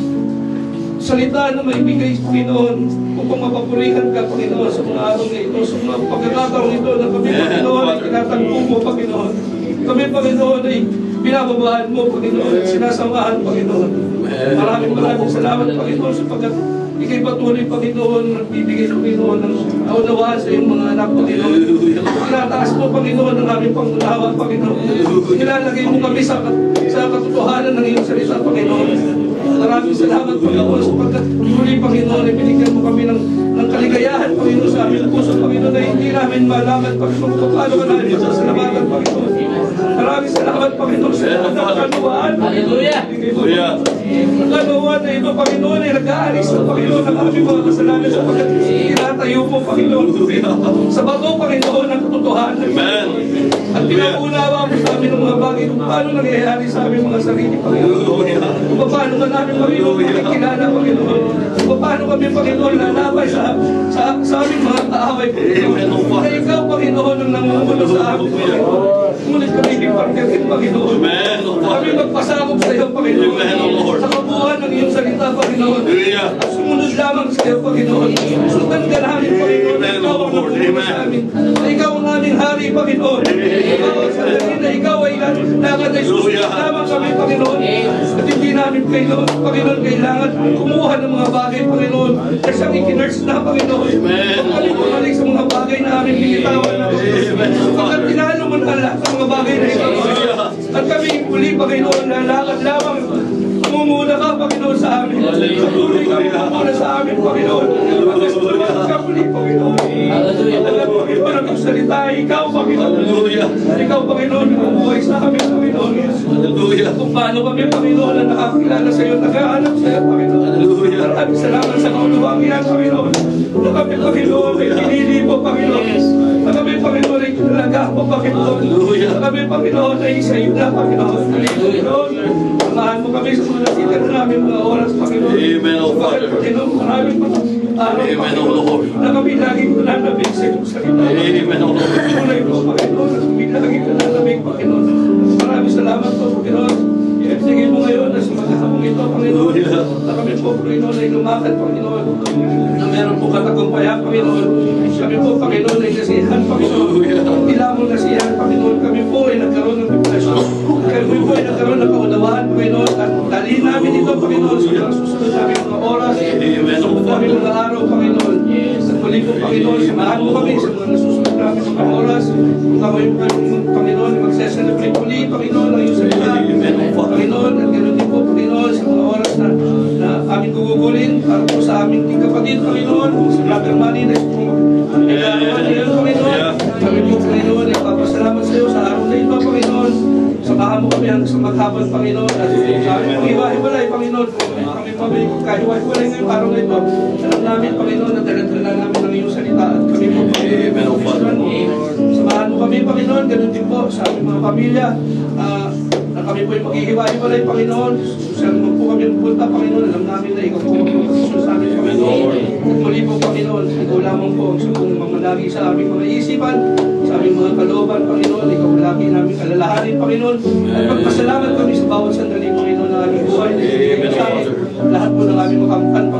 salita na maibigay, Panginoon, upang mapapurihan ka, Panginoon, sa mga araw na ito, sa mga pagkakataon ito na kami, Panginoon, ay tinatagpo mo, Panginoon. Kami, Panginoon, ay binababaan mo, Panginoon, at sinasamahan, Panginoon. Maraming maraming salamat, Panginoon, sapagkat ikay patuloy, Panginoon, nagbibigay, Panginoon, ng kaunawaan sa iyong mga anak, Panginoon. Tinataas mo, Panginoon, ang aming pangunawa, Panginoon. Nilalagay mo kami sa, sa katotohanan ng iyong salita, Panginoon. Maraming salamat, Panginoon, sapagkat muli, Panginoon, ay binigyan mo kami ng, ng kaligayahan, Panginoon, sa aming puso, Panginoon, na hindi namin malaman, Panginoon, kung paano ka namin sasalamatan, Panginoon. Maraming salamat, Panginoon, sa mga kanuwaan, Hallelujah!
Hallelujah!
Ang kanuwaan na ito, Panginoon, ay nag-aalis na, Panginoon, ang aming mga kasalanan, sapagkat tinatayo mo, Panginoon, sa bato, Panginoon, ang katotohanan.
Amen.
At pinag-unawa mo sa amin ang mga bagay kung paano nangyayari sa aming mga sarili, Panginoon. Kung paano ka namin, Panginoon, makikilala, Panginoon. Kung paano kami, Panginoon, lalabay sa, sa, sa aming mga kaaway, Panginoon. Na ikaw, Panginoon, ang nangungulo sa amin, Panginoon. Ngunit kami ipagkakin, Panginoon.
Amen, O Father.
Kami magpasakop sa iyo, Panginoon.
Amen, O Lord.
Sa kabuuan ng iyong salita, Panginoon.
Hallelujah.
At sumunod lamang sa iyo, Panginoon. Sundan ka namin, Panginoon.
Amen,
Ikaw
O
ang
Lord.
nagpupuno
Amen.
sa amin. Na ikaw ang aming hari, Panginoon. Ikaw ang sandali na ikaw ay lakad ay susunod lamang kami, Panginoon. At hindi namin, Panginoon, Panginoon, kailangan kumuha ng mga bagay, Panginoon. Kasi ang ikinurse na, Panginoon.
Amen.
Huwag kami bumalik sa mga bagay na aming binitawan na. Pagkat tinalo mo na lahat ng mga bagay na ito. At kami muli, Panginoon, lalakad lamang. Mumuna ka, Panginoon, sa amin. Tuloy ka mumuna sa amin, Panginoon. Pagkat ka muli, Panginoon. Alam, Panginoon, ang salita, ikaw, Panginoon.
Hallelujah.
Ikaw, Panginoon, bumuhay sa amin, Panginoon.
Hallelujah.
Kung paano kami, Panginoon, na nakakilala sa iyo, nakahanap sa iyo, Panginoon.
Hallelujah.
Maraming salamat sa kauluwang yan, Panginoon. Na kami, Panginoon, ay pinili mo, Panginoon. Na kami, Panginoon, ay kinalaga mo, Panginoon.
Hallelujah.
Na kami, Panginoon, ay sa iyo na, Panginoon. Panginoon, samahan mo kami sa mga nasitan na namin mga oras, Panginoon.
Amen, O Father.
Panginoon, maraming araw,
Amen, O
Panginoon,
Lord.
na kami laging nananabig sa iyong salita.
Amen, O Lord.
Tunay po, Panginoon, na kami laging nananabig, Panginoon. Maraming salamat po, Panginoon. Ibigay mo ngayon na sa magkakamong ito, Panginoon. Na kami po, Panginoon, ay lumakad, Panginoon. Na meron po katagumpayan, Panginoon. Kami po, Panginoon, ay nasihan, Panginoon. Hindi lamang nasihan, Panginoon. Kami po ay nagkaroon ng depresyon. Kami po ay nagkaroon ng kaunawaan, Panginoon. At dali namin ito, Panginoon, sa mga susunod namin mga oras.
Amen, O
Susunod namin
Father.
mga araw, Panginoon. Sa muli po, Panginoon, samahan mo kami sa mga nasusunod namin mga oras. Kung kami, Panginoon, magseselebrate muli, Panginoon, ang iyong salita.
Amen, O Father.
Panginoon, at ganoon din po, Panginoon, sa mga oras na, na aming gugugulin para po sa aming kapatid, Panginoon, sa Brother Manny, na po, nagkakaroon niyo, Panginoon. Kami po, Panginoon, ay papasalamat sa iyo sa araw na ito, Panginoon. Samahan mo kami hanggang sa maghapon, Panginoon, at sa aming paghiwa-hiwalay, Panginoon. Kami pa may kahiwa-hiwalay ngayong araw na ito. Alam namin, Panginoon, na daladala namin ang iyong salita at kami po,
Amen, O Father.
samahan mo kami, Panginoon, ganoon din po sa aming mga pamilya. Ah, na kami po ay maghihiwa-hiwalay, Panginoon. Saan mo po kami pupunta, Panginoon. Alam namin na ikaw po magpapasusun sa amin, Panginoon. At muli po, Panginoon, ikaw lamang po ang sugong mamalagi sa aming mga isipan, sa aming mga kalooban, Panginoon. Ikaw lagi namin kalalahanin, Panginoon. At magpasalamat kami sa bawat sandali, Panginoon, na aming buhay. Sa amin, lahat po ng aming mga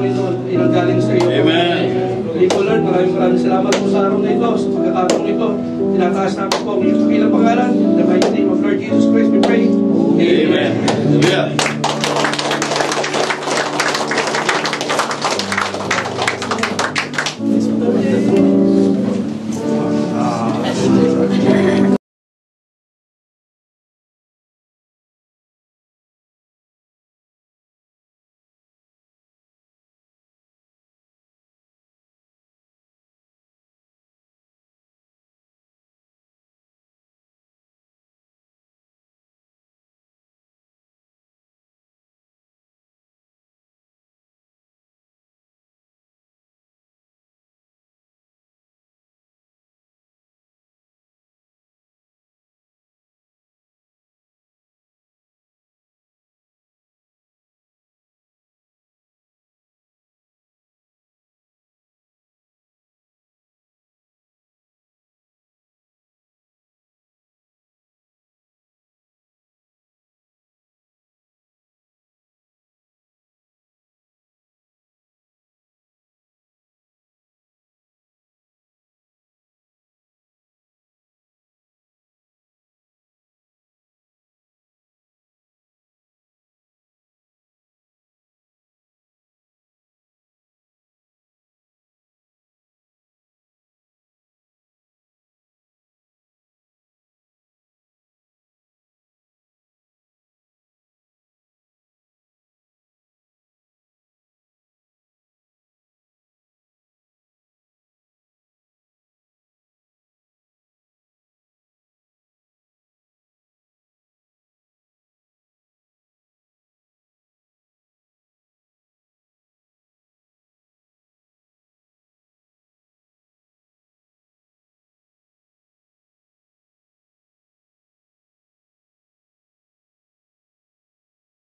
Panginoon, ay nanggaling sa iyo.
Amen.
Muli po, Lord, maraming maraming salamat po sa araw na ito, sa pagkakataong ito. Tinataas namin po ang iyong pakilang pangalan. In the mighty name of Lord Jesus Christ, we pray.
Amen. Hallelujah.